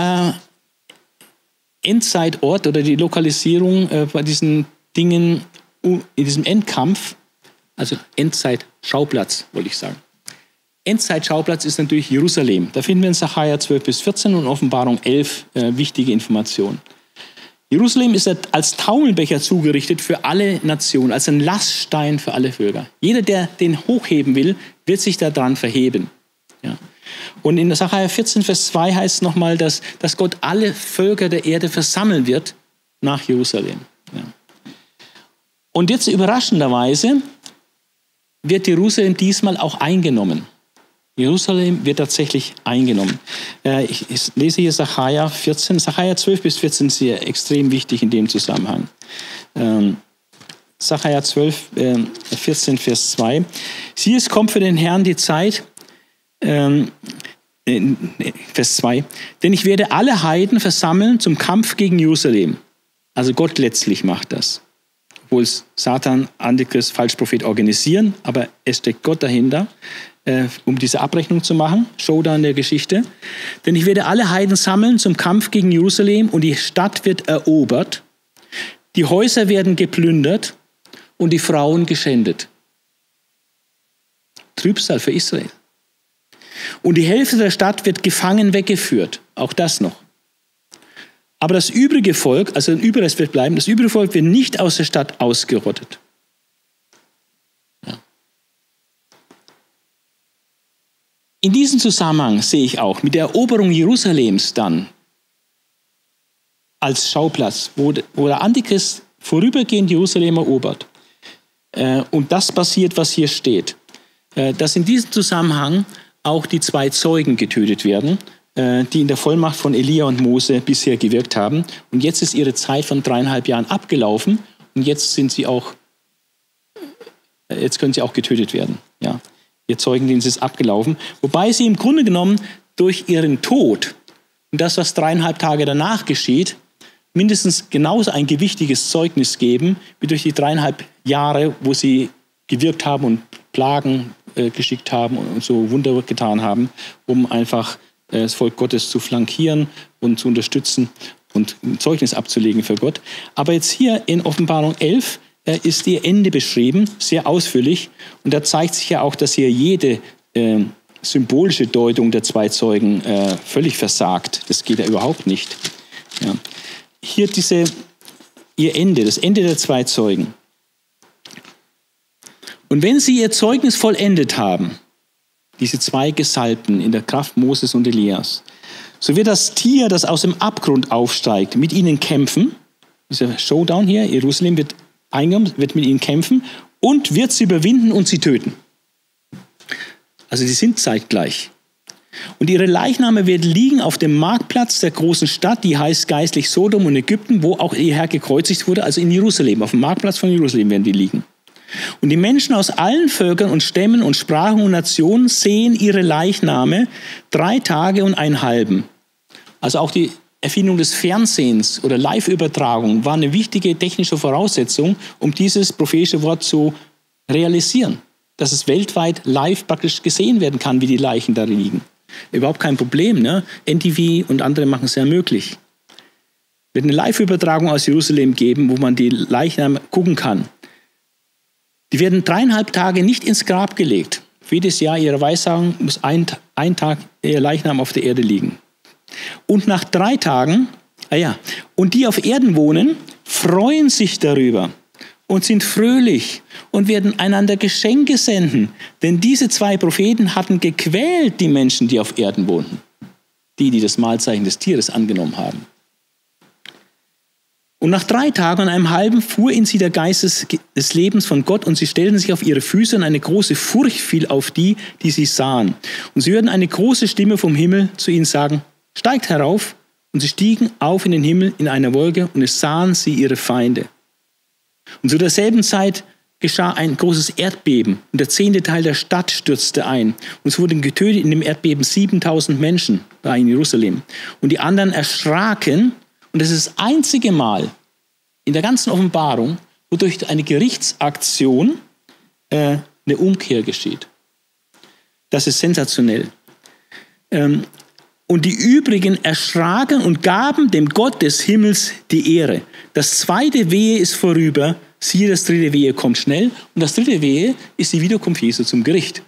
Endzeitort oder die Lokalisierung bei diesen Dingen in diesem Endkampf, also Endzeitschauplatz, wollte ich sagen. Endzeitschauplatz ist natürlich Jerusalem. Da finden wir in Sacharja 12 bis 14 und Offenbarung 11 wichtige Informationen. Jerusalem ist als Taumelbecher zugerichtet für alle Nationen, als ein Laststein für alle Völker. Jeder, der den hochheben will, wird sich daran verheben. Ja. Und in Sacharja 14, Vers 2 heißt es nochmal, dass Gott alle Völker der Erde versammeln wird nach Jerusalem. Ja. Und jetzt überraschenderweise wird Jerusalem diesmal auch eingenommen. Jerusalem wird tatsächlich eingenommen. Ich lese hier Sacharja 14. Sacharja 12 bis 14 ist hier extrem wichtig in dem Zusammenhang. Sacharja 12, 14, Vers 2. Siehe, es kommt für den Herrn die Zeit, Vers 2, denn ich werde alle Heiden versammeln zum Kampf gegen Jerusalem. Also Gott letztlich macht das. Obwohl es Satan, Antichrist, Falschprophet organisieren, aber es steckt Gott dahinter. um diese Abrechnung zu machen. Showdown der Geschichte. Denn ich werde alle Heiden sammeln zum Kampf gegen Jerusalem und die Stadt wird erobert. Die Häuser werden geplündert und die Frauen geschändet. Trübsal für Israel. Und die Hälfte der Stadt wird gefangen weggeführt. Auch das noch. Aber das übrige Volk, also ein Überrest wird bleiben, das übrige Volk wird nicht aus der Stadt ausgerottet. Ja. In diesem Zusammenhang sehe ich auch mit der Eroberung Jerusalems dann als Schauplatz, wo der Antichrist vorübergehend Jerusalem erobert. Und das passiert, was hier steht. Dass in diesem Zusammenhang auch die 2 Zeugen getötet werden, die in der Vollmacht von Elia und Mose bisher gewirkt haben. Und jetzt ist ihre Zeit von 3,5 Jahren abgelaufen und jetzt können sie auch getötet werden. Ja. Ihr Zeugendienst ist abgelaufen. Wobei sie im Grunde genommen durch ihren Tod und das, was 3,5 Tage danach geschieht, mindestens genauso ein gewichtiges Zeugnis geben, wie durch die 3,5 Jahre, wo sie gewirkt haben und Plagen geschickt haben und so Wunder getan haben, um einfach das Volk Gottes zu flankieren und zu unterstützen und ein Zeugnis abzulegen für Gott. Aber jetzt hier in Offenbarung 11 ist ihr Ende beschrieben, sehr ausführlich. Und da zeigt sich ja auch, dass hier jede symbolische Deutung der 2 Zeugen völlig versagt. Das geht ja überhaupt nicht. Ja. Hier ihr Ende, das Ende der 2 Zeugen. Und wenn sie ihr Zeugnis vollendet haben, diese 2 Gesalbten in der Kraft Moses und Elias, so wird das Tier, das aus dem Abgrund aufsteigt, mit ihnen kämpfen. Dieser Showdown hier, Jerusalem wird eingenommen, wird mit ihnen kämpfen und wird sie überwinden und sie töten. Also die sind zeitgleich. Und ihre Leichname werden liegen auf dem Marktplatz der großen Stadt, die heißt geistlich Sodom und Ägypten, wo auch ihr Herr gekreuzigt wurde, also in Jerusalem. Auf dem Marktplatz von Jerusalem werden die liegen. Und die Menschen aus allen Völkern und Stämmen und Sprachen und Nationen sehen ihre Leichname 3 Tage und einen halben. Also auch die Erfindung des Fernsehens oder Live-Übertragung war eine wichtige technische Voraussetzung, um dieses prophetische Wort zu realisieren. Dass es weltweit live praktisch gesehen werden kann, wie die Leichen da liegen. Überhaupt kein Problem, ne? NTV und andere machen es ja möglich. Es wird eine Live-Übertragung aus Jerusalem geben, wo man die Leichname gucken kann. Die werden 3,5 Tage nicht ins Grab gelegt. Für jedes Jahr ihrer Weissagung muss ein Tag ihr Leichnam auf der Erde liegen. Und nach 3 Tagen, und die auf Erden wohnen, freuen sich darüber und sind fröhlich und werden einander Geschenke senden. Denn diese 2 Propheten hatten gequält die Menschen, die auf Erden wohnten. Die das Mahlzeichen des Tieres angenommen haben. Und nach 3 Tagen und einem halben fuhr in sie der Geist des Lebens von Gott und sie stellten sich auf ihre Füße und eine große Furcht fiel auf die, die sie sahen. Und sie hörten eine große Stimme vom Himmel zu ihnen sagen, steigt herauf. Und sie stiegen auf in den Himmel in einer Wolke und es sahen sie ihre Feinde. Und zu derselben Zeit geschah ein großes Erdbeben und der 10. Teil der Stadt stürzte ein. Und es wurden getötet in dem Erdbeben 7000 Menschen da in Jerusalem. Und die anderen erschraken. Und das ist das einzige Mal in der ganzen Offenbarung, wo durch eine Gerichtsaktion eine Umkehr geschieht. Das ist sensationell. Und die übrigen erschraken und gaben dem Gott des Himmels die Ehre. Das 2. Wehe ist vorüber, siehe, das 3. Wehe kommt schnell. Und das 3. Wehe ist die Wiederkunft Jesu zum Gericht.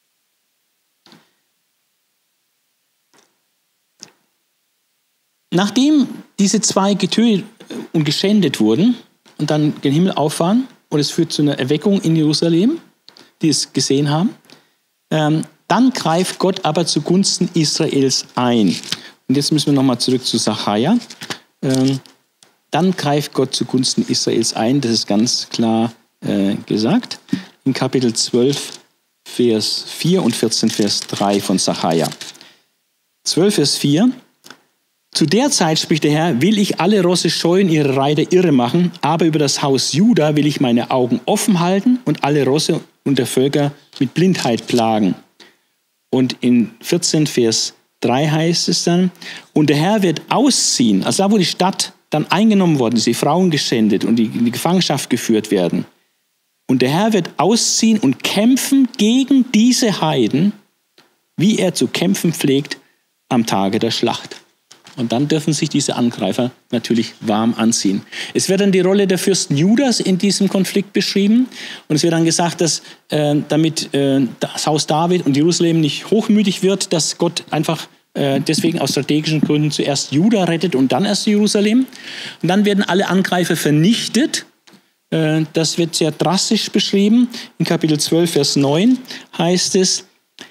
Nachdem diese 2 getötet und geschändet wurden und dann den Himmel auffahren und es führt zu einer Erweckung in Jerusalem, die es gesehen haben, dann greift Gott aber zugunsten Israels ein. Und jetzt müssen wir nochmal zurück zu Sacharja. Dann greift Gott zugunsten Israels ein, das ist ganz klar gesagt, in Kapitel 12, Vers 4 und 14, Vers 3 von Sacharja. 12, Vers 4. Zu der Zeit, spricht der Herr, will ich alle Rosse scheuen, ihre Reiter irre machen, aber über das Haus Juda will ich meine Augen offen halten und alle Rosse und der Völker mit Blindheit plagen. Und in 14 Vers 3 heißt es dann, und der Herr wird ausziehen, also da, wo die Stadt dann eingenommen worden ist, die Frauen geschändet und die in die Gefangenschaft geführt werden. Und der Herr wird ausziehen und kämpfen gegen diese Heiden, wie er zu kämpfen pflegt am Tage der Schlacht. Und dann dürfen sich diese Angreifer natürlich warm anziehen. Es wird dann die Rolle der Fürsten Judas in diesem Konflikt beschrieben. Und es wird dann gesagt, dass damit das Haus David und Jerusalem nicht hochmütig wird, dass Gott einfach deswegen aus strategischen Gründen zuerst Juda rettet und dann erst Jerusalem. Und dann werden alle Angreifer vernichtet. Das wird sehr drastisch beschrieben. In Kapitel 12, Vers 9 heißt es,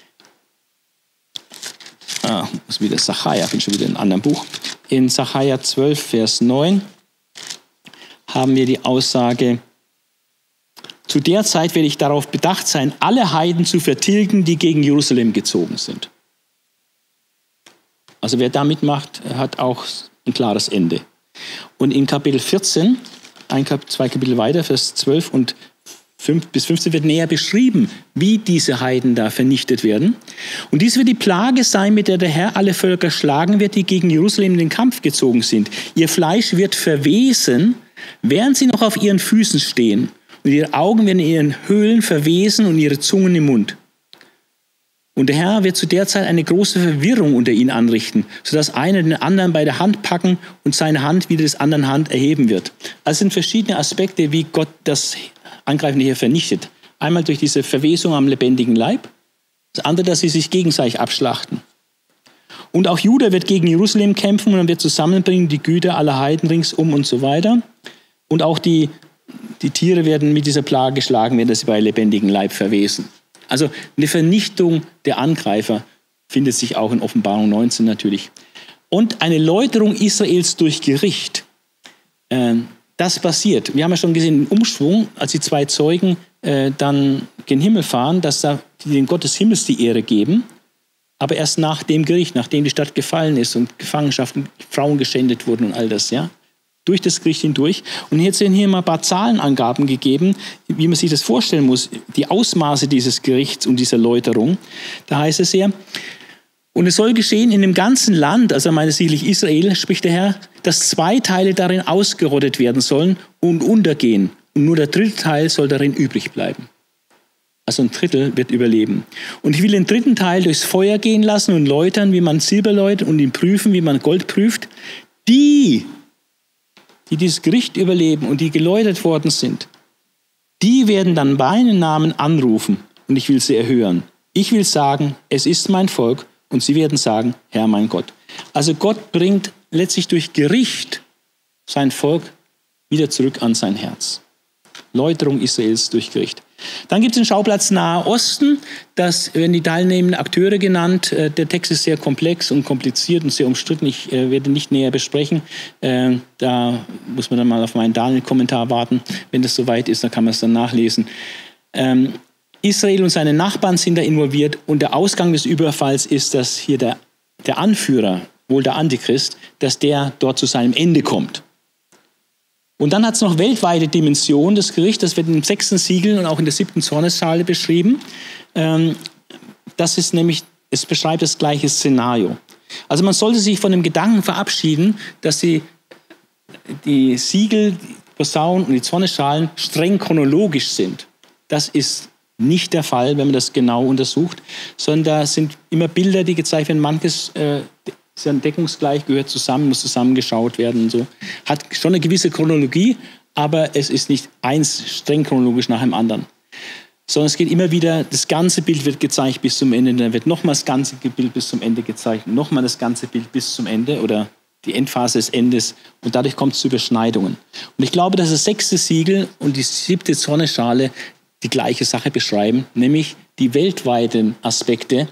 muss wieder Sacharja, bin schon wieder in einem anderen Buch. In Sacharja 12, Vers 9 haben wir die Aussage, zu der Zeit werde ich darauf bedacht sein, alle Heiden zu vertilgen, die gegen Jerusalem gezogen sind. Also wer da mitmacht, hat auch ein klares Ende. Und in Kapitel 14, zwei Kapitel weiter, Vers 12 und 5 bis 15 wird näher beschrieben, wie diese Heiden da vernichtet werden. Und dies wird die Plage sein, mit der der Herr alle Völker schlagen wird, die gegen Jerusalem in den Kampf gezogen sind. Ihr Fleisch wird verwesen, während sie noch auf ihren Füßen stehen. Und ihre Augen werden in ihren Höhlen verwesen und ihre Zungen im Mund. Und der Herr wird zu der Zeit eine große Verwirrung unter ihnen anrichten, sodass einer den anderen bei der Hand packen und seine Hand wieder des anderen Hand erheben wird. Also sind verschiedene Aspekte, wie Gott das Angreifende hier vernichtet. Einmal durch diese Verwesung am lebendigen Leib, das andere, dass sie sich gegenseitig abschlachten. Und auch Juda wird gegen Jerusalem kämpfen und dann wird zusammenbringen die Güter aller Heiden ringsum und so weiter. Und auch die Tiere werden mit dieser Plage geschlagen, wenn sie bei lebendigem Leib verwesen. Also eine Vernichtung der Angreifer findet sich auch in Offenbarung 19 natürlich. Und eine Läuterung Israels durch Gericht. Das passiert. Wir haben ja schon gesehen, den Umschwung, als die zwei Zeugen dann gen Himmel fahren, dass da den Gott des Himmels die Ehre geben, aber erst nach dem Gericht, nachdem die Stadt gefallen ist und Gefangenschaften, Frauen geschändet wurden und all das, ja, durch das Gericht hindurch. Und jetzt sind hier mal ein paar Zahlenangaben gegeben, wie man sich das vorstellen muss, die Ausmaße dieses Gerichts und dieser Läuterung. Da heißt es ja, und es soll geschehen in dem ganzen Land, also meine sicherlich Israel, spricht der Herr, dass 2 Teile darin ausgerottet werden sollen und untergehen. Und nur der 3. Teil soll darin übrig bleiben. Also ein 1/3 wird überleben. Und ich will den 3. Teil durchs Feuer gehen lassen und läutern, wie man Silber läutert, und ihn prüfen, wie man Gold prüft. Die dieses Gericht überleben und die geläutert worden sind, die werden dann meinen Namen anrufen und ich will sie erhören. Ich will sagen, es ist mein Volk, und sie werden sagen, Herr mein Gott. Also Gott bringt letztlich durch Gericht sein Volk wieder zurück an sein Herz. Läuterung Israels durch Gericht. Dann gibt es den Schauplatz Nahe Osten. Das werden die teilnehmenden Akteure genannt. Der Text ist sehr komplex und kompliziert und sehr umstritten. Ich werde nicht näher besprechen. Da muss man dann mal auf meinen Daniel-Kommentar warten. Wenn das soweit ist, dann kann man es dann nachlesen. Israel und seine Nachbarn sind da involviert. Und der Ausgang des Überfalls ist, dass hier der Anführer, wohl der Antichrist, dass der dort zu seinem Ende kommt. Und dann hat es noch weltweite Dimensionen, das Gericht, das wird im 6. Siegel und auch in der 7. Zornesschale beschrieben. Das ist nämlich, es beschreibt das gleiche Szenario. Also man sollte sich von dem Gedanken verabschieden, dass die Siegel, die Posaunen und die Zornesschalen streng chronologisch sind. Das ist nicht der Fall, wenn man das genau untersucht, sondern da sind immer Bilder, die gezeigt werden. Manches ist ja deckungsgleich, gehört zusammen, muss zusammengeschaut werden und so. Hat schon eine gewisse Chronologie, aber es ist nicht eins streng chronologisch nach dem anderen. Sondern es geht immer wieder, das ganze Bild wird gezeigt bis zum Ende, dann wird nochmal das ganze Bild bis zum Ende gezeigt, nochmal das ganze Bild bis zum Ende oder die Endphase des Endes und dadurch kommt es zu Überschneidungen. Und ich glaube, dass das 6. Siegel und die 7. Zornesschale die gleiche Sache beschreiben, nämlich die weltweiten Aspekte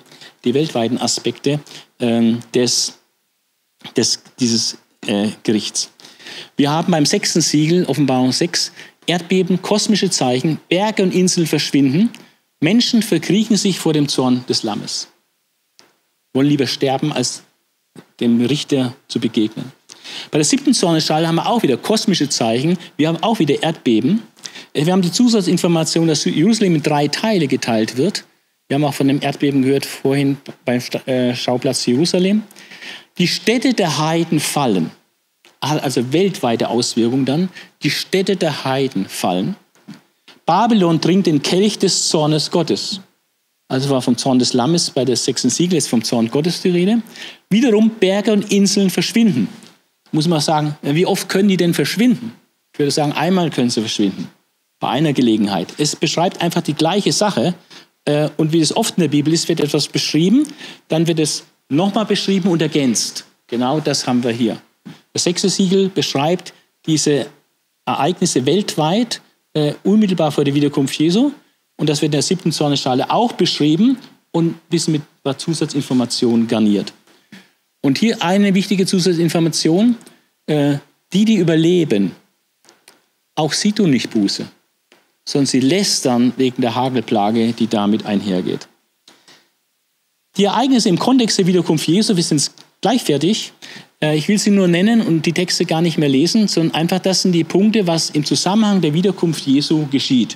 dieses Gerichts. Wir haben beim 6. Siegel, Offenbarung 6, Erdbeben, kosmische Zeichen, Berge und Inseln verschwinden, Menschen verkriechen sich vor dem Zorn des Lammes. Wollen lieber sterben, als dem Richter zu begegnen. Bei der 7. Zornesschale haben wir auch wieder kosmische Zeichen, wir haben auch wieder Erdbeben. Wir haben die Zusatzinformation, dass Jerusalem in 3 Teile geteilt wird. Wir haben auch von dem Erdbeben gehört vorhin beim Schauplatz Jerusalem. Die Städte der Heiden fallen. Also weltweite Auswirkungen dann. Die Städte der Heiden fallen. Babylon trinkt den Kelch des Zornes Gottes. Also war vom Zorn des Lammes bei der 6. Siegel, jetzt vom Zorn Gottes die Rede. Wiederum Berge und Inseln verschwinden. Muss man sagen, wie oft können die denn verschwinden? Ich würde sagen, einmal können sie verschwinden. Bei einer Gelegenheit. Es beschreibt einfach die gleiche Sache. Und wie es oft in der Bibel ist, wird etwas beschrieben, dann wird es nochmal beschrieben und ergänzt. Genau das haben wir hier. Das 6. Siegel beschreibt diese Ereignisse weltweit, unmittelbar vor der Wiederkunft Jesu. Und das wird in der 7. Zornesschale auch beschrieben und ein bisschen mit ein paar Zusatzinformationen garniert. Und hier eine wichtige Zusatzinformation. Die überleben, auch sie tun nicht Buße, sondern sie lästern wegen der Hagelplage, die damit einhergeht. Die Ereignisse im Kontext der Wiederkunft Jesu, wir sind gleich fertig. Ich will sie nur nennen und die Texte gar nicht mehr lesen, sondern einfach, das sind die Punkte, was im Zusammenhang der Wiederkunft Jesu geschieht.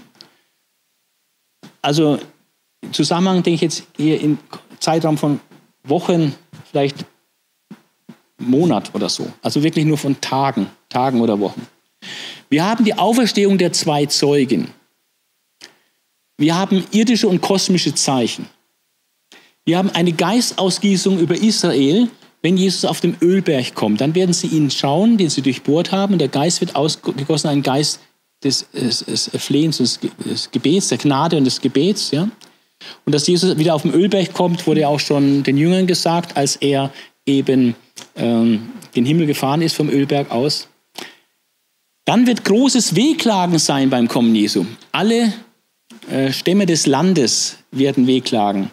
Also im Zusammenhang denke ich jetzt hier im Zeitraum von Wochen, vielleicht Monat oder so. Also wirklich nur von Tagen oder Wochen. Wir haben die Auferstehung der 2 Zeugen. Wir haben irdische und kosmische Zeichen. Wir haben eine Geistausgießung über Israel. Wenn Jesus auf dem Ölberg kommt, dann werden sie ihn schauen, den sie durchbohrt haben. Und der Geist wird ausgegossen, ein Geist des Flehens, des Gebets, der Gnade und des Gebets. Ja? Und dass Jesus wieder auf dem Ölberg kommt, wurde ja auch schon den Jüngern gesagt, als er eben den Himmel gefahren ist vom Ölberg aus. Dann wird großes Wehklagen sein beim Kommen Jesu. Alle Stämme des Landes werden wehklagen.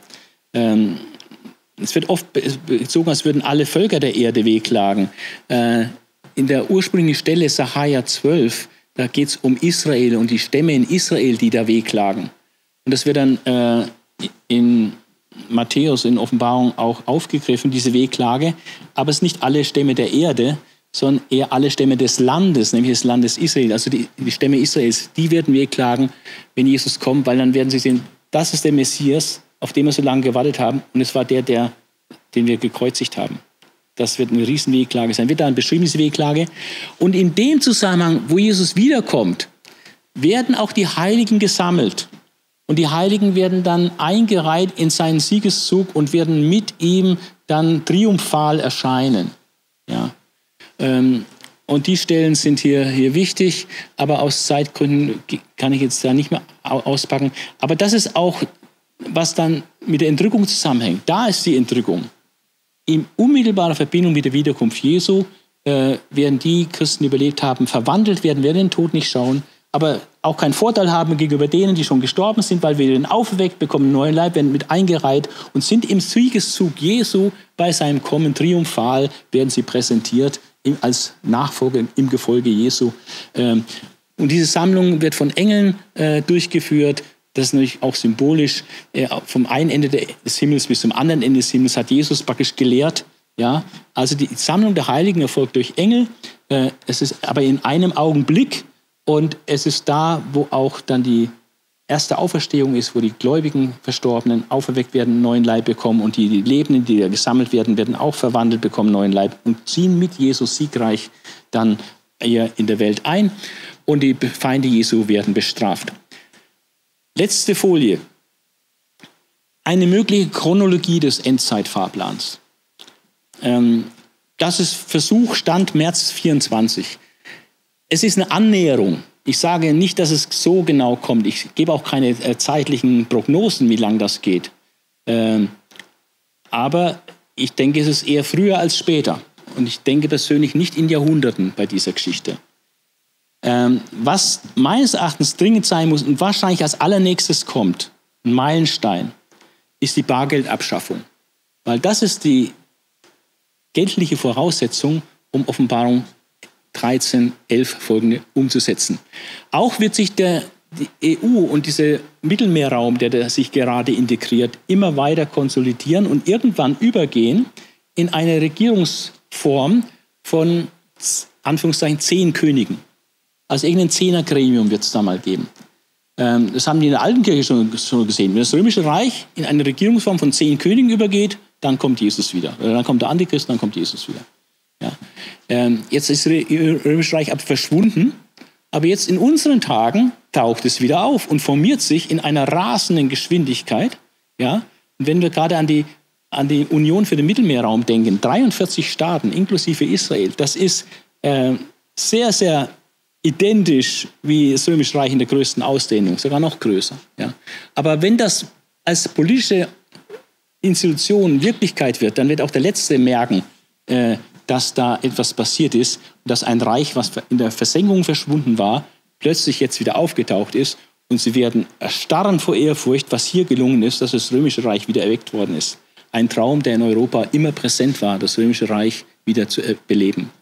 Es wird oft bezogen, als würden alle Völker der Erde wehklagen. In der ursprünglichen Stelle Sacharja 12, da geht es um Israel und die Stämme in Israel, die da wehklagen. Und das wird dann in Matthäus, in Offenbarung auch aufgegriffen, diese Wehklage. Aber es sind nicht alle Stämme der Erde, sondern eher alle Stämme des Landes, nämlich des Landes Israel. Also die Stämme Israels, die werden wehklagen, wenn Jesus kommt, weil dann werden sie sehen, das ist der Messias, auf den wir so lange gewartet haben. Und es war den wir gekreuzigt haben. Das wird eine riesen Wehklage sein. Wird dann beschrieben, diese Wehklage. Und in dem Zusammenhang, wo Jesus wiederkommt, werden auch die Heiligen gesammelt. Und die Heiligen werden dann eingereiht in seinen Siegeszug und werden mit ihm dann triumphal erscheinen. Ja. Und die Stellen sind hier wichtig, aber aus Zeitgründen kann ich jetzt da nicht mehr auspacken. Aber das ist auch, was dann mit der Entrückung zusammenhängt. Da ist die Entrückung. In unmittelbarer Verbindung mit der Wiederkunft Jesu werden die Christen, die überlebt haben, verwandelt werden den Tod nicht schauen, aber auch keinen Vorteil haben gegenüber denen, die schon gestorben sind, weil wir den auferweckt, bekommen einen neuen Leib, werden mit eingereiht und sind im Siegeszug Jesu bei seinem Kommen triumphal, werden sie präsentiert als Nachfolger im Gefolge Jesu. Und diese Sammlung wird von Engeln durchgeführt. Das ist natürlich auch symbolisch. Vom einen Ende des Himmels bis zum anderen Ende des Himmels hat Jesus praktisch gelehrt. Ja? Also die Sammlung der Heiligen erfolgt durch Engel. Es ist aber in einem Augenblick. Und es ist da, wo auch dann die erste Auferstehung ist, wo die gläubigen Verstorbenen auferweckt werden, einen neuen Leib bekommen und die Lebenden, die da gesammelt werden, werden auch verwandelt, bekommen einen neuen Leib und ziehen mit Jesus siegreich dann hier in der Welt ein und die Feinde Jesu werden bestraft. Letzte Folie. Eine mögliche Chronologie des Endzeitfahrplans. Das ist Versuch, Stand März 24. Es ist eine Annäherung. Ich sage nicht, dass es so genau kommt. Ich gebe auch keine zeitlichen Prognosen, wie lange das geht. Aber ich denke, es ist eher früher als später. Und ich denke persönlich nicht in Jahrhunderten bei dieser Geschichte. Was meines Erachtens dringend sein muss und wahrscheinlich als allernächstes kommt, ein Meilenstein, ist die Bargeldabschaffung. Weil das ist die geldliche Voraussetzung, um Offenbarung 13, 11 folgende umzusetzen. Auch wird sich die EU und dieser Mittelmeerraum, der sich gerade integriert, immer weiter konsolidieren und irgendwann übergehen in eine Regierungsform von, Anführungszeichen, 10 Königen. Also irgendein 10er-Gremium wird es da mal geben. Das haben die in der alten Kirche schon gesehen. Wenn das Römische Reich in eine Regierungsform von 10 Königen übergeht, dann kommt Jesus wieder. Oder dann kommt der Antichrist, dann kommt Jesus wieder. Ja. Jetzt ist das Römische Reich aber verschwunden Aber jetzt in unseren Tagen taucht es wieder auf und formiert sich in einer rasenden Geschwindigkeit. Ja? Und wenn wir gerade an die Union für den Mittelmeerraum denken, 43 Staaten inklusive Israel, das ist sehr, sehr identisch wie das Römische Reich in der größten Ausdehnung, sogar noch größer. Ja? Aber wenn das als politische Institution Wirklichkeit wird, dann wird auch der Letzte merken, dass da etwas passiert ist und dass ein Reich, was in der Versenkung verschwunden war, plötzlich jetzt wieder aufgetaucht ist und sie werden erstarren vor Ehrfurcht, was hier gelungen ist, dass das Römische Reich wieder erweckt worden ist. Ein Traum, der in Europa immer präsent war, das Römische Reich wieder zu beleben.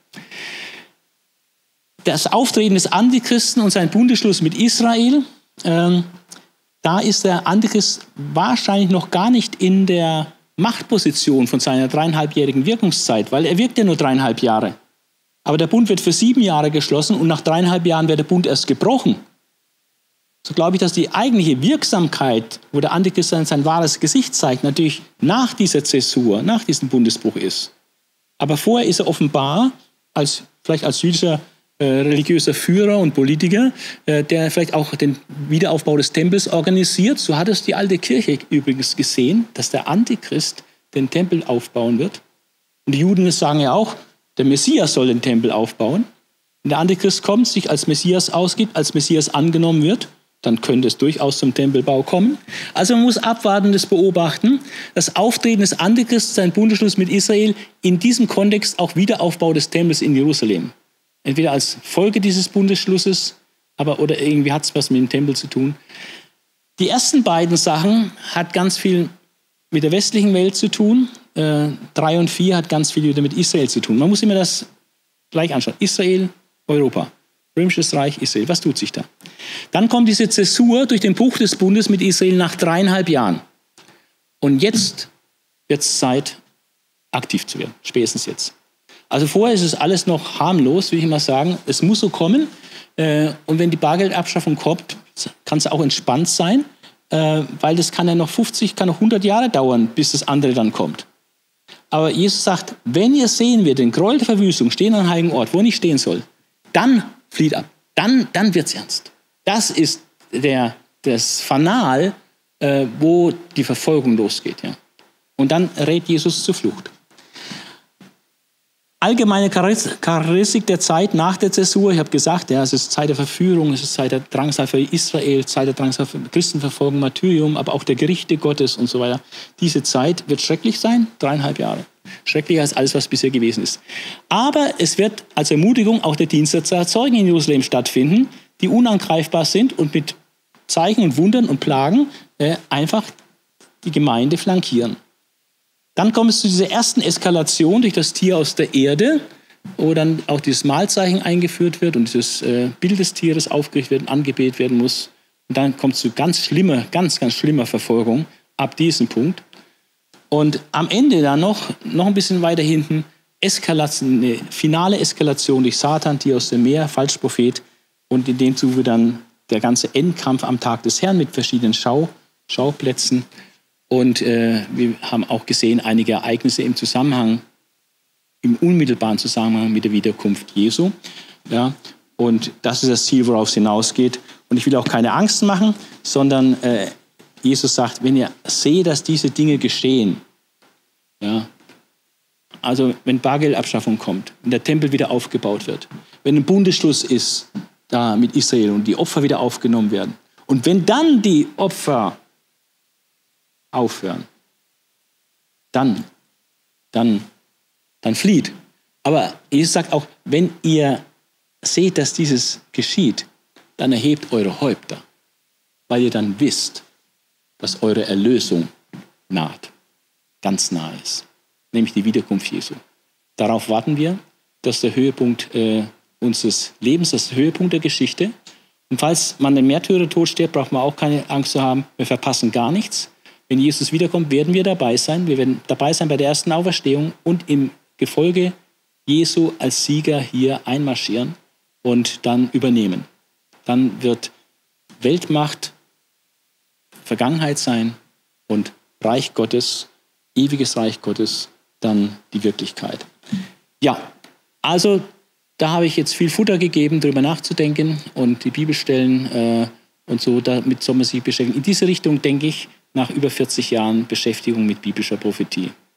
Das Auftreten des Antichristen und sein Bundesschluss mit Israel, da ist der Antichrist wahrscheinlich noch gar nicht in der Machtposition von seiner 3,5-jährigen Wirkungszeit, weil er wirkt ja nur 3,5 Jahre. Aber der Bund wird für 7 Jahre geschlossen und nach 3,5 Jahren wird der Bund erst gebrochen. So glaube ich, dass die eigentliche Wirksamkeit, wo der Antichrist sein wahres Gesicht zeigt, natürlich nach dieser Zäsur, nach diesem Bundesbruch ist. Aber vorher ist er offenbar, vielleicht als jüdischer religiöser Führer und Politiker, der vielleicht auch den Wiederaufbau des Tempels organisiert. So hat es die alte Kirche übrigens gesehen, dass der Antichrist den Tempel aufbauen wird. Und die Juden sagen ja auch, der Messias soll den Tempel aufbauen. Wenn der Antichrist kommt, sich als Messias ausgibt, als Messias angenommen wird, dann könnte es durchaus zum Tempelbau kommen. Also man muss Abwartendes beobachten. Das Auftreten des Antichrists, sein Bundesschluss mit Israel, in diesem Kontext auch Wiederaufbau des Tempels in Jerusalem. Entweder als Folge dieses Bundesschlusses, oder irgendwie hat es was mit dem Tempel zu tun. Die ersten beiden Sachen hat ganz viel mit der westlichen Welt zu tun. 3 und 4 hat ganz viel wieder mit Israel zu tun. Man muss immer das gleich anschauen. Israel, Europa. Römisches Reich, Israel. Was tut sich da? Dann kommt diese Zäsur durch den Bruch des Bundes mit Israel nach 3,5 Jahren. Und jetzt wird es Zeit, aktiv zu werden. Spätestens jetzt. Also vorher ist es alles noch harmlos, will ich mal sagen. Es muss so kommen. Und wenn die Bargeldabschaffung kommt, kann es auch entspannt sein, weil das kann ja noch 50, kann noch 100 Jahre dauern, bis das andere dann kommt. Aber Jesus sagt, wenn ihr sehen werdet, den Gräuel der Verwüstung stehen an einem heiligen Ort, wo nicht stehen soll, dann flieht ab. Dann wird es ernst. Das ist das Fanal, wo die Verfolgung losgeht. Ja. Und dann rät Jesus zur Flucht. Allgemeine Charakteristik der Zeit nach der Zäsur, ich habe gesagt, ja, es ist Zeit der Verführung, es ist Zeit der Drangsal für Israel, Zeit der Drangsal für Christenverfolgung, Martyrium, aber auch der Gerichte Gottes und so weiter. Diese Zeit wird schrecklich sein, 3,5 Jahre. Schrecklicher als alles, was bisher gewesen ist. Aber es wird als Ermutigung auch der Dienst der Zeugen in Jerusalem stattfinden, die unangreifbar sind und mit Zeichen und Wundern und Plagen einfach die Gemeinde flankieren. Dann kommt es zu dieser ersten Eskalation durch das Tier aus der Erde, wo dann auch dieses Mahlzeichen eingeführt wird und dieses Bild des Tieres aufgerichtet wird und angebetet werden muss. Und dann kommt es zu ganz schlimmer Verfolgung ab diesem Punkt. Und am Ende dann noch ein bisschen weiter hinten, eine finale Eskalation durch Satan, Tier aus dem Meer, Falschprophet. Und in dem Zuge dann der ganze Endkampf am Tag des Herrn mit verschiedenen Schauplätzen. Und wir haben auch gesehen, einige Ereignisse im unmittelbaren Zusammenhang mit der Wiederkunft Jesu. Ja, und das ist das Ziel, worauf es hinausgeht. Und ich will auch keine Angst machen, sondern Jesus sagt, wenn ihr seht, dass diese Dinge geschehen, ja, also wenn Bargeldabschaffung kommt, wenn der Tempel wieder aufgebaut wird, wenn ein Bundesschluss ist da mit Israel und die Opfer wieder aufgenommen werden und wenn dann die Opfer aufhören, dann flieht. Aber Jesus sagt auch, wenn ihr seht, dass dieses geschieht, dann erhebt eure Häupter, weil ihr dann wisst, dass eure Erlösung naht, ganz nah ist, nämlich die Wiederkunft Jesu. Darauf warten wir, dass der Höhepunkt unseres Lebens, das Höhepunkt der Geschichte. Und falls man den Märtyrertod stirbt, braucht man auch keine Angst zu haben, wir verpassen gar nichts. Wenn Jesus wiederkommt, werden wir dabei sein. Wir werden dabei sein bei der ersten Auferstehung und im Gefolge Jesu als Sieger hier einmarschieren und dann übernehmen. Dann wird Weltmacht Vergangenheit sein und Reich Gottes, ewiges Reich Gottes, dann die Wirklichkeit. Ja, also da habe ich jetzt viel Futter gegeben, darüber nachzudenken und die Bibelstellen und so, damit soll man sich beschäftigen. In diese Richtung denke ich, nach über 40 Jahren Beschäftigung mit biblischer Prophetie.